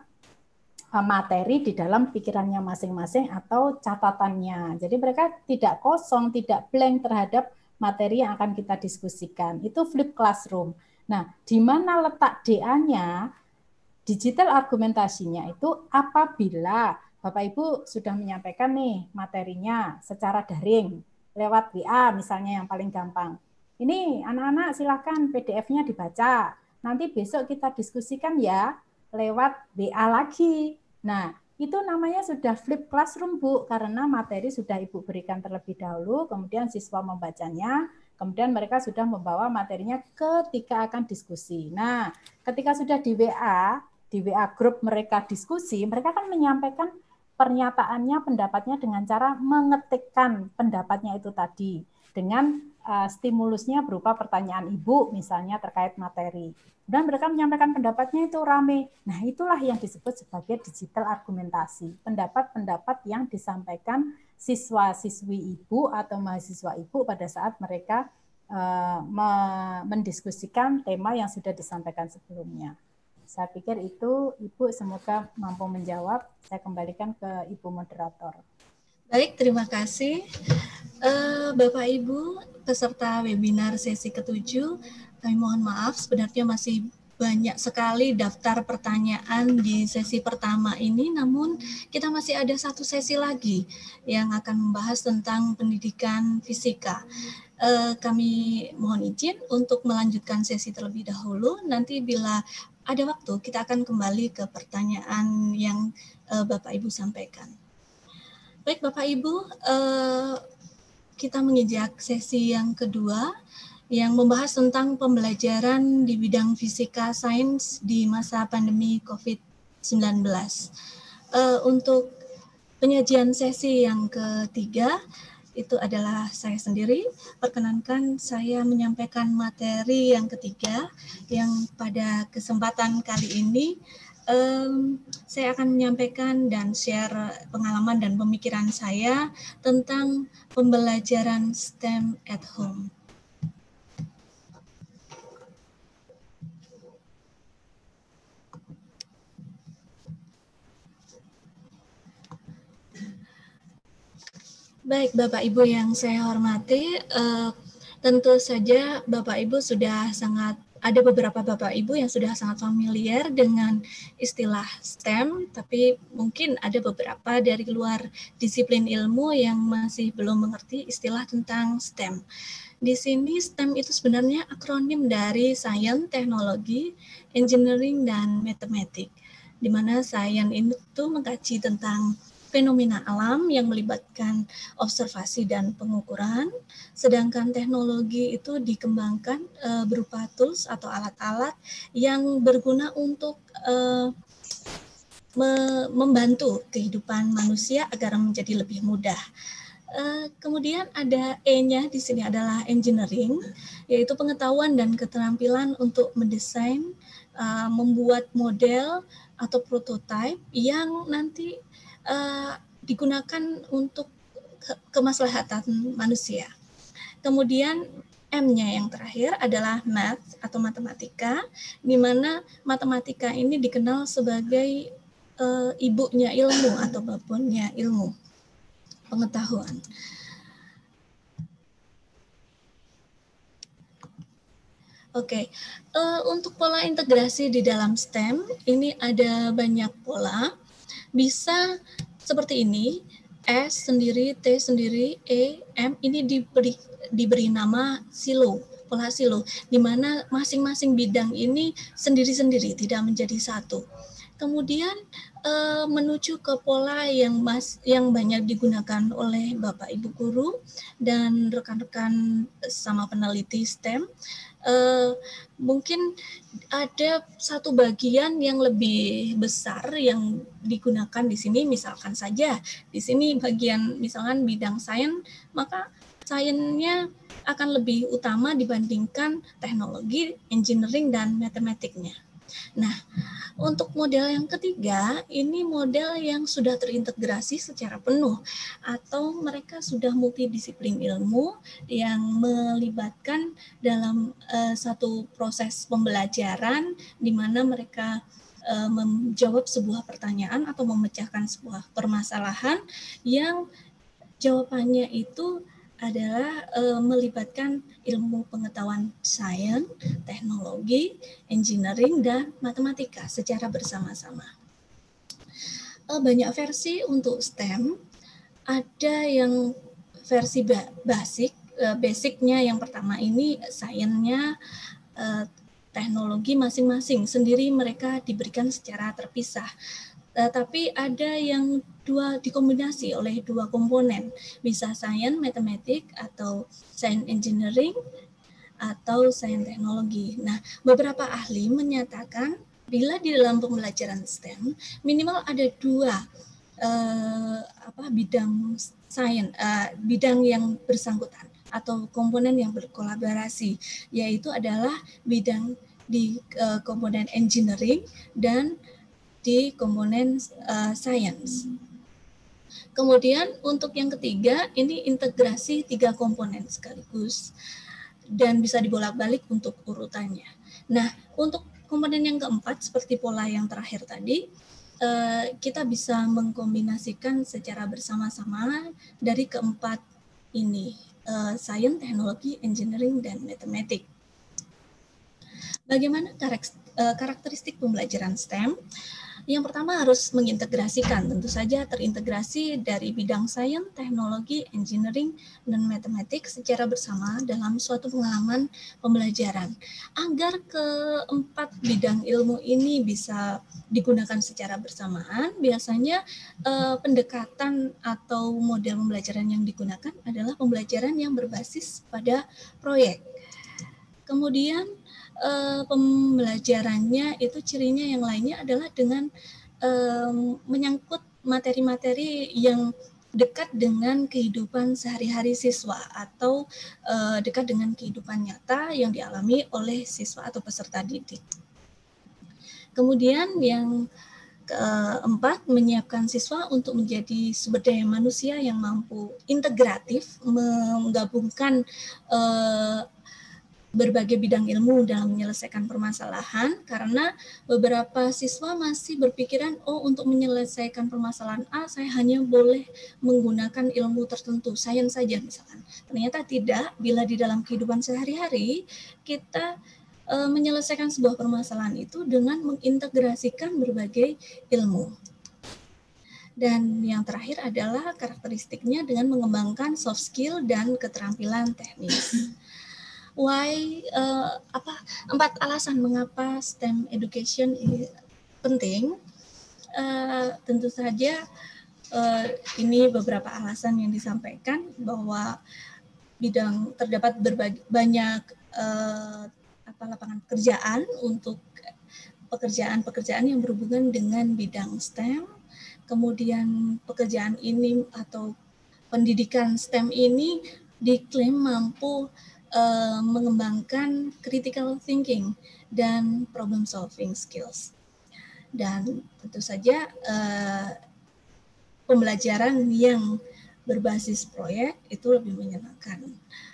materi di dalam pikirannya masing-masing atau catatannya. Jadi mereka tidak kosong, tidak blank terhadap materi yang akan kita diskusikan. Itu flip classroom. Nah, di mana letak D A-nya, digital argumentasinya itu apabila Bapak Ibu sudah menyampaikan nih materinya secara daring, lewat W A misalnya yang paling gampang. Ini anak-anak silakan P D F-nya dibaca. Nanti besok kita diskusikan ya lewat W A lagi. Nah, itu namanya sudah flip classroom, Bu, karena materi sudah Ibu berikan terlebih dahulu, kemudian siswa membacanya, kemudian mereka sudah membawa materinya ketika akan diskusi. Nah, ketika sudah di W A, di W A grup mereka diskusi, mereka akan menyampaikan pernyataannya, pendapatnya dengan cara mengetikkan pendapatnya itu tadi, dengan uh, stimulusnya berupa pertanyaan Ibu, misalnya terkait materi. Dan mereka menyampaikan pendapatnya itu rame. Nah, itulah yang disebut sebagai digital argumentasi. Pendapat-pendapat yang disampaikan siswa-siswi Ibu atau mahasiswa Ibu pada saat mereka uh, mendiskusikan tema yang sudah disampaikan sebelumnya. Saya pikir itu, Ibu semoga mampu menjawab. Saya kembalikan ke Ibu moderator. Baik, terima kasih. Uh, Bapak Ibu peserta webinar sesi ketujuh, kami mohon maaf, sebenarnya masih banyak sekali daftar pertanyaan di sesi pertama ini, namun kita masih ada satu sesi lagi yang akan membahas tentang pendidikan fisika. Uh, kami mohon izin untuk melanjutkan sesi terlebih dahulu, nanti bila ada waktu kita akan kembali ke pertanyaan yang uh, Bapak Ibu sampaikan. Baik Bapak Ibu, uh, kita menginjak sesi yang kedua yang membahas tentang pembelajaran di bidang fisika sains di masa pandemi covid sembilan belas. Uh, untuk penyajian sesi yang ketiga, itu adalah saya sendiri. Perkenankan saya menyampaikan materi yang ketiga, yang pada kesempatan kali ini um, saya akan menyampaikan dan share pengalaman dan pemikiran saya tentang pembelajaran STEM at home. Baik, Bapak Ibu yang saya hormati, eh, tentu saja Bapak Ibu sudah sangat, ada beberapa Bapak Ibu yang sudah sangat familiar dengan istilah STEM, tapi mungkin ada beberapa dari luar disiplin ilmu yang masih belum mengerti istilah tentang STEM. Di sini STEM itu sebenarnya akronim dari Science, Teknologi, Engineering, dan Matematik, di mana Science itu mengkaji tentang fenomena alam yang melibatkan observasi dan pengukuran, sedangkan teknologi itu dikembangkan e, berupa tools atau alat-alat yang berguna untuk e, me, membantu kehidupan manusia agar menjadi lebih mudah. E, kemudian ada E-nya di sini adalah engineering, yaitu pengetahuan dan keterampilan untuk mendesain, e, membuat model atau prototipe yang nanti Uh, digunakan untuk ke kemaslahatan manusia. Kemudian M-nya yang terakhir adalah math atau matematika, di mana matematika ini dikenal sebagai uh, ibunya ilmu atau bapaknya ilmu pengetahuan. Oke, okay. uh, untuk pola integrasi di dalam STEM ini ada banyak pola. Bisa seperti ini, S sendiri, T sendiri, E, M, ini diberi, diberi nama silo, pola silo, di mana masing-masing bidang ini sendiri-sendiri, tidak menjadi satu. Kemudian eh, menuju ke pola yang, mas, yang banyak digunakan oleh Bapak Ibu Guru dan rekan-rekan sama peneliti STEM, Uh, mungkin ada satu bagian yang lebih besar yang digunakan di sini, misalkan saja di sini bagian misalkan bidang sains, maka sainsnya akan lebih utama dibandingkan teknologi, engineering, dan matematiknya. Nah, untuk model yang ketiga, ini model yang sudah terintegrasi secara penuh atau mereka sudah multidisiplin ilmu yang melibatkan dalam uh, satu proses pembelajaran di mana mereka uh, menjawab sebuah pertanyaan atau memecahkan sebuah permasalahan yang jawabannya itu adalah e, melibatkan ilmu pengetahuan sains, teknologi, engineering, dan matematika secara bersama-sama. E, banyak versi untuk STEM, ada yang versi ba basic, e, basicnya yang pertama ini sainsnya, e, teknologi masing-masing, sendiri mereka diberikan secara terpisah. Uh, tapi ada yang dua dikombinasi oleh dua komponen, bisa sains matematik atau sains engineering atau sains teknologi. Nah, beberapa ahli menyatakan bila di dalam pembelajaran STEM minimal ada dua uh, apa bidang sains, uh, bidang yang bersangkutan atau komponen yang berkolaborasi, yaitu adalah bidang di uh, komponen engineering dan di komponen uh, sains. Kemudian untuk yang ketiga, ini integrasi tiga komponen sekaligus dan bisa dibolak-balik untuk urutannya. Nah, untuk komponen yang keempat, seperti pola yang terakhir tadi, uh, kita bisa mengkombinasikan secara bersama-sama dari keempat ini, uh, sains, teknologi, engineering, dan matematik. Bagaimana karakteristik pembelajaran STEM? Yang pertama harus mengintegrasikan, tentu saja terintegrasi dari bidang sains, teknologi, engineering, dan matematik secara bersama dalam suatu pengalaman pembelajaran. Agar keempat bidang ilmu ini bisa digunakan secara bersamaan, biasanya eh, pendekatan atau model pembelajaran yang digunakan adalah pembelajaran yang berbasis pada proyek. Kemudian Uh, pembelajarannya itu cirinya yang lainnya adalah dengan um, menyangkut materi-materi yang dekat dengan kehidupan sehari-hari siswa atau uh, dekat dengan kehidupan nyata yang dialami oleh siswa atau peserta didik. Kemudian yang keempat, menyiapkan siswa untuk menjadi sumber daya manusia yang mampu integratif, menggabungkan uh, berbagai bidang ilmu dalam menyelesaikan permasalahan, karena beberapa siswa masih berpikiran, oh untuk menyelesaikan permasalahan A, saya hanya boleh menggunakan ilmu tertentu, sains saja misalkan. Ternyata tidak, bila di dalam kehidupan sehari-hari, kita e, menyelesaikan sebuah permasalahan itu dengan mengintegrasikan berbagai ilmu. Dan yang terakhir adalah karakteristiknya dengan mengembangkan soft skill dan keterampilan teknis. Why uh, apa empat alasan mengapa STEM education ini penting? Uh, tentu saja uh, ini beberapa alasan yang disampaikan bahwa bidang terdapat berbagai banyak uh, apa lapangan pekerjaan untuk pekerjaan-pekerjaan yang berhubungan dengan bidang STEM. Kemudian pekerjaan ini atau pendidikan STEM ini diklaim mampu Uh, mengembangkan critical thinking dan problem solving skills. Dan tentu saja uh, pembelajaran yang berbasis proyek itu lebih menyenangkan.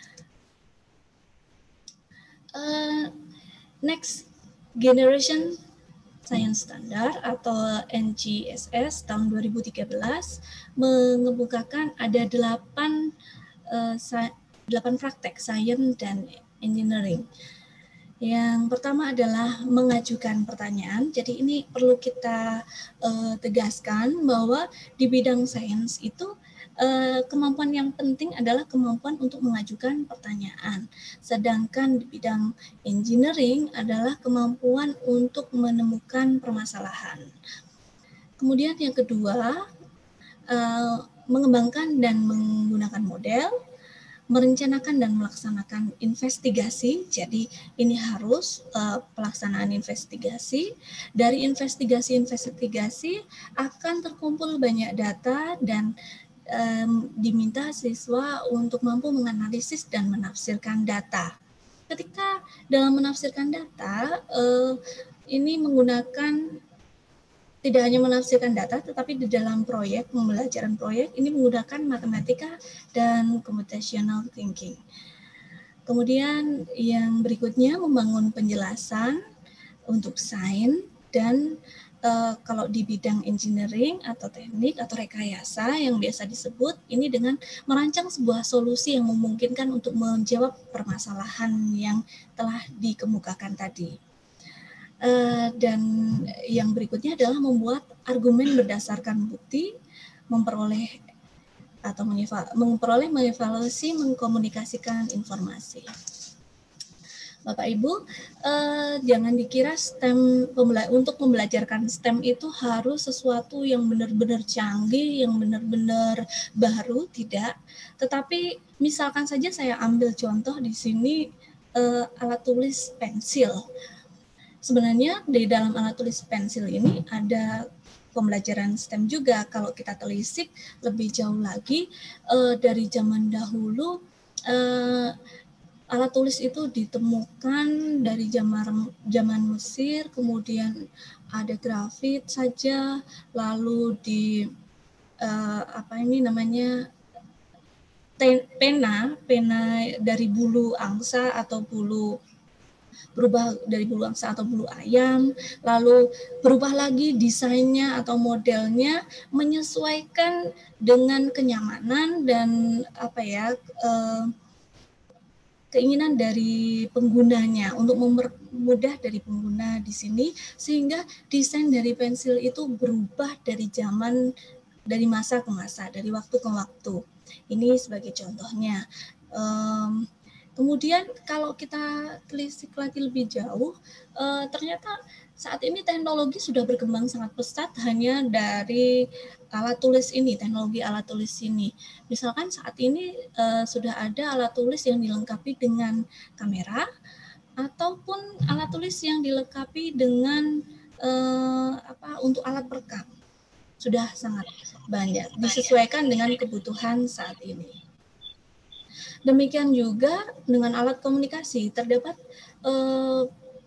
Uh, next Generation Science Standard atau N G S S tahun dua ribu tiga belas mengemukakan ada delapan uh, delapan praktek sains dan engineering. Yang pertama adalah mengajukan pertanyaan. Jadi ini perlu kita uh, tegaskan bahwa di bidang sains itu uh, kemampuan yang penting adalah kemampuan untuk mengajukan pertanyaan. Sedangkan di bidang engineering adalah kemampuan untuk menemukan permasalahan. Kemudian yang kedua, uh, mengembangkan dan menggunakan model, merencanakan dan melaksanakan investigasi. Jadi ini harus uh, pelaksanaan investigasi. Dari investigasi-investigasi akan terkumpul banyak data dan um, diminta siswa untuk mampu menganalisis dan menafsirkan data. Ketika dalam menafsirkan data, uh, ini menggunakan tidak hanya menafsirkan data, tetapi di dalam proyek, pembelajaran proyek, ini menggunakan matematika dan computational thinking. Kemudian yang berikutnya membangun penjelasan untuk sains dan uh, kalau di bidang engineering atau teknik atau rekayasa yang biasa disebut ini dengan merancang sebuah solusi yang memungkinkan untuk menjawab permasalahan yang telah dikemukakan tadi. Uh, dan yang berikutnya adalah membuat argumen berdasarkan bukti, memperoleh atau memperoleh, mengevaluasi, mengkomunikasikan informasi. Bapak Ibu, eh, jangan dikira STEM untuk membelajarkan STEM itu harus sesuatu yang benar-benar canggih, yang benar-benar baru, tidak. Tetapi misalkan saja saya ambil contoh di sini eh, alat tulis pensil. Sebenarnya di dalam alat tulis pensil ini ada pembelajaran STEM juga. Kalau kita telisik lebih jauh lagi eh, dari zaman dahulu. Eh, Alat tulis itu ditemukan dari zaman zaman Mesir, kemudian ada grafit saja, lalu di uh, apa ini namanya ten, pena, pena dari bulu angsa atau bulu berubah dari bulu angsa atau bulu ayam, lalu berubah lagi desainnya atau modelnya menyesuaikan dengan kenyamanan dan apa ya. Uh, keinginan dari penggunanya untuk mempermudah dari pengguna di sini sehingga desain dari pensil itu berubah dari zaman dari masa ke masa, dari waktu ke waktu. Ini sebagai contohnya. Um, kemudian kalau kita telisik lagi lebih jauh, uh, ternyata saat ini teknologi sudah berkembang sangat pesat hanya dari alat tulis ini, teknologi alat tulis ini. Misalkan saat ini uh, sudah ada alat tulis yang dilengkapi dengan kamera ataupun alat tulis yang dilengkapi dengan uh, apa untuk alat perekam. Sudah sangat banyak, disesuaikan dengan kebutuhan saat ini. Demikian juga dengan alat komunikasi, terdapat uh,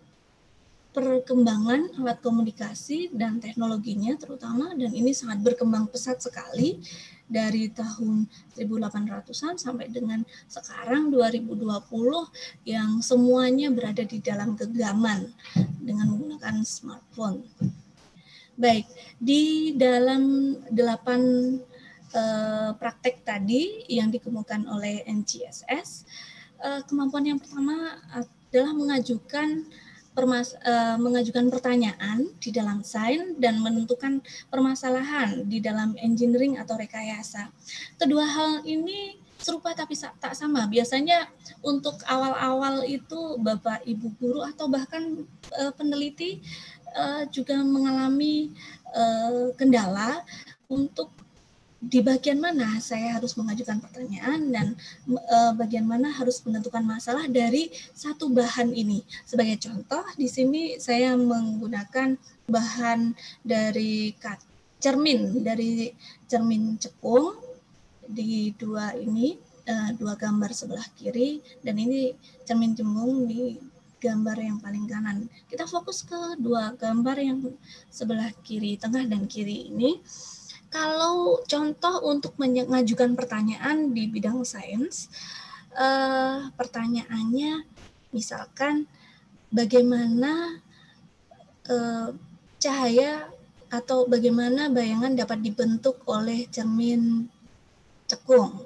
perkembangan alat komunikasi dan teknologinya terutama, dan ini sangat berkembang pesat sekali dari tahun seribu delapan ratusan sampai dengan sekarang dua ribu dua puluh yang semuanya berada di dalam genggaman dengan menggunakan smartphone. Baik, di dalam delapan eh, praktek tadi yang dikemukakan oleh N G S S, eh, kemampuan yang pertama adalah mengajukan Permas, uh, mengajukan pertanyaan di dalam sains dan menentukan permasalahan di dalam engineering atau rekayasa. Kedua hal ini serupa tapi tak sama. Biasanya untuk awal-awal itu Bapak Ibu guru atau bahkan uh, peneliti uh, juga mengalami uh, kendala untuk di bagian mana saya harus mengajukan pertanyaan dan e, bagian mana harus menentukan masalah dari satu bahan ini. Sebagai contoh, di sini saya menggunakan bahan dari cermin, dari cermin cekung di dua ini, e, dua gambar sebelah kiri, dan ini cermin cekung di gambar yang paling kanan. Kita fokus ke dua gambar yang sebelah kiri, tengah dan kiri ini. Kalau contoh untuk mengajukan pertanyaan di bidang sains, eh, pertanyaannya misalkan bagaimana eh, cahaya atau bagaimana bayangan dapat dibentuk oleh cermin cekung.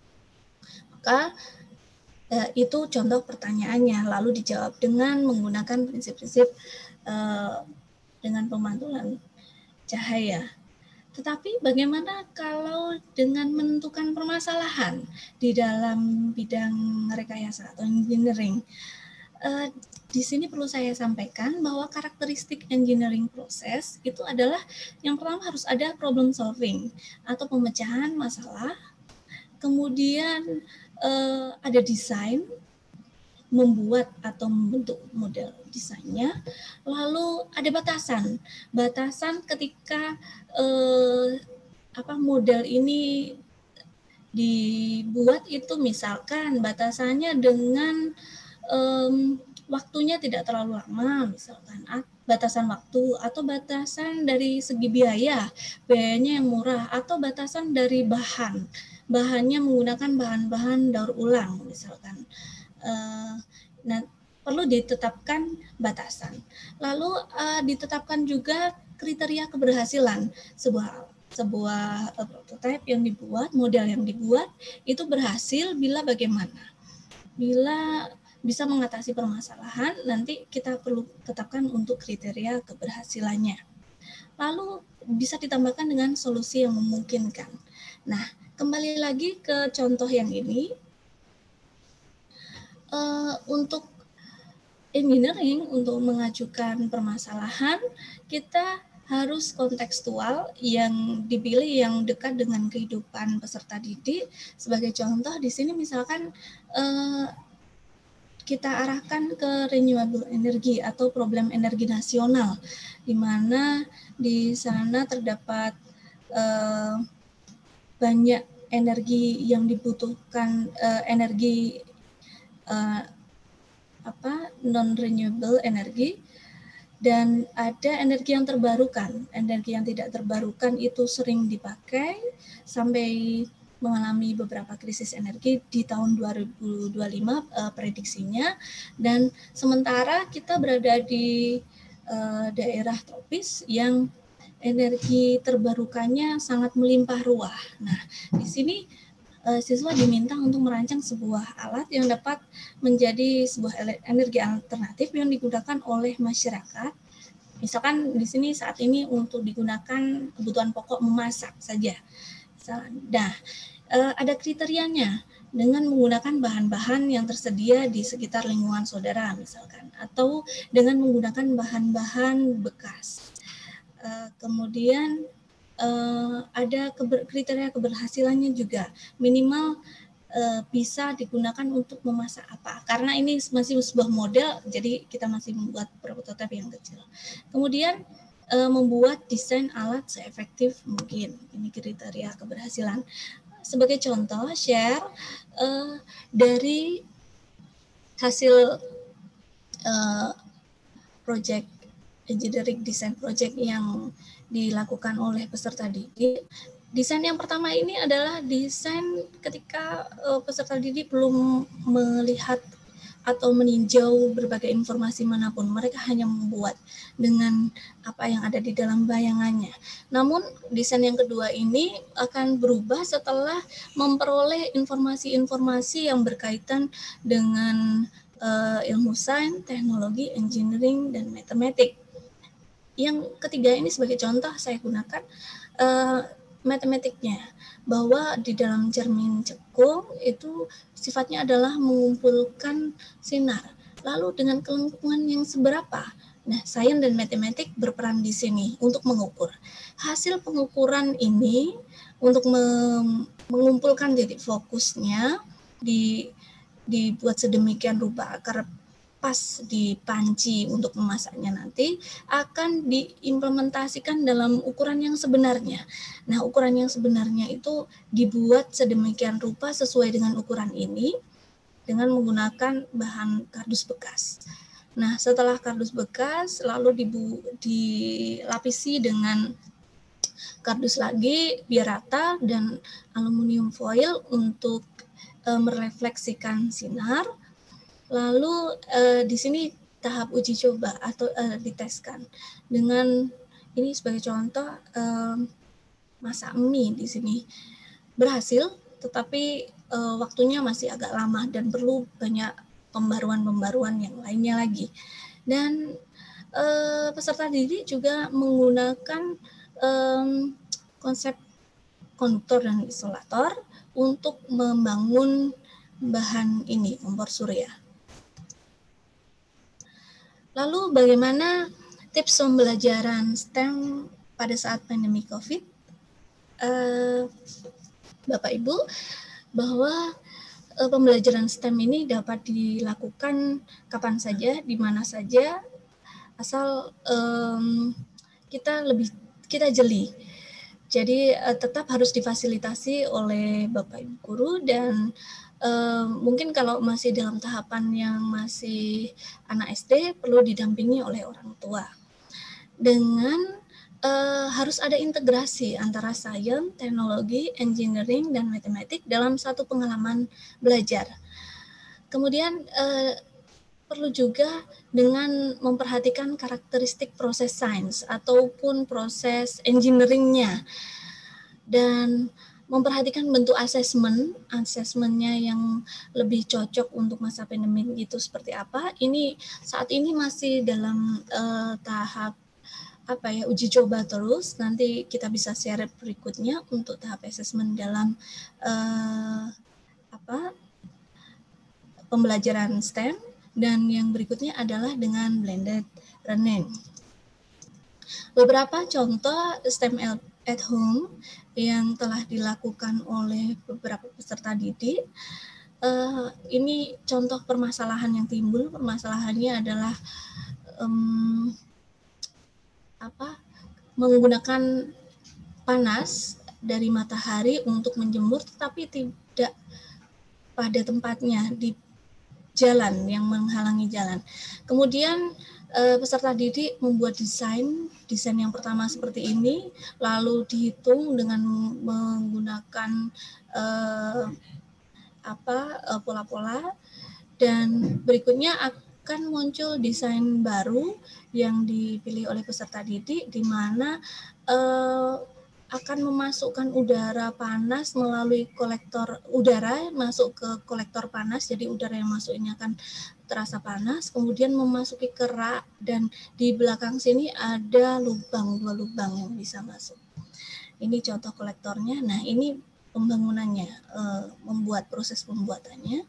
Maka eh, itu contoh pertanyaannya, lalu dijawab dengan menggunakan prinsip-prinsip eh, dengan pemantulan cahaya. Tetapi bagaimana kalau dengan menentukan permasalahan di dalam bidang rekayasa atau engineering? Uh, di sini perlu saya sampaikan bahwa karakteristik engineering proses itu adalah yang pertama harus ada problem solving atau pemecahan masalah, kemudian uh, ada desain, membuat atau membentuk model desainnya, lalu ada batasan, batasan ketika eh, apa model ini dibuat itu misalkan batasannya dengan um, waktunya tidak terlalu lama, misalkan batasan waktu, atau batasan dari segi biaya, biayanya yang murah, atau batasan dari bahan, bahannya menggunakan bahan-bahan daur ulang, misalkan. Uh, nah, perlu ditetapkan batasan. Lalu uh, ditetapkan juga kriteria keberhasilan sebuah sebuah uh, prototipe yang dibuat, model yang dibuat itu berhasil bila bagaimana? Bila bisa mengatasi permasalahan, nanti kita perlu tetapkan untuk kriteria keberhasilannya. Lalu bisa ditambahkan dengan solusi yang memungkinkan. Nah, kembali lagi ke contoh yang ini, uh, untuk engineering, untuk mengajukan permasalahan, kita harus kontekstual yang dipilih yang dekat dengan kehidupan peserta didik. Sebagai contoh di sini misalkan eh, kita arahkan ke renewable energy atau problem energi nasional, di mana di sana terdapat eh, banyak energi yang dibutuhkan, eh, energi eh, apa non renewable energy. Dan ada energi yang terbarukan. Energi yang tidak terbarukan itu sering dipakai sampai mengalami beberapa krisis energi di tahun dua ribu dua puluh lima uh, prediksinya. Dan sementara kita berada di uh, daerah tropis yang energi terbarukannya sangat melimpah ruah. Nah, di sini uh, siswa diminta untuk merancang sebuah alat yang dapat menjadi sebuah energi alternatif yang digunakan oleh masyarakat. Misalkan di sini saat ini untuk digunakan kebutuhan pokok memasak saja. Nah, uh, ada kriterianya dengan menggunakan bahan-bahan yang tersedia di sekitar lingkungan saudara misalkan, atau dengan menggunakan bahan-bahan bekas. Uh, kemudian Uh, ada keber, kriteria keberhasilannya juga, minimal uh, bisa digunakan untuk memasak apa, karena ini masih sebuah model, jadi kita masih membuat prototipe yang kecil. Kemudian uh, membuat desain alat seefektif mungkin, ini kriteria keberhasilan. Sebagai contoh, share uh, dari hasil uh, project engineering design project yang dilakukan oleh peserta didik. Desain yang pertama ini adalah desain ketika uh, peserta didik belum melihat atau meninjau berbagai informasi manapun. Mereka hanya membuat dengan apa yang ada di dalam bayangannya. Namun desain yang kedua ini akan berubah setelah memperoleh informasi-informasi yang berkaitan dengan uh, ilmu sains, teknologi, engineering, dan matematik. Yang ketiga ini sebagai contoh saya gunakan uh, matematiknya, bahwa di dalam cermin cekung itu sifatnya adalah mengumpulkan sinar. Lalu dengan kelengkungan yang seberapa? Nah, sains dan matematik berperan di sini untuk mengukur. Hasil pengukuran ini untuk mengumpulkan titik fokusnya di, dibuat sedemikian rupa agar pas di panci untuk memasaknya nanti akan diimplementasikan dalam ukuran yang sebenarnya. Nah, ukuran yang sebenarnya itu dibuat sedemikian rupa sesuai dengan ukuran ini dengan menggunakan bahan kardus bekas. Nah, setelah kardus bekas lalu dibu, dilapisi dengan kardus lagi biar rata dan aluminium foil untuk e, merefleksikan sinar. Lalu eh, di sini tahap uji coba atau eh, diteskan dengan ini sebagai contoh eh, masak mie di sini berhasil, tetapi eh, waktunya masih agak lama dan perlu banyak pembaruan-pembaruan yang lainnya lagi. Dan eh, peserta didik juga menggunakan eh, konsep konduktor dan isolator untuk membangun bahan ini kompor surya. Lalu bagaimana tips pembelajaran S T E M pada saat pandemi COVID? Uh, Bapak Ibu, bahwa uh, pembelajaran S T E M ini dapat dilakukan kapan saja, di mana saja, asal um, kita lebih kita jeli. Jadi uh, tetap harus difasilitasi oleh Bapak Ibu guru dan uh, mungkin kalau masih dalam tahapan yang masih anak S D perlu didampingi oleh orang tua. Dengan uh, harus ada integrasi antara sains, teknologi, engineering, dan matematik dalam satu pengalaman belajar. Kemudian uh, perlu juga dengan memperhatikan karakteristik proses sains ataupun proses engineering-nya dan memperhatikan bentuk asesmen, asesmennya yang lebih cocok untuk masa pandemi itu seperti apa. Ini saat ini masih dalam uh, tahap apa ya uji coba terus. Nanti kita bisa share berikutnya untuk tahap asesmen dalam uh, apa pembelajaran S T E M. Dan yang berikutnya adalah dengan blended learning. Beberapa contoh S T E M at home yang telah dilakukan oleh beberapa peserta didik. Uh, ini contoh permasalahan yang timbul. Permasalahannya adalah um, apa? Menggunakan panas dari matahari untuk menjemur, tetapi tidak pada tempatnya di jalan yang menghalangi jalan. Kemudian eh, peserta didik membuat desain, desain yang pertama seperti ini, lalu dihitung dengan menggunakan eh, apa eh, pola-pola, dan berikutnya akan muncul desain baru yang dipilih oleh peserta didik, di mana eh, akan memasukkan udara panas melalui kolektor udara masuk ke kolektor panas, jadi udara yang masuk ini akan terasa panas, kemudian memasuki kerak dan di belakang sini ada lubang, dua lubang yang bisa masuk. Ini contoh kolektornya. Nah, ini pembangunannya, eh, membuat proses pembuatannya.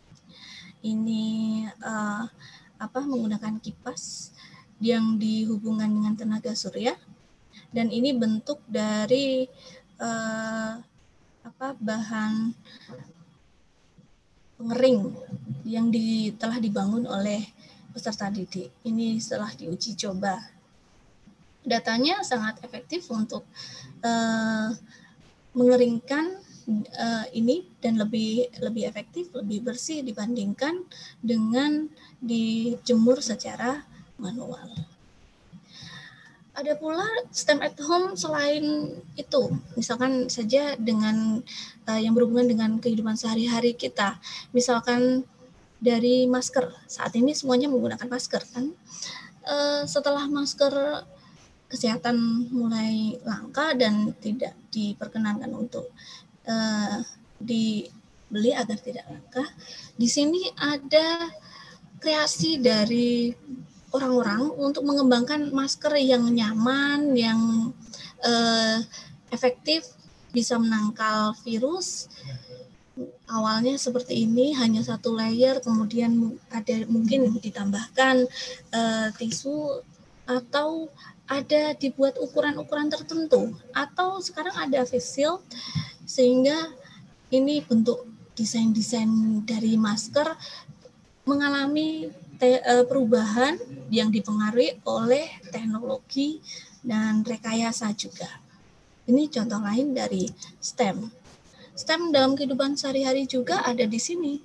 Ini eh, apa menggunakan kipas yang dihubungkan dengan tenaga surya. Dan ini bentuk dari eh, apa bahan pengering yang di, telah dibangun oleh peserta didik. Ini setelah diuji coba. Datanya sangat efektif untuk eh, mengeringkan eh, ini dan lebih lebih efektif, lebih bersih dibandingkan dengan dijemur secara manual. Ada pula S T E M at home selain itu, misalkan saja dengan uh, yang berhubungan dengan kehidupan sehari-hari kita, misalkan dari masker. Saat ini semuanya menggunakan masker kan. Uh, setelah masker kesehatan mulai langka dan tidak diperkenankan untuk uh, dibeli agar tidak langka, di sini ada kreasi dari orang-orang untuk mengembangkan masker yang nyaman, yang eh, efektif, bisa menangkal virus. Awalnya seperti ini, hanya satu layer, kemudian ada mungkin ditambahkan eh, tisu, atau ada dibuat ukuran-ukuran tertentu, atau sekarang ada face shield, sehingga ini bentuk desain-desain dari masker mengalami te, uh, perubahan yang dipengaruhi oleh teknologi dan rekayasa juga. Ini contoh lain dari S T E M. S T E M dalam kehidupan sehari-hari juga ada di sini.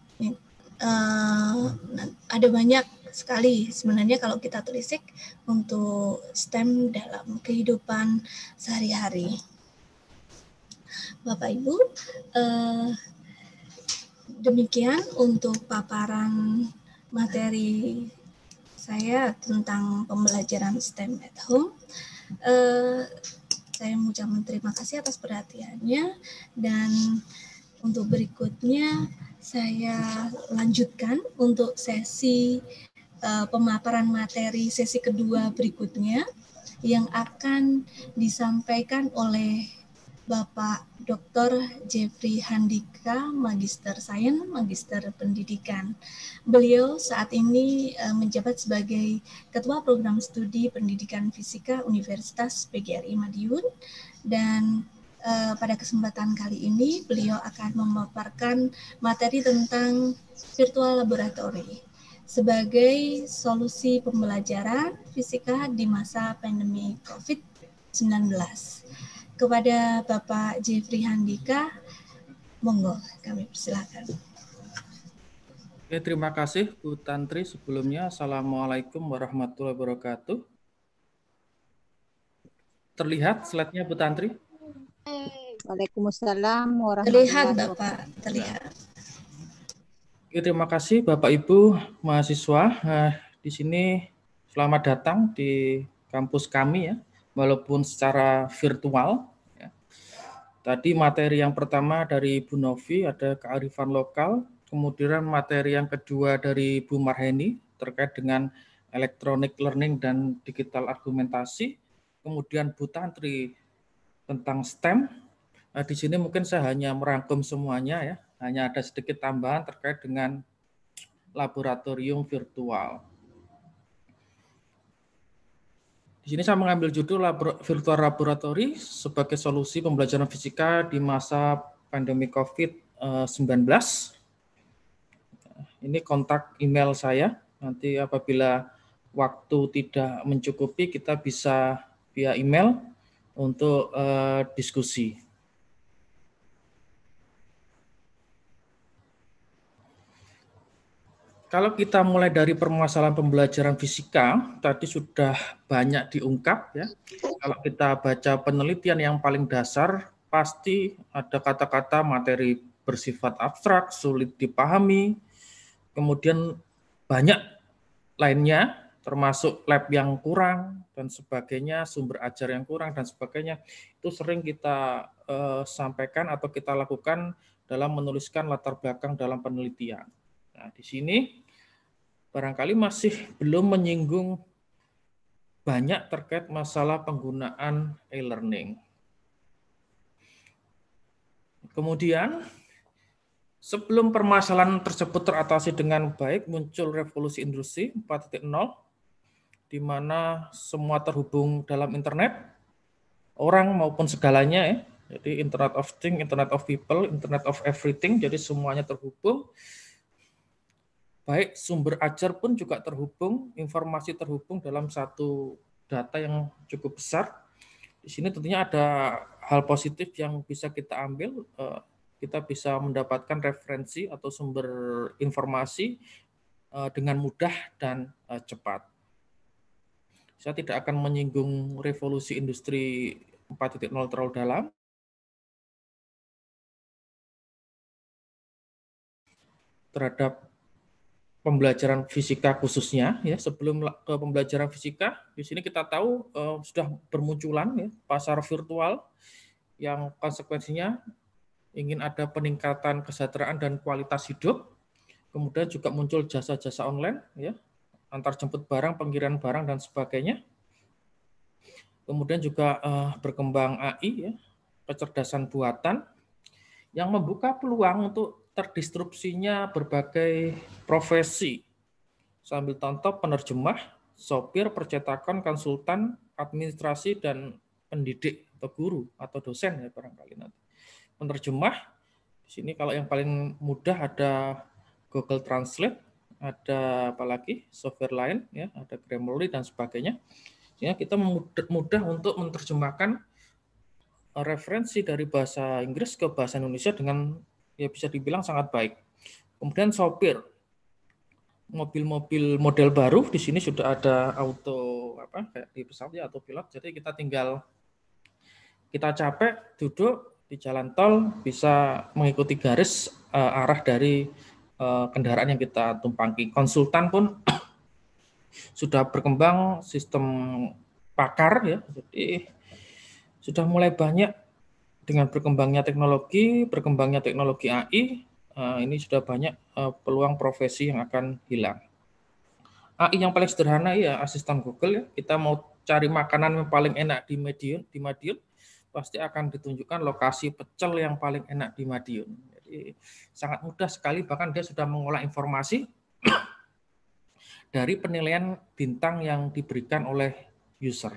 Uh, ada banyak sekali sebenarnya kalau kita telisik untuk S T E M dalam kehidupan sehari-hari. Bapak Ibu, uh, demikian untuk paparan materi saya tentang pembelajaran S T E M at home. Uh, saya mengucapkan terima kasih atas perhatiannya, dan untuk berikutnya saya lanjutkan untuk sesi uh, pemaparan materi sesi kedua berikutnya yang akan disampaikan oleh Bapak Doktor Jeffrey Handika, Magister Sains, Magister Pendidikan. Beliau saat ini uh, menjabat sebagai Ketua Program Studi Pendidikan Fisika Universitas P G R I Madiun, dan uh, pada kesempatan kali ini beliau akan memaparkan materi tentang virtual laboratory sebagai solusi pembelajaran fisika di masa pandemi covid sembilan belas. kepada Bapak Jeffrey Handika, monggo kami persilakan. Oke, terima kasih Bu Tantri. Sebelumnya, Assalamualaikum warahmatullahi wabarakatuh. Terlihat slide-nya Bu Tantri? Waalaikumsalam warahmatullahi Terlihat wabarakatuh. Bapak, terlihat. Oke, terima kasih Bapak Ibu mahasiswa. Nah, di sini selamat datang di kampus kami ya, walaupun secara virtual. Ya. Tadi materi yang pertama dari Bu Novi ada kearifan lokal, kemudian materi yang kedua dari Bu Marheni terkait dengan electronic learning dan digital argumentasi, kemudian Bu Tantri tentang S T E M. Nah, di sini mungkin saya hanya merangkum semuanya ya, hanya ada sedikit tambahan terkait dengan laboratorium virtual. Di sini saya mengambil judul Virtual Laboratory sebagai solusi pembelajaran fisika di masa pandemi COVID sembilan belas. Ini kontak email saya. Nanti apabila waktu tidak mencukupi, kita bisa via email untuk uh, diskusi. Kalau kita mulai dari permasalahan pembelajaran fisika, tadi sudah banyak diungkap ya. Kalau kita baca penelitian yang paling dasar, pasti ada kata-kata materi bersifat abstrak, sulit dipahami, kemudian banyak lainnya, termasuk lab yang kurang dan sebagainya, sumber ajar yang kurang dan sebagainya. Itu sering kita eh, sampaikan atau kita lakukan dalam menuliskan latar belakang dalam penelitian. Nah, di sini barangkali masih belum menyinggung banyak terkait masalah penggunaan e-learning. Kemudian, sebelum permasalahan tersebut teratasi dengan baik, muncul revolusi industri empat titik nol, di mana semua terhubung dalam internet, orang maupun segalanya ya. Jadi Internet of Things, Internet of People, Internet of Everything, jadi semuanya terhubung. Baik sumber ajar pun juga terhubung, informasi terhubung dalam satu data yang cukup besar. Di sini tentunya ada hal positif yang bisa kita ambil, kita bisa mendapatkan referensi atau sumber informasi dengan mudah dan cepat. Saya tidak akan menyinggung revolusi industri empat titik nol terlalu dalam. Terhadap pembelajaran fisika khususnya ya, sebelum ke pembelajaran fisika di sini kita tahu uh, sudah bermunculan ya pasar virtual yang konsekuensinya ingin ada peningkatan kesejahteraan dan kualitas hidup. Kemudian juga muncul jasa-jasa online ya, antar jemput barang, pengiriman barang dan sebagainya. Kemudian juga uh, berkembang A I ya, kecerdasan buatan yang membuka peluang untuk terdistrupsinya berbagai profesi. Sambil contoh penerjemah, sopir, percetakan, konsultan, administrasi, dan pendidik atau guru atau dosen ya barangkali nanti. Penerjemah, di sini kalau yang paling mudah ada Google Translate, ada apalagi software lain, ya, ada Grammarly dan sebagainya. Sehingga kita mudah, mudah untuk menerjemahkan referensi dari bahasa Inggris ke bahasa Indonesia dengan ya bisa dibilang sangat baik. Kemudian sopir, mobil-mobil model baru di sini sudah ada auto apa kayak di pesawat ya, auto pilot. Jadi kita tinggal kita capek duduk di jalan tol bisa mengikuti garis uh, arah dari uh, kendaraan yang kita tumpangi. Konsultan pun sudah berkembang sistem pakar ya. Jadi sudah mulai banyak. Dengan berkembangnya teknologi, berkembangnya teknologi A I, uh, ini sudah banyak uh, peluang profesi yang akan hilang. A I yang paling sederhana ya asisten Google ya. Kita mau cari makanan yang paling enak di Madiun, di Madiun pasti akan ditunjukkan lokasi pecel yang paling enak di Madiun. Jadi sangat mudah sekali, bahkan dia sudah mengolah informasi dari penilaian bintang yang diberikan oleh user.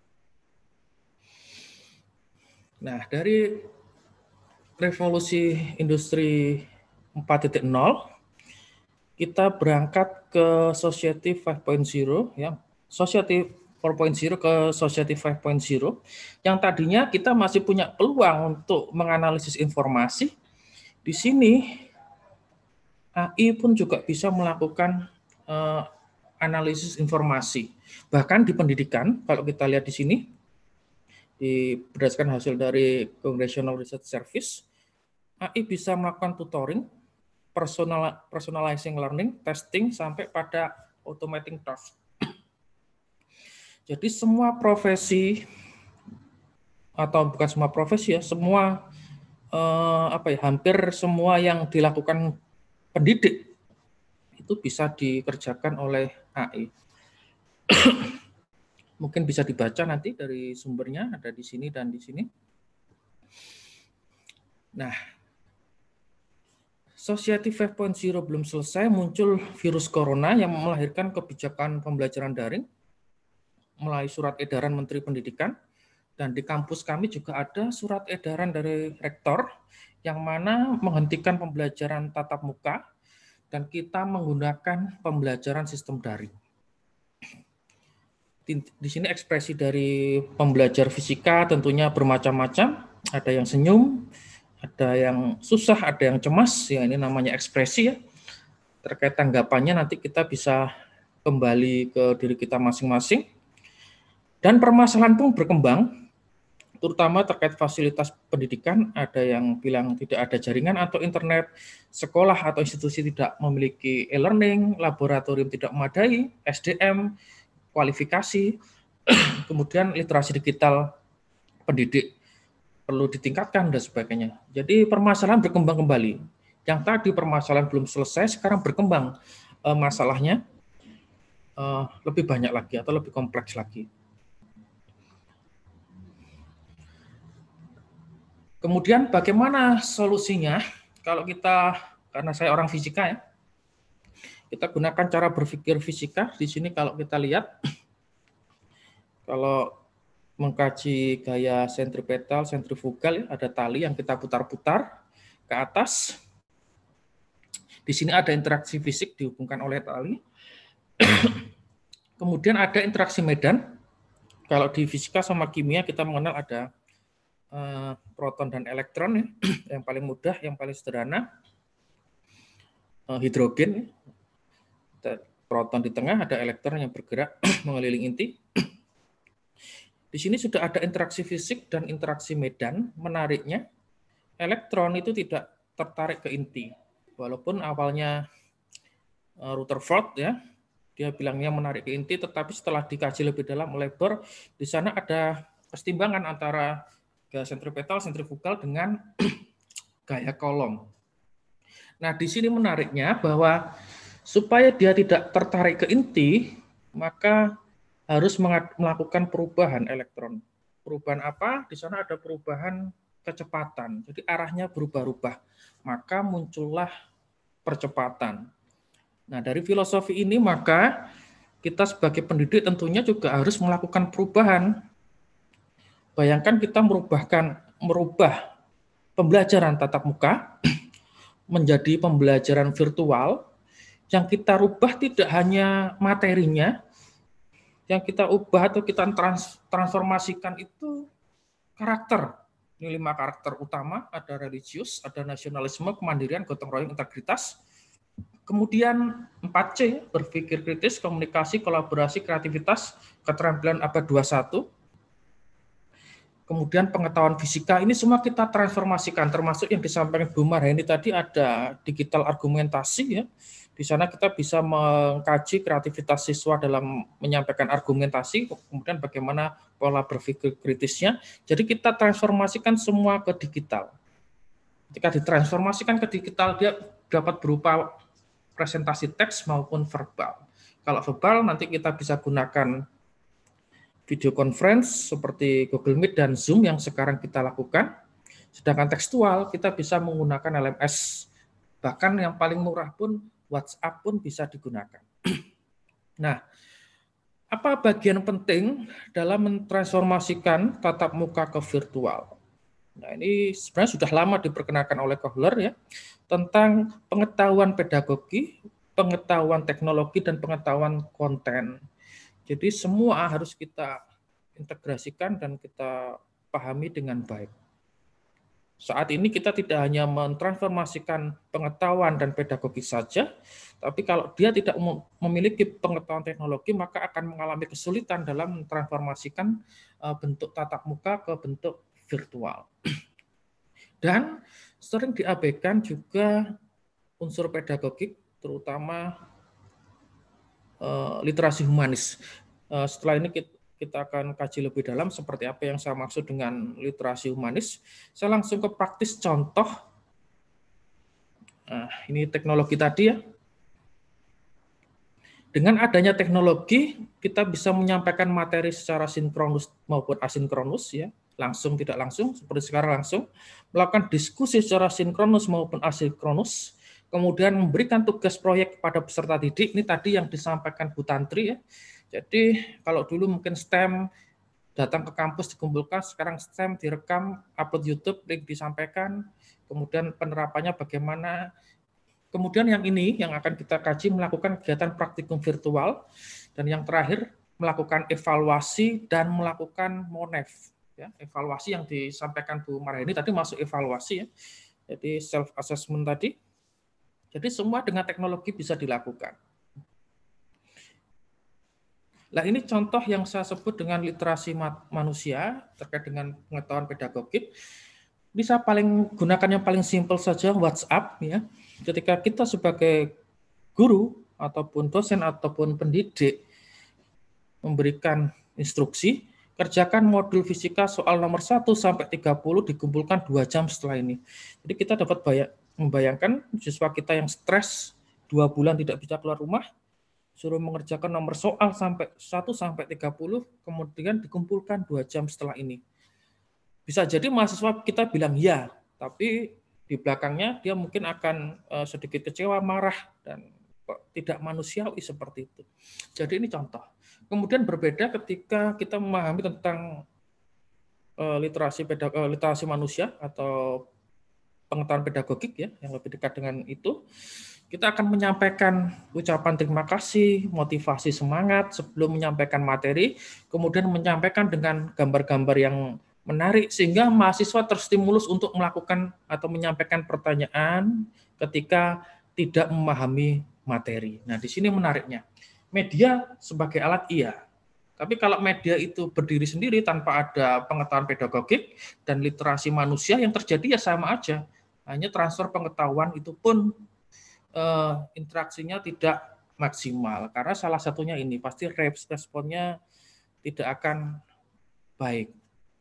Nah, dari revolusi industri empat titik nol, kita berangkat ke Society lima titik nol. Ya. Society empat titik nol ke Society lima titik nol, yang tadinya kita masih punya peluang untuk menganalisis informasi. Di sini A I pun juga bisa melakukan uh, analisis informasi. Bahkan di pendidikan, kalau kita lihat di sini, di, berdasarkan hasil dari Congressional Research Service, A I bisa melakukan tutoring, personal, personalizing learning, testing, sampai pada automating task. Jadi semua profesi, atau bukan semua profesi ya, semua eh, apa ya, hampir semua yang dilakukan pendidik itu bisa dikerjakan oleh A I. Mungkin bisa dibaca nanti dari sumbernya, ada di sini dan di sini. Nah, Society lima titik nol belum selesai, muncul virus corona yang melahirkan kebijakan pembelajaran daring melalui surat edaran Menteri Pendidikan, dan di kampus kami juga ada surat edaran dari rektor yang mana menghentikan pembelajaran tatap muka dan kita menggunakan pembelajaran sistem daring. Di, di sini ekspresi dari pembelajar fisika tentunya bermacam-macam, ada yang senyum, ada yang susah, ada yang cemas, ya ini namanya ekspresi ya. Terkait tanggapannya nanti kita bisa kembali ke diri kita masing-masing. Dan permasalahan pun berkembang, terutama terkait fasilitas pendidikan, ada yang bilang tidak ada jaringan atau internet, sekolah atau institusi tidak memiliki e-learning, laboratorium tidak memadai, S D M, kualifikasi, kemudian literasi digital pendidik perlu ditingkatkan dan sebagainya. Jadi permasalahan berkembang kembali. Yang tadi permasalahan belum selesai, sekarang berkembang eh, masalahnya eh, lebih banyak lagi atau lebih kompleks lagi. Kemudian bagaimana solusinya? Kalau kita, karena saya orang fisika ya, kita gunakan cara berpikir fisika. Di sini kalau kita lihat, kalau mengkaji gaya sentripetal, sentrifugal, ya, ada tali yang kita putar-putar ke atas. Di sini ada interaksi fisik dihubungkan oleh tali. Kemudian ada interaksi medan. Kalau di fisika sama kimia kita mengenal ada uh, proton dan elektron ya. Yang paling mudah, yang paling sederhana uh, hidrogen. Proton di tengah, ada elektron yang bergerak mengelilingi inti. Di sini sudah ada interaksi fisik dan interaksi medan. Menariknya, elektron itu tidak tertarik ke inti. Walaupun awalnya uh, Rutherford ya, dia bilangnya menarik ke inti, tetapi setelah dikaji lebih dalam oleh Bohr, di sana ada kesetimbangan antara gaya sentripetal, sentrifugal dengan gaya kolom. Nah, di sini menariknya bahwa supaya dia tidak tertarik ke inti, maka harus melakukan perubahan elektron. Perubahan apa? Di sana ada perubahan kecepatan. Jadi arahnya berubah-ubah. Maka muncullah percepatan. Nah, dari filosofi ini maka kita sebagai pendidik tentunya juga harus melakukan perubahan. Bayangkan kita merubahkan merubah pembelajaran tatap muka menjadi pembelajaran virtual. Yang kita rubah tidak hanya materinya, yang kita ubah atau kita trans, transformasikan itu karakter. Ini lima karakter utama, ada religius, ada nasionalisme, kemandirian, gotong royong, integritas. Kemudian empat C, berpikir kritis, komunikasi, kolaborasi, kreativitas, keterampilan abad dua puluh satu. Kemudian pengetahuan fisika, ini semua kita transformasikan, termasuk yang disampaikan Bu Marheni tadi ada digital argumentasi ya. Di sana kita bisa mengkaji kreativitas siswa dalam menyampaikan argumentasi, kemudian bagaimana pola berpikir kritisnya. Jadi kita transformasikan semua ke digital. Ketika ditransformasikan ke digital, dia dapat berupa presentasi teks maupun verbal. Kalau verbal nanti kita bisa gunakan video conference seperti Google Meet dan Zoom yang sekarang kita lakukan. Sedangkan tekstual kita bisa menggunakan L M S. Bahkan yang paling murah pun WhatsApp pun bisa digunakan. Nah, apa bagian penting dalam mentransformasikan tatap muka ke virtual? Nah, ini sebenarnya sudah lama diperkenalkan oleh Kohler ya, tentang pengetahuan pedagogi, pengetahuan teknologi, dan pengetahuan konten. Jadi semua harus kita integrasikan dan kita pahami dengan baik. Saat ini kita tidak hanya mentransformasikan pengetahuan dan pedagogi saja, tapi kalau dia tidak memiliki pengetahuan teknologi, maka akan mengalami kesulitan dalam mentransformasikan bentuk tatap muka ke bentuk virtual. Dan sering diabaikan juga unsur pedagogik, terutama literasi humanis. Setelah ini kita Kita akan kaji lebih dalam seperti apa yang saya maksud dengan literasi humanis. Saya langsung ke praktis contoh. Nah, ini teknologi tadi ya. Dengan adanya teknologi, kita bisa menyampaikan materi secara sinkronus maupun asinkronus, ya, langsung tidak langsung, seperti sekarang langsung, melakukan diskusi secara sinkronus maupun asinkronus, kemudian memberikan tugas proyek kepada peserta didik. Ini tadi yang disampaikan Bu Tantri ya. Jadi kalau dulu mungkin S T E M datang ke kampus dikumpulkan, sekarang S T E M direkam, upload YouTube, link disampaikan, kemudian penerapannya bagaimana. Kemudian yang ini yang akan kita kaji melakukan kegiatan praktikum virtual, dan yang terakhir melakukan evaluasi dan melakukan monef. Ya, evaluasi yang disampaikan Bu Marheni tadi masuk evaluasi ya. Jadi self assessment tadi. Jadi semua dengan teknologi bisa dilakukan. Nah, ini contoh yang saya sebut dengan literasi manusia terkait dengan pengetahuan pedagogik. Ini saya paling gunakan yang paling simpel saja, WhatsApp ya. Ketika kita sebagai guru ataupun dosen ataupun pendidik memberikan instruksi, kerjakan modul fisika soal nomor satu sampai tiga puluh dikumpulkan dua jam setelah ini. Jadi kita dapat membayangkan siswa kita yang stres dua bulan tidak bisa keluar rumah, suruh mengerjakan nomor soal sampai satu sampai tiga puluh, kemudian dikumpulkan dua jam setelah ini. Bisa jadi mahasiswa kita bilang ya, tapi di belakangnya dia mungkin akan sedikit kecewa, marah, dan tidak manusiawi seperti itu. Jadi ini contoh. Kemudian berbeda ketika kita memahami tentang literasi pedagog, literasi manusia atau pengetahuan pedagogik ya, yang lebih dekat dengan itu. Kita akan menyampaikan ucapan terima kasih, motivasi semangat sebelum menyampaikan materi, kemudian menyampaikan dengan gambar-gambar yang menarik sehingga mahasiswa terstimulus untuk melakukan atau menyampaikan pertanyaan ketika tidak memahami materi. Nah, di sini menariknya. Media sebagai alat iya. Tapi kalau media itu berdiri sendiri tanpa ada pengetahuan pedagogik dan literasi manusia, yang terjadi ya sama aja. Hanya transfer pengetahuan itu pun Uh, interaksinya tidak maksimal karena salah satunya ini pasti responnya tidak akan baik.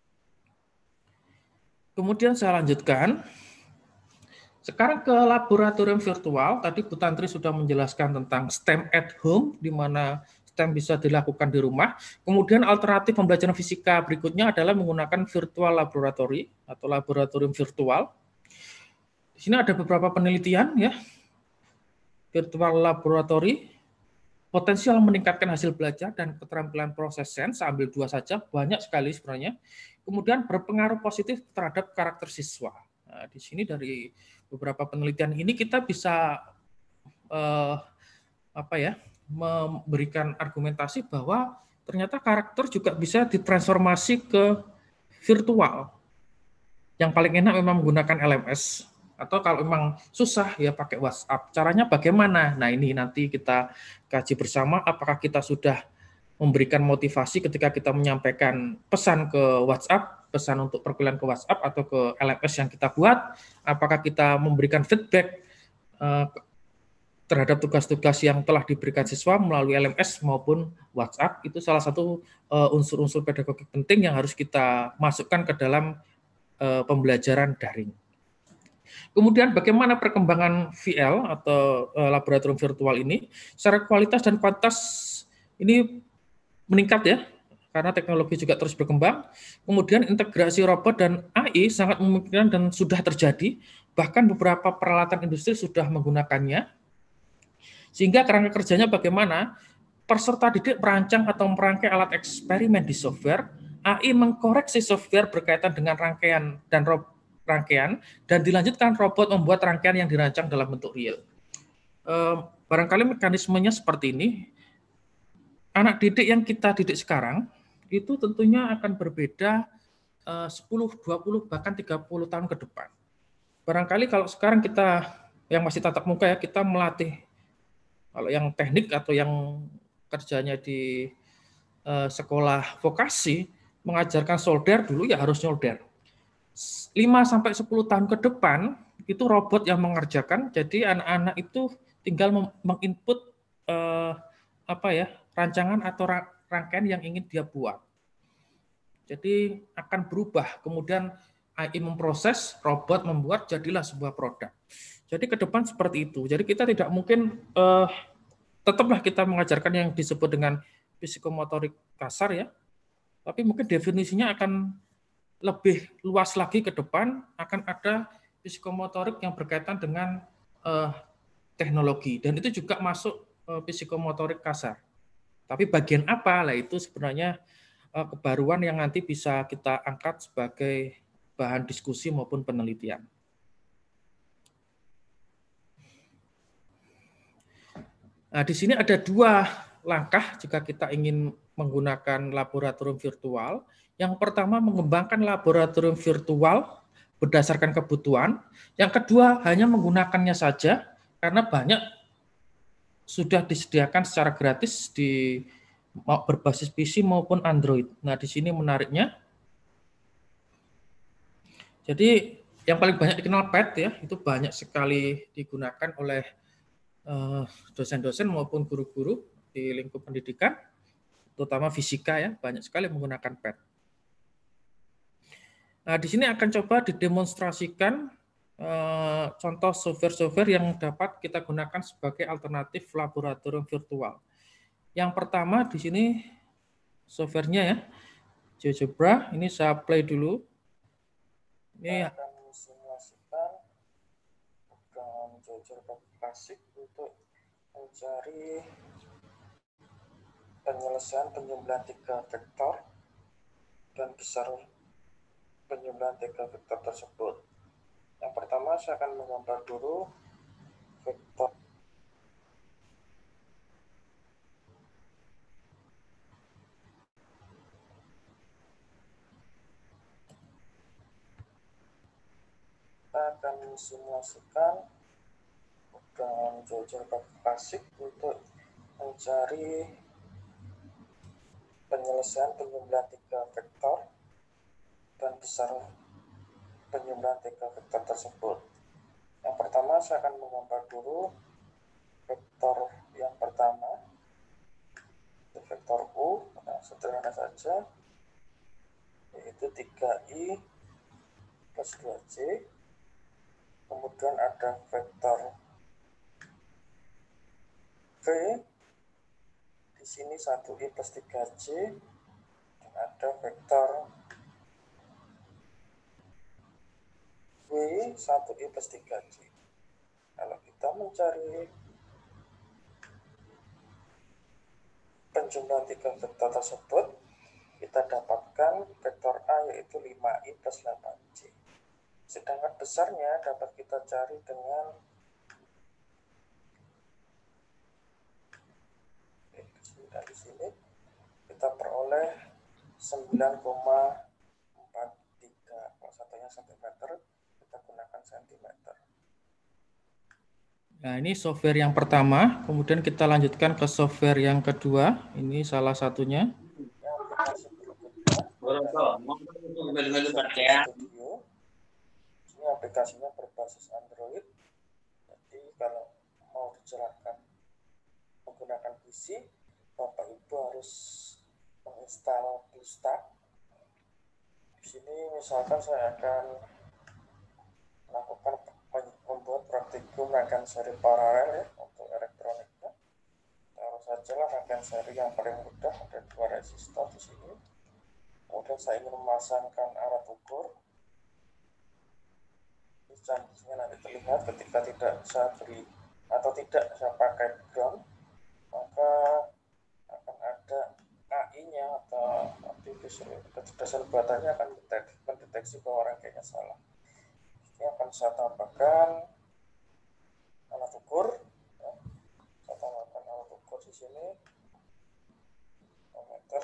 Kemudian saya lanjutkan. Sekarang ke laboratorium virtual. Tadi Bu Tantri sudah menjelaskan tentang S T E M at home, di mana S T E M bisa dilakukan di rumah. Kemudian alternatif pembelajaran fisika berikutnya adalah menggunakan virtual laboratory atau laboratorium virtual. Di sini ada beberapa penelitian ya. Virtual laboratory potensial meningkatkan hasil belajar dan keterampilan proses sains, ambil dua saja, banyak sekali sebenarnya. Kemudian berpengaruh positif terhadap karakter siswa. Nah, di sini dari beberapa penelitian ini kita bisa eh, apa ya, memberikan argumentasi bahwa ternyata karakter juga bisa ditransformasi ke virtual. Yang paling enak memang menggunakan L M S. Atau kalau memang susah ya pakai WhatsApp. Caranya bagaimana? Nah, ini nanti kita kaji bersama apakah kita sudah memberikan motivasi ketika kita menyampaikan pesan ke WhatsApp, pesan untuk perkuliahan ke WhatsApp atau ke L M S yang kita buat, apakah kita memberikan feedback uh, terhadap tugas-tugas yang telah diberikan siswa melalui L M S maupun WhatsApp. Itu salah satu uh, unsur-unsur pedagogik penting yang harus kita masukkan ke dalam uh, pembelajaran daring. Kemudian bagaimana perkembangan V L atau uh, laboratorium virtual ini? Secara kualitas dan kuantitas ini meningkat ya, karena teknologi juga terus berkembang. Kemudian integrasi robot dan A I sangat memungkinkan dan sudah terjadi, bahkan beberapa peralatan industri sudah menggunakannya. Sehingga kerangka kerjanya bagaimana? Peserta didik merancang atau merangkai alat eksperimen di software, A I mengkoreksi software berkaitan dengan rangkaian dan robot rangkaian, dan dilanjutkan robot membuat rangkaian yang dirancang dalam bentuk real. E, barangkali mekanismenya seperti ini. anak didik yang kita didik sekarang itu tentunya akan berbeda sepuluh, dua puluh, bahkan tiga puluh tahun ke depan. Barangkali kalau sekarang kita yang masih tatap muka ya, kita melatih, kalau yang teknik atau yang kerjanya di uh, sekolah vokasi, mengajarkan solder dulu ya harus solder. lima sampai sepuluh tahun ke depan, itu robot yang mengerjakan, jadi anak-anak itu tinggal menginput uh, apa ya, rancangan atau rangkaian yang ingin dia buat. Jadi akan berubah, kemudian A I memproses, robot membuat, jadilah sebuah produk. Jadi ke depan seperti itu. Jadi kita tidak mungkin, uh, tetaplah kita mengajarkan yang disebut dengan psikomotorik kasar ya, tapi mungkin definisinya akan lebih luas lagi ke depan, akan ada psikomotorik yang berkaitan dengan uh, teknologi, dan itu juga masuk uh, psikomotorik kasar. Tapi bagian apa, lah itu sebenarnya kebaruan yang nanti bisa kita angkat sebagai bahan diskusi maupun penelitian. Nah, di sini ada dua langkah jika kita ingin menggunakan laboratorium virtual. Yang pertama, mengembangkan laboratorium virtual berdasarkan kebutuhan. Yang kedua, hanya menggunakannya saja, karena banyak sudah disediakan secara gratis di berbasis P C maupun Android. Nah, di sini menariknya, jadi yang paling banyak dikenal P E T ya, itu banyak sekali digunakan oleh dosen-dosen maupun guru-guru di lingkup pendidikan, terutama fisika ya, banyak sekali menggunakan P E T. Nah, di sini akan coba didemonstrasikan eh, contoh software-software yang dapat kita gunakan sebagai alternatif laboratorium virtual. Yang pertama di sini softwarenya ya, GeoGebra. Ini saya play dulu. Ini akan simulasikan dengan GeoGebra klasik untuk mencari penyelesaian penjumlahan tiga vektor dan besar penjumlahan tiga vektor tersebut. Yang pertama saya akan menggambar dulu vektor akan simulasikan dengan GeoGebra klasik untuk mencari penyelesaian penjumlahan tiga vektor dan besar penjumlahan tiga vektor tersebut. Yang pertama saya akan menggambar dulu vektor yang pertama, vektor U, nah, sederhana saja, yaitu tiga i plus dua j. Kemudian ada vektor V, di sini satu i plus tiga j, dan ada vektor W, satu i plus tiga j. Kalau kita mencari penjumlahan tiga vektor tersebut, kita dapatkan vektor A yaitu lima i plus delapan j. Sedangkan besarnya dapat kita cari dengan dari sini kita peroleh sembilan koma empat tiga. Kalau satunya sentimeter, kita gunakan sentimeter. Nah, ini software yang pertama, kemudian kita lanjutkan ke software yang kedua. Ini salah satunya. Ini aplikasinya berbasis Android. Jadi kalau mau dijalankan menggunakan P C, Bapak Ibu harus menginstal BlueStack. Di sini misalkan saya akan melakukan membuat praktikum rangkaian seri paralel ya untuk elektroniknya. Taruh sajalah rangkaian seri yang paling mudah, ada dua resistor di sini. Kemudian saya ingin memasangkan alat ukur. Canggihnya nanti terlihat ketika tidak saya beri atau tidak saya pakai ground, maka akan ada A I-nya atau kecerdasan buatannya akan mendeteksi bahwa rangkaiannya salah. Ini akan saya tambahkan alat ukur, ya. Saya tambahkan alat ukur di sini. komputer.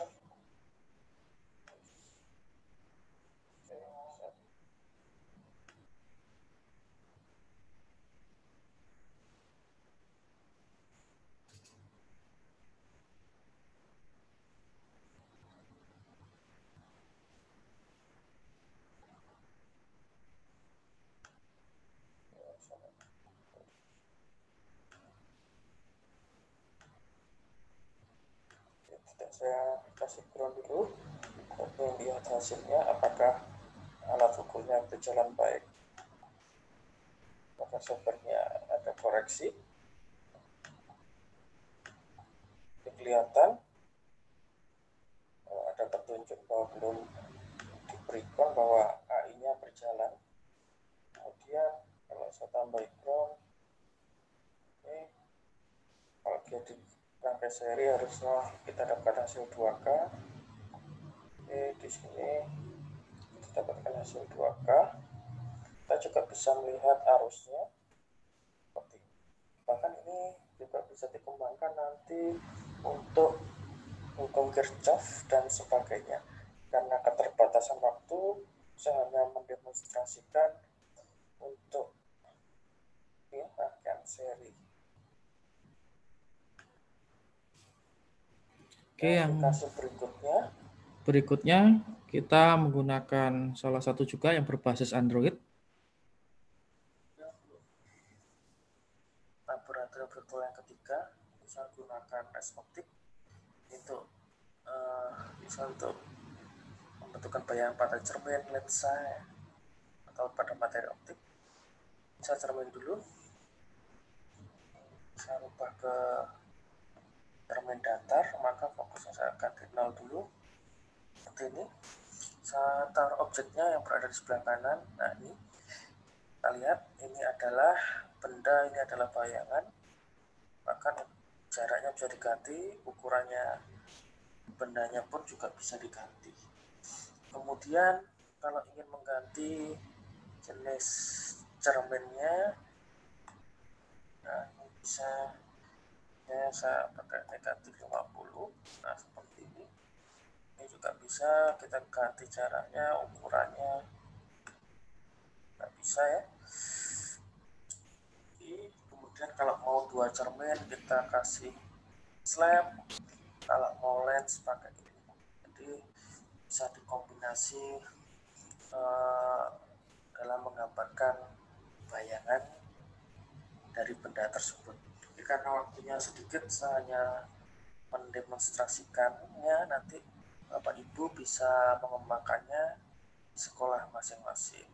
Saya kasih ground dulu untuk lihat hasilnya apakah alat ukurnya berjalan baik, apakah softwarenya ada koreksi. Ini kelihatan ada petunjuk bahwa belum diberikan bahwa A I-nya berjalan. Kemudian kalau saya tambah ground, ini kalau dia di rangkai seri harusnya kita dapatkan hasil dua K. Oke, di sini kita dapatkan hasil dua K. Kita juga bisa melihat arusnya seperti ini. Bahkan ini juga bisa dikembangkan nanti untuk hukum Kirchhoff dan sebagainya. Karena keterbatasan waktu, saya hanya mendemonstrasikan untuk ya, rangkaian seri. Oke, yang berikutnya berikutnya kita menggunakan salah satu juga yang berbasis Android. Laboratorium virtual yang ketiga bisa gunakan Resoptic itu uh, bisa untuk membentukkan bayangan pada cermin, lensa atau pada materi optik. Saya cermin dulu. Saya rubah ke cermin datar, maka fokusnya saya akan di nol dulu seperti ini. Saya taruh objeknya yang berada di sebelah kanan. Nah ini kita lihat ini adalah benda, ini adalah bayangan, bahkan jaraknya bisa diganti, ukurannya bendanya pun juga bisa diganti. Kemudian kalau ingin mengganti jenis cerminnya, nah ini bisa ya saya pakai negatif lima puluh. Nah seperti ini. Ini juga bisa kita ganti jaraknya, ukurannya. Nggak bisa ya. Jadi, kemudian kalau mau dua cermin kita kasih slab. Kalau mau lens pakai ini. Jadi bisa dikombinasi eh, dalam menggambarkan bayangan dari benda tersebut. Karena waktunya sedikit, saya hanya mendemonstrasikannya, nanti Bapak Ibu bisa mengembangkannya di sekolah masing-masing.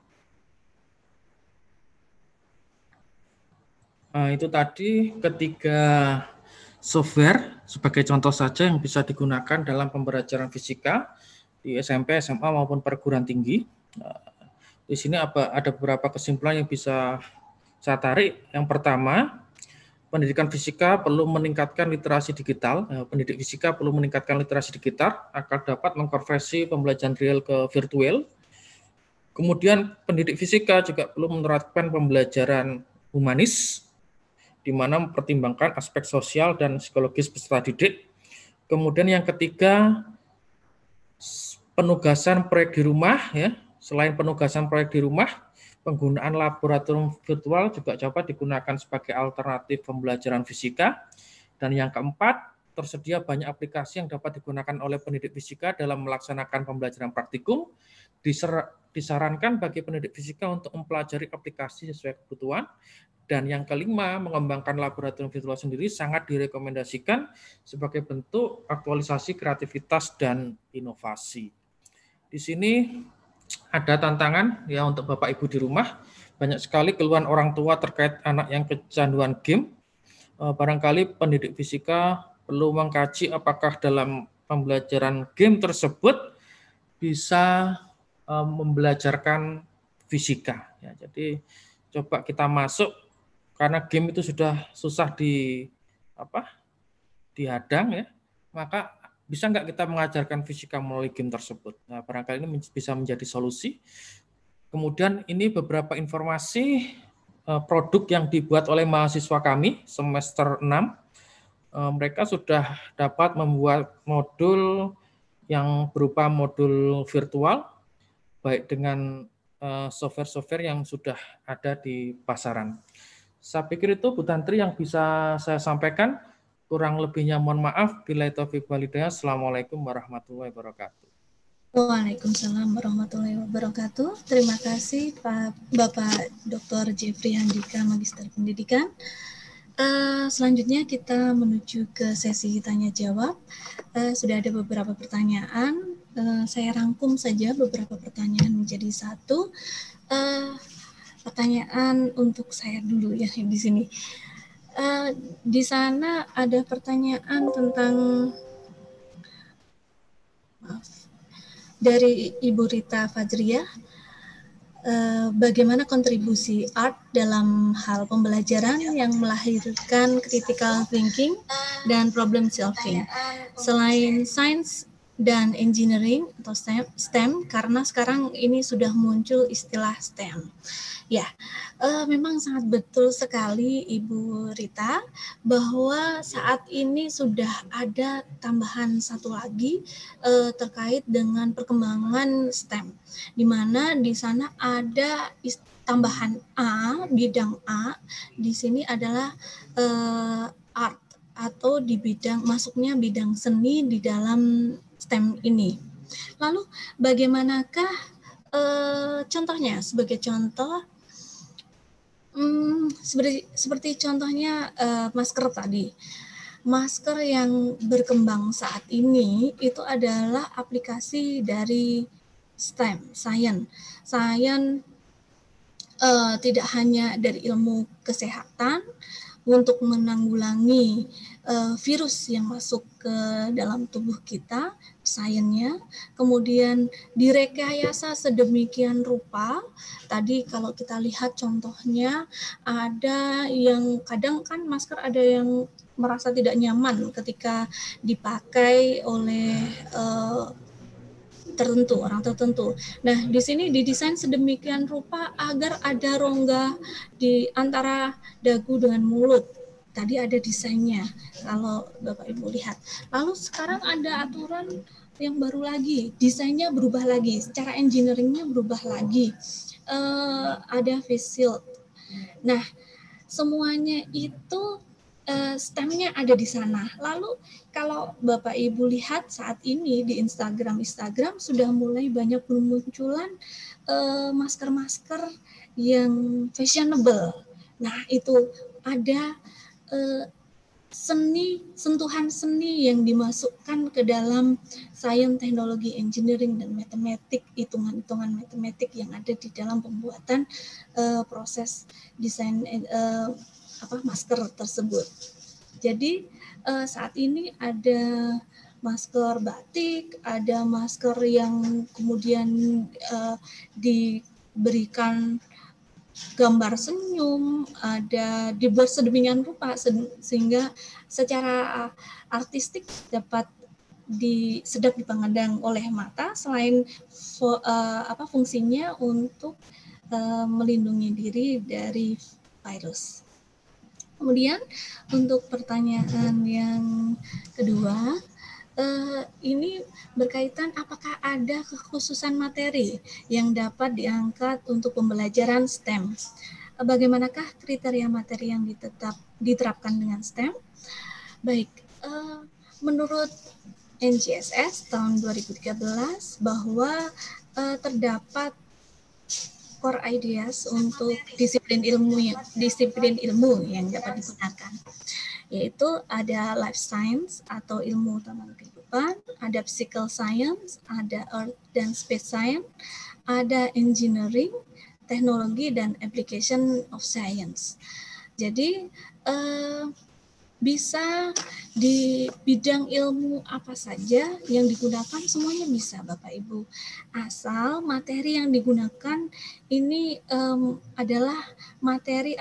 Nah, itu tadi ketiga software sebagai contoh saja yang bisa digunakan dalam pembelajaran fisika di S M P, S M A maupun perguruan tinggi. Nah, di sini ada beberapa kesimpulan yang bisa saya tarik. Yang pertama, pendidikan fisika perlu meningkatkan literasi digital. Pendidik fisika perlu meningkatkan literasi digital agar dapat mengkonversi pembelajaran real ke virtual. Kemudian pendidik fisika juga perlu menerapkan pembelajaran humanis, di mana mempertimbangkan aspek sosial dan psikologis peserta didik. Kemudian yang ketiga, penugasan proyek di rumah. Ya. Selain penugasan proyek di rumah, penggunaan laboratorium virtual juga dapat digunakan sebagai alternatif pembelajaran fisika. Dan yang keempat, tersedia banyak aplikasi yang dapat digunakan oleh pendidik fisika dalam melaksanakan pembelajaran praktikum. Disarankan bagi pendidik fisika untuk mempelajari aplikasi sesuai kebutuhan. Dan yang kelima, mengembangkan laboratorium virtual sendiri sangat direkomendasikan sebagai bentuk aktualisasi kreativitas dan inovasi. Di sini ada tantangan ya untuk Bapak Ibu di rumah. Banyak sekali keluhan orang tua terkait anak yang kecanduan game. Barangkali pendidik fisika perlu mengkaji apakah dalam pembelajaran game tersebut bisa membelajarkan fisika. Ya, jadi coba kita masuk, karena game itu sudah susah di apa dihadang ya, maka bisa nggak kita mengajarkan fisika melalui game tersebut? Nah, barangkali ini bisa menjadi solusi. Kemudian ini beberapa informasi uh, produk yang dibuat oleh mahasiswa kami semester enam. Uh, mereka sudah dapat membuat modul yang berupa modul virtual, baik dengan software-software yang sudah ada di pasaran. Saya pikir itu Bu Tantri yang bisa saya sampaikan. Kurang lebihnya mohon maaf. Billahi taufiq wal hidayah. Assalamualaikum warahmatullahi wabarakatuh. Waalaikumsalam warahmatullahi wabarakatuh. Terima kasih Pak Bapak Doktor Jeffrey Handika, Magister Pendidikan. Uh, selanjutnya kita menuju ke sesi tanya jawab. Uh, sudah ada beberapa pertanyaan. Uh, saya rangkum saja beberapa pertanyaan menjadi satu. Uh, pertanyaan untuk saya dulu ya di sini. Uh, di sana ada pertanyaan tentang maaf, dari Ibu Rita Fajriah, eh, bagaimana kontribusi art dalam hal pembelajaran yang melahirkan critical thinking dan problem solving selain sains dan engineering atau STEM, STEM karena sekarang ini sudah muncul istilah STEM. Ya, uh, memang sangat betul sekali Ibu Rita bahwa saat ini sudah ada tambahan satu lagi uh, terkait dengan perkembangan STEM, di mana di sana ada tambahan A, bidang A, di sini adalah uh, art atau di bidang masuknya bidang seni di dalam STEM ini. Lalu bagaimanakah uh, contohnya? Sebagai contoh, Hmm, seperti, seperti contohnya uh, masker tadi. Masker yang berkembang saat ini itu adalah aplikasi dari STEM, science. Science uh, tidak hanya dari ilmu kesehatan untuk menanggulangi uh, virus yang masuk ke dalam tubuh kita, sainsnya, kemudian direkayasa sedemikian rupa. Tadi kalau kita lihat contohnya, ada yang kadang kan masker ada yang merasa tidak nyaman ketika dipakai oleh uh, tertentu, orang tertentu. Nah, di sini didesain sedemikian rupa agar ada rongga di antara dagu dengan mulut. Tadi ada desainnya, kalau Bapak Ibu lihat. Lalu sekarang ada aturan yang baru lagi, desainnya berubah lagi, secara engineeringnya berubah lagi. Uh, ada face shield. Nah, semuanya itu uh, STEM-nya ada di sana. Lalu kalau Bapak Ibu lihat saat ini di Instagram Instagram sudah mulai banyak bermunculan uh, masker-masker yang fashionable. Nah, itu ada uh, seni, sentuhan seni yang dimasukkan ke dalam sains, teknologi, engineering, dan matematik, hitungan-hitungan matematik yang ada di dalam pembuatan uh, proses desain uh, apa masker tersebut. Jadi uh, saat ini ada masker batik, ada masker yang kemudian uh, diberikan gambar senyum, ada dibuat sedemikian rupa sehingga secara artistik dapat di, sedap dipandang oleh mata selain fo, uh, apa fungsinya untuk uh, melindungi diri dari virus. Kemudian untuk pertanyaan yang kedua, Uh, ini berkaitan apakah ada kekhususan materi yang dapat diangkat untuk pembelajaran STEM. Uh, bagaimanakah kriteria materi yang ditetap, diterapkan dengan STEM? Baik, uh, menurut N G S S tahun dua ribu tiga belas bahwa uh, terdapat core ideas untuk disiplin ilmu yang, disiplin ilmu yang dapat digunakan, yaitu ada life science atau ilmu tentang kehidupan, ada physical science, ada earth dan space science, ada engineering, teknologi, dan application of science. Jadi eh, bisa di bidang ilmu apa saja yang digunakan, semuanya bisa Bapak Ibu. Asal materi yang digunakan ini um, adalah materi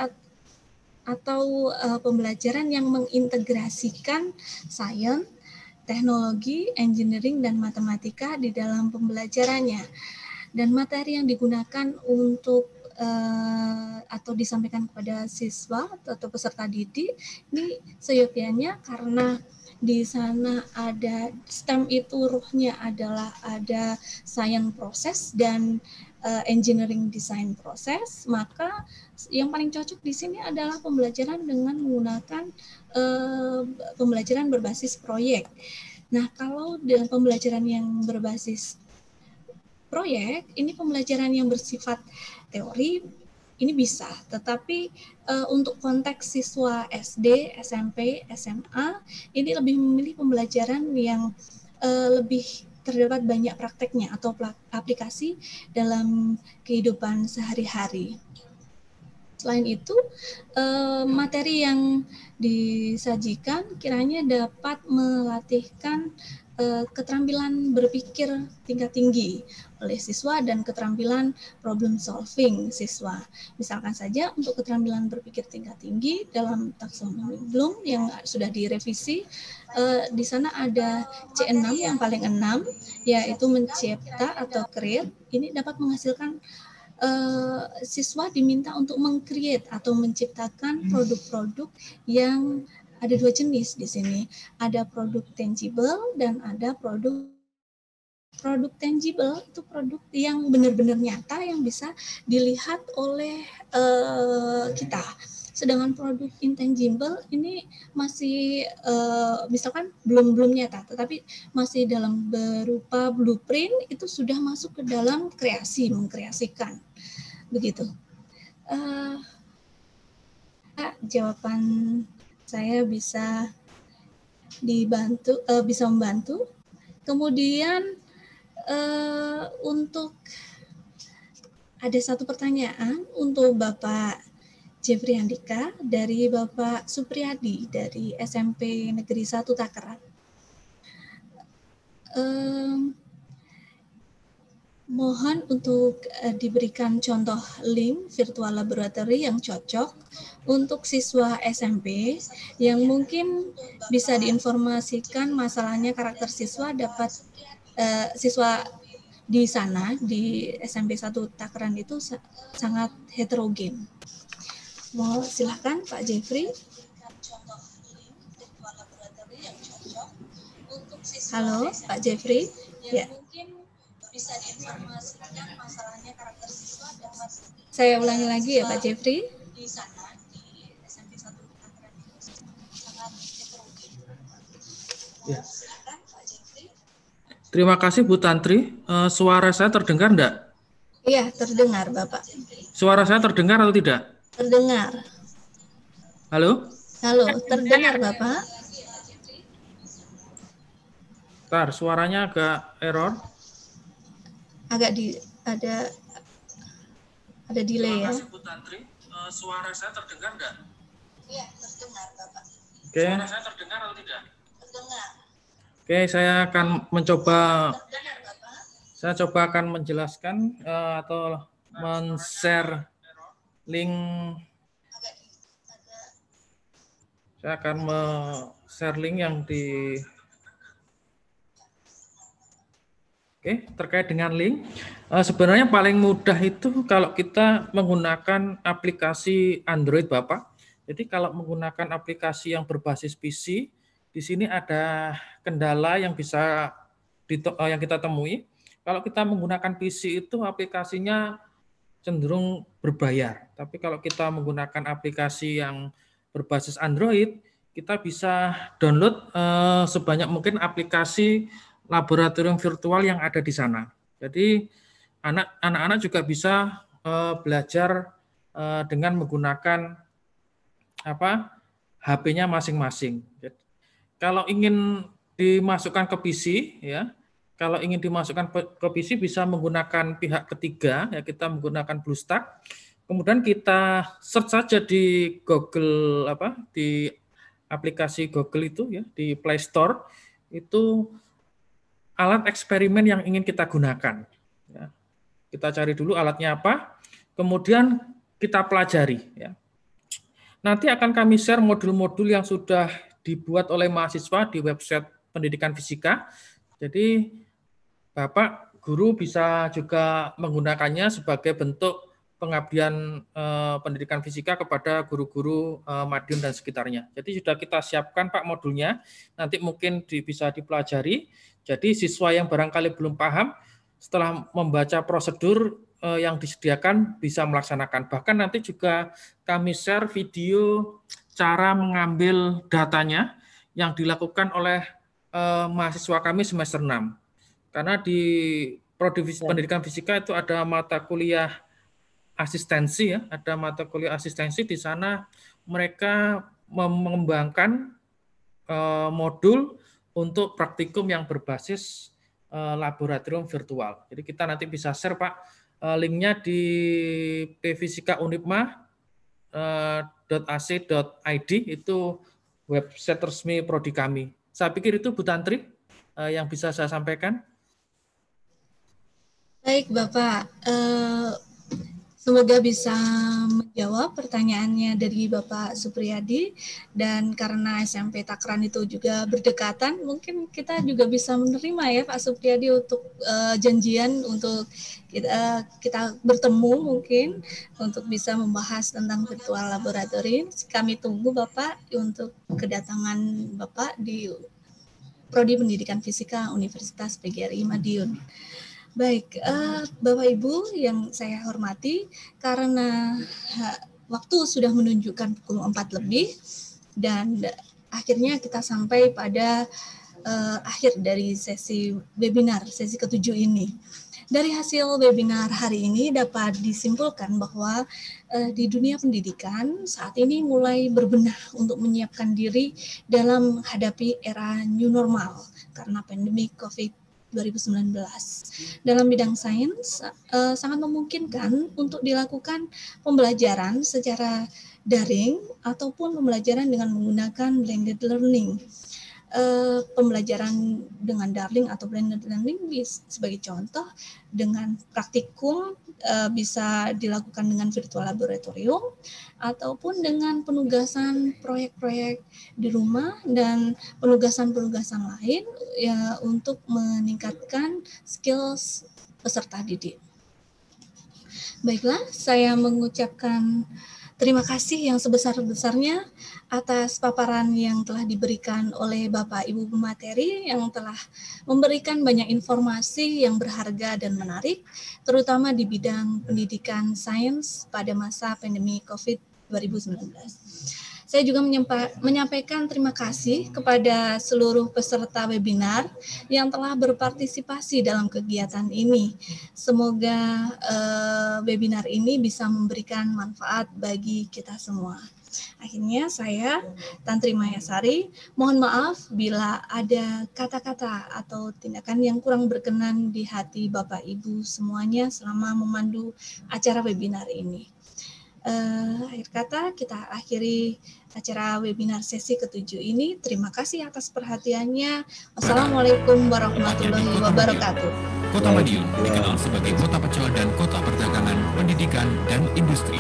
atau uh, pembelajaran yang mengintegrasikan sains, teknologi, engineering, dan matematika di dalam pembelajarannya. Dan materi yang digunakan untuk uh, atau disampaikan kepada siswa atau peserta didik ini seyogyanya karena di sana ada STEM itu ruhnya adalah ada science proses dan uh, engineering design proses, maka yang paling cocok di sini adalah pembelajaran dengan menggunakan uh, pembelajaran berbasis proyek. Nah, kalau dengan pembelajaran yang berbasis proyek, ini pembelajaran yang bersifat teori, ini bisa, tetapi uh, untuk konteks siswa S D, S M P, S M A, ini lebih memilih pembelajaran yang uh, lebih terdapat banyak prakteknya atau aplikasi dalam kehidupan sehari-hari. Selain itu, uh, materi yang disajikan kiranya dapat melatihkan uh, keterampilan berpikir tingkat tinggi oleh siswa dan keterampilan problem solving siswa. Misalkan saja untuk keterampilan berpikir tingkat tinggi dalam taksonomi Bloom yang sudah direvisi, eh, di sana ada C enam yang paling enam, yaitu mencipta atau create. Ini dapat menghasilkan eh, siswa diminta untuk meng-create atau menciptakan produk-produk yang ada dua jenis di sini. Ada produk tangible dan ada produk Produk tangible itu produk yang benar-benar nyata yang bisa dilihat oleh uh, kita. Sedangkan produk intangible ini masih uh, misalkan belum belum nyata, tetapi masih dalam berupa blueprint, itu sudah masuk ke dalam kreasi, mengkreasikan, begitu. Uh, jawaban saya bisa dibantu, uh, bisa membantu. Kemudian Uh, untuk ada satu pertanyaan untuk Bapak Jeffrey Andika dari Bapak Supriyadi dari S M P Negeri satu Takeran. Uh, mohon untuk uh, diberikan contoh link virtual laboratory yang cocok untuk siswa S M P yang mungkin bisa diinformasikan masalahnya karakter siswa dapat Uh, siswa di sana di S M P satu Takeran itu sa- sangat heterogen. Mau silakan Pak Jeffrey. Halo Pak Jeffrey. Ya. Bisa diinformasikan masalahnya karakter siswa dapat. Saya ulangi lagi ya Pak Jeffrey. Di sana di S M P satu Takeran itu sangat heterogen. Ya. Terima kasih Bu Tantri. Uh, suara saya terdengar enggak? Iya, terdengar Bapak. Suara saya terdengar atau tidak? Terdengar. Halo? Halo, terdengar Bapak? Bentar, suaranya agak error. Agak di ada ada delay ya. Terima kasih Bu Tantri. Uh, suara saya terdengar enggak? Iya, terdengar Bapak. Oke. Okay. Suara saya terdengar atau tidak? Terdengar. Oke, saya akan mencoba, saya coba akan menjelaskan uh, atau men-share link, saya akan men-share link yang di, oke, terkait dengan link. Uh, sebenarnya paling mudah itu kalau kita menggunakan aplikasi Android, Bapak. Jadi kalau menggunakan aplikasi yang berbasis P C, di sini ada kendala yang bisa yang kita temui. Kalau kita menggunakan P C itu aplikasinya cenderung berbayar. Tapi kalau kita menggunakan aplikasi yang berbasis Android, kita bisa download eh, sebanyak mungkin aplikasi laboratorium virtual yang ada di sana. Jadi anak anak-anak juga bisa eh, belajar eh, dengan menggunakan apa H P-nya masing-masing. Kalau ingin dimasukkan ke P C, ya, kalau ingin dimasukkan ke P C bisa menggunakan pihak ketiga, ya kita menggunakan BlueStack. Kemudian kita search saja di Google apa di aplikasi Google itu, ya di Play Store itu alat eksperimen yang ingin kita gunakan. Ya. Kita cari dulu alatnya apa, kemudian kita pelajari. Ya. Nanti akan kami share modul-modul yang sudah dibuat oleh mahasiswa di website pendidikan fisika. Jadi Bapak guru bisa juga menggunakannya sebagai bentuk pengabdian eh, pendidikan fisika kepada guru-guru eh, Madiun dan sekitarnya. Jadi sudah kita siapkan Pak modulnya, nanti mungkin di, bisa dipelajari. Jadi siswa yang barangkali belum paham, setelah membaca prosedur eh, yang disediakan bisa melaksanakan. Bahkan nanti juga kami share video cara mengambil datanya yang dilakukan oleh eh, mahasiswa kami semester enam. Karena di Prodi Pendidikan Fisika itu ada mata kuliah asistensi ya, ada mata kuliah asistensi di sana mereka mengembangkan uh, modul untuk praktikum yang berbasis uh, laboratorium virtual. Jadi kita nanti bisa share Pak uh, linknya di p fisika unipma dot a c dot i d, itu website resmi prodi kami. Saya pikir itu Bu Tantri uh, yang bisa saya sampaikan. Baik Bapak, uh... semoga bisa menjawab pertanyaannya dari Bapak Supriyadi, dan karena S M P Takran itu juga berdekatan, mungkin kita juga bisa menerima ya Pak Supriyadi untuk uh, janjian untuk kita, kita bertemu mungkin untuk bisa membahas tentang virtual laboratorium. Kami tunggu Bapak untuk kedatangan Bapak di Prodi Pendidikan Fisika Universitas P G R I Madiun. Baik, uh, Bapak Ibu yang saya hormati, karena uh, waktu sudah menunjukkan pukul empat lebih dan akhirnya kita sampai pada uh, akhir dari sesi webinar, sesi ketujuh ini. Dari hasil webinar hari ini dapat disimpulkan bahwa uh, di dunia pendidikan saat ini mulai berbenah untuk menyiapkan diri dalam menghadapi era new normal karena pandemi COVID dua ribu sembilan belas. Dalam bidang sains uh, sangat memungkinkan untuk dilakukan pembelajaran secara daring ataupun pembelajaran dengan menggunakan blended learning. Uh, pembelajaran dengan daring atau blended learning bis, sebagai contoh dengan praktikum uh, bisa dilakukan dengan virtual laboratorium ataupun dengan penugasan proyek-proyek di rumah dan penugasan-penugasan lain ya untuk meningkatkan skills peserta didik. Baiklah, saya mengucapkan terima kasih yang sebesar-besarnya atas paparan yang telah diberikan oleh Bapak Ibu pemateri yang telah memberikan banyak informasi yang berharga dan menarik, terutama di bidang pendidikan sains pada masa pandemi COVID dua ribu sembilan belas. Saya juga menyampaikan terima kasih kepada seluruh peserta webinar yang telah berpartisipasi dalam kegiatan ini. Semoga uh, webinar ini bisa memberikan manfaat bagi kita semua. Akhirnya saya, Tantri Mayasari, mohon maaf bila ada kata-kata atau tindakan yang kurang berkenan di hati Bapak Ibu semuanya selama memandu acara webinar ini. Uh, akhir kata kita akhiri acara webinar sesi ketujuh ini. Terima kasih atas perhatiannya. Wassalamualaikum warahmatullahi wabarakatuh. Kota Madiun dikenal sebagai kota pecel dan kota perdagangan, pendidikan, dan industri.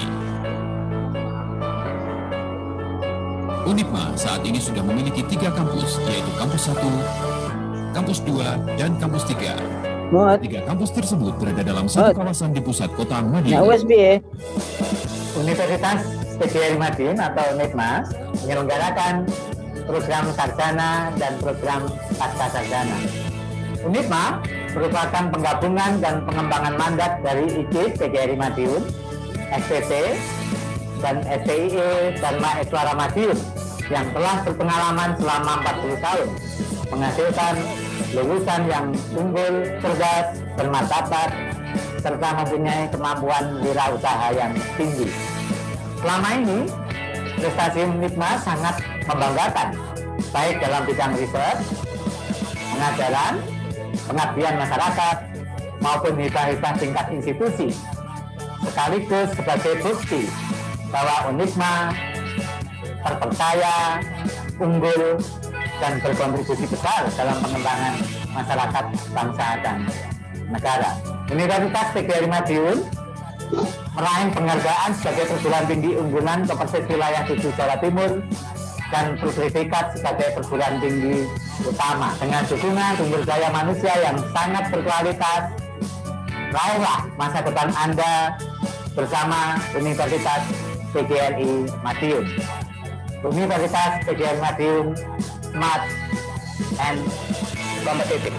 Unipma saat ini sudah memiliki tiga kampus, yaitu kampus satu, kampus dua, dan kampus tiga. Tiga kampus tersebut berada dalam satu kawasan di pusat kota Madiun. Universitas P G R I Madiun atau Unipma menyelenggarakan program sarjana dan program pasca sarjana. Unipma merupakan penggabungan dan pengembangan mandat dari I K I P G R I Madiun, S P T, dan S T I E Dharma Eswara Madiun yang telah berpengalaman selama empat puluh tahun, menghasilkan lulusan yang unggul, cerdas, bermartabat, serta mempunyai kemampuan wirausaha yang tinggi. Selama ini, prestasi Unipma sangat membanggakan, baik dalam bidang riset, pengajaran, pengabdian masyarakat, maupun hibah-hibah tingkat institusi, sekaligus sebagai bukti bahwa Unipma terpercaya, unggul, dan berkontribusi besar dalam pengembangan masyarakat, bangsa, dan negara. Universitas P G R I Madiun meraih penghargaan sebagai perguruan tinggi unggulan Kopersis Wilayah tujuh Jawa Timur dan bersertifikat sebagai perguruan tinggi utama. Dengan dukungan sumber daya manusia yang sangat berkualitas, raihlah masa depan Anda bersama Universitas P G R I Madiun. Universitas P G R I Madiun smart and competitive.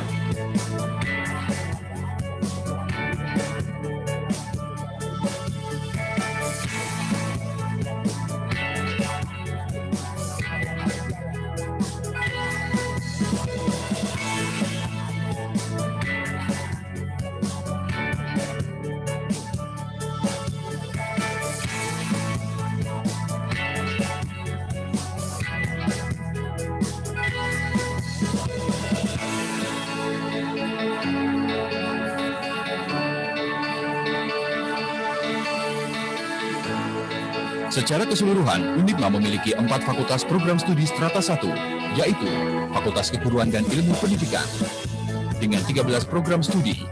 Secara keseluruhan, UNITMA memiliki empat fakultas program studi strata satu, yaitu Fakultas Keguruan dan Ilmu Pendidikan, dengan tiga belas program studi.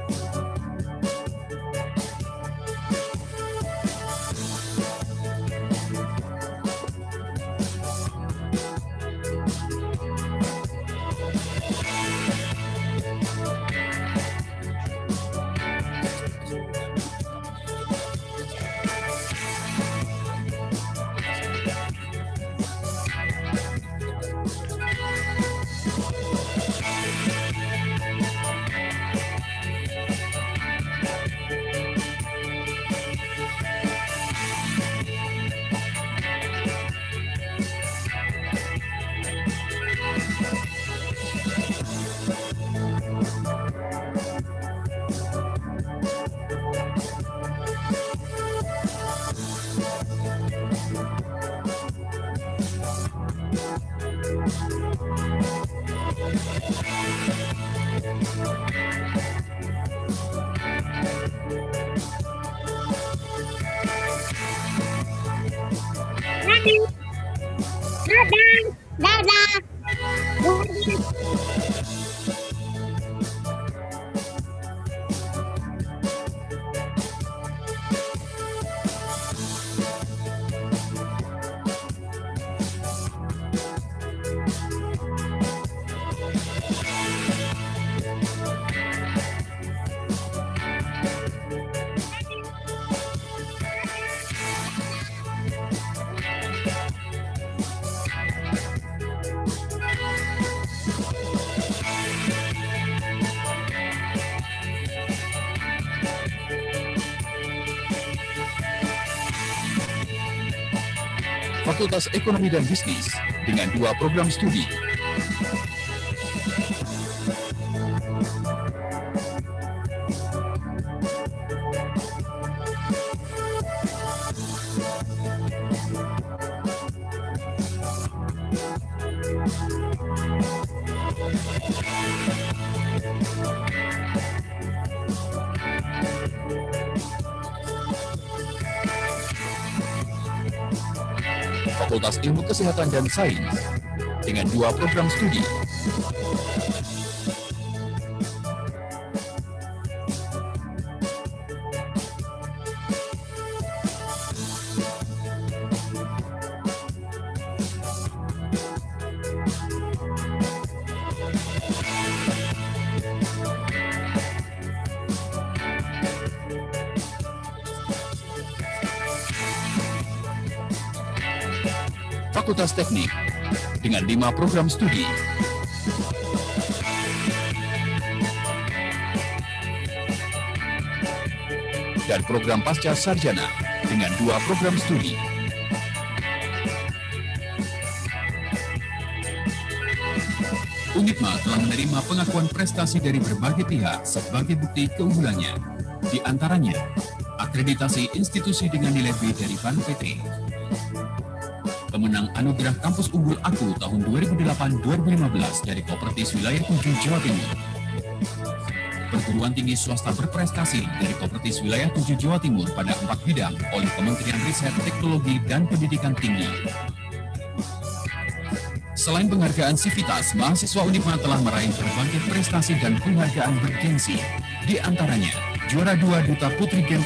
Fakultas Ekonomi dan Bisnis dengan dua program studi. Fakultas Ilmu Kesehatan dan Sains dengan dua program studi. Fakultas Teknik dengan lima program studi. Dan program Pasca Sarjana dengan dua program studi. UNITMA telah menerima pengakuan prestasi dari berbagai pihak sebagai bukti keunggulannya. Di antaranya, akreditasi institusi dengan nilai B dari Ban P T. Pemenang Anugerah Kampus Unggul Aku tahun dua ribu delapan sampai dua ribu lima belas dari Kopertis Wilayah tujuh Jawa Timur. Perguruan tinggi swasta berprestasi dari Kopertis Wilayah tujuh Jawa Timur pada empat bidang oleh Kementerian Riset, Teknologi, dan Pendidikan Tinggi. Selain penghargaan Civitas, mahasiswa UNITMA telah meraih berbagai prestasi dan penghargaan bergengsi. Di antaranya, juara dua Duta Putri Gen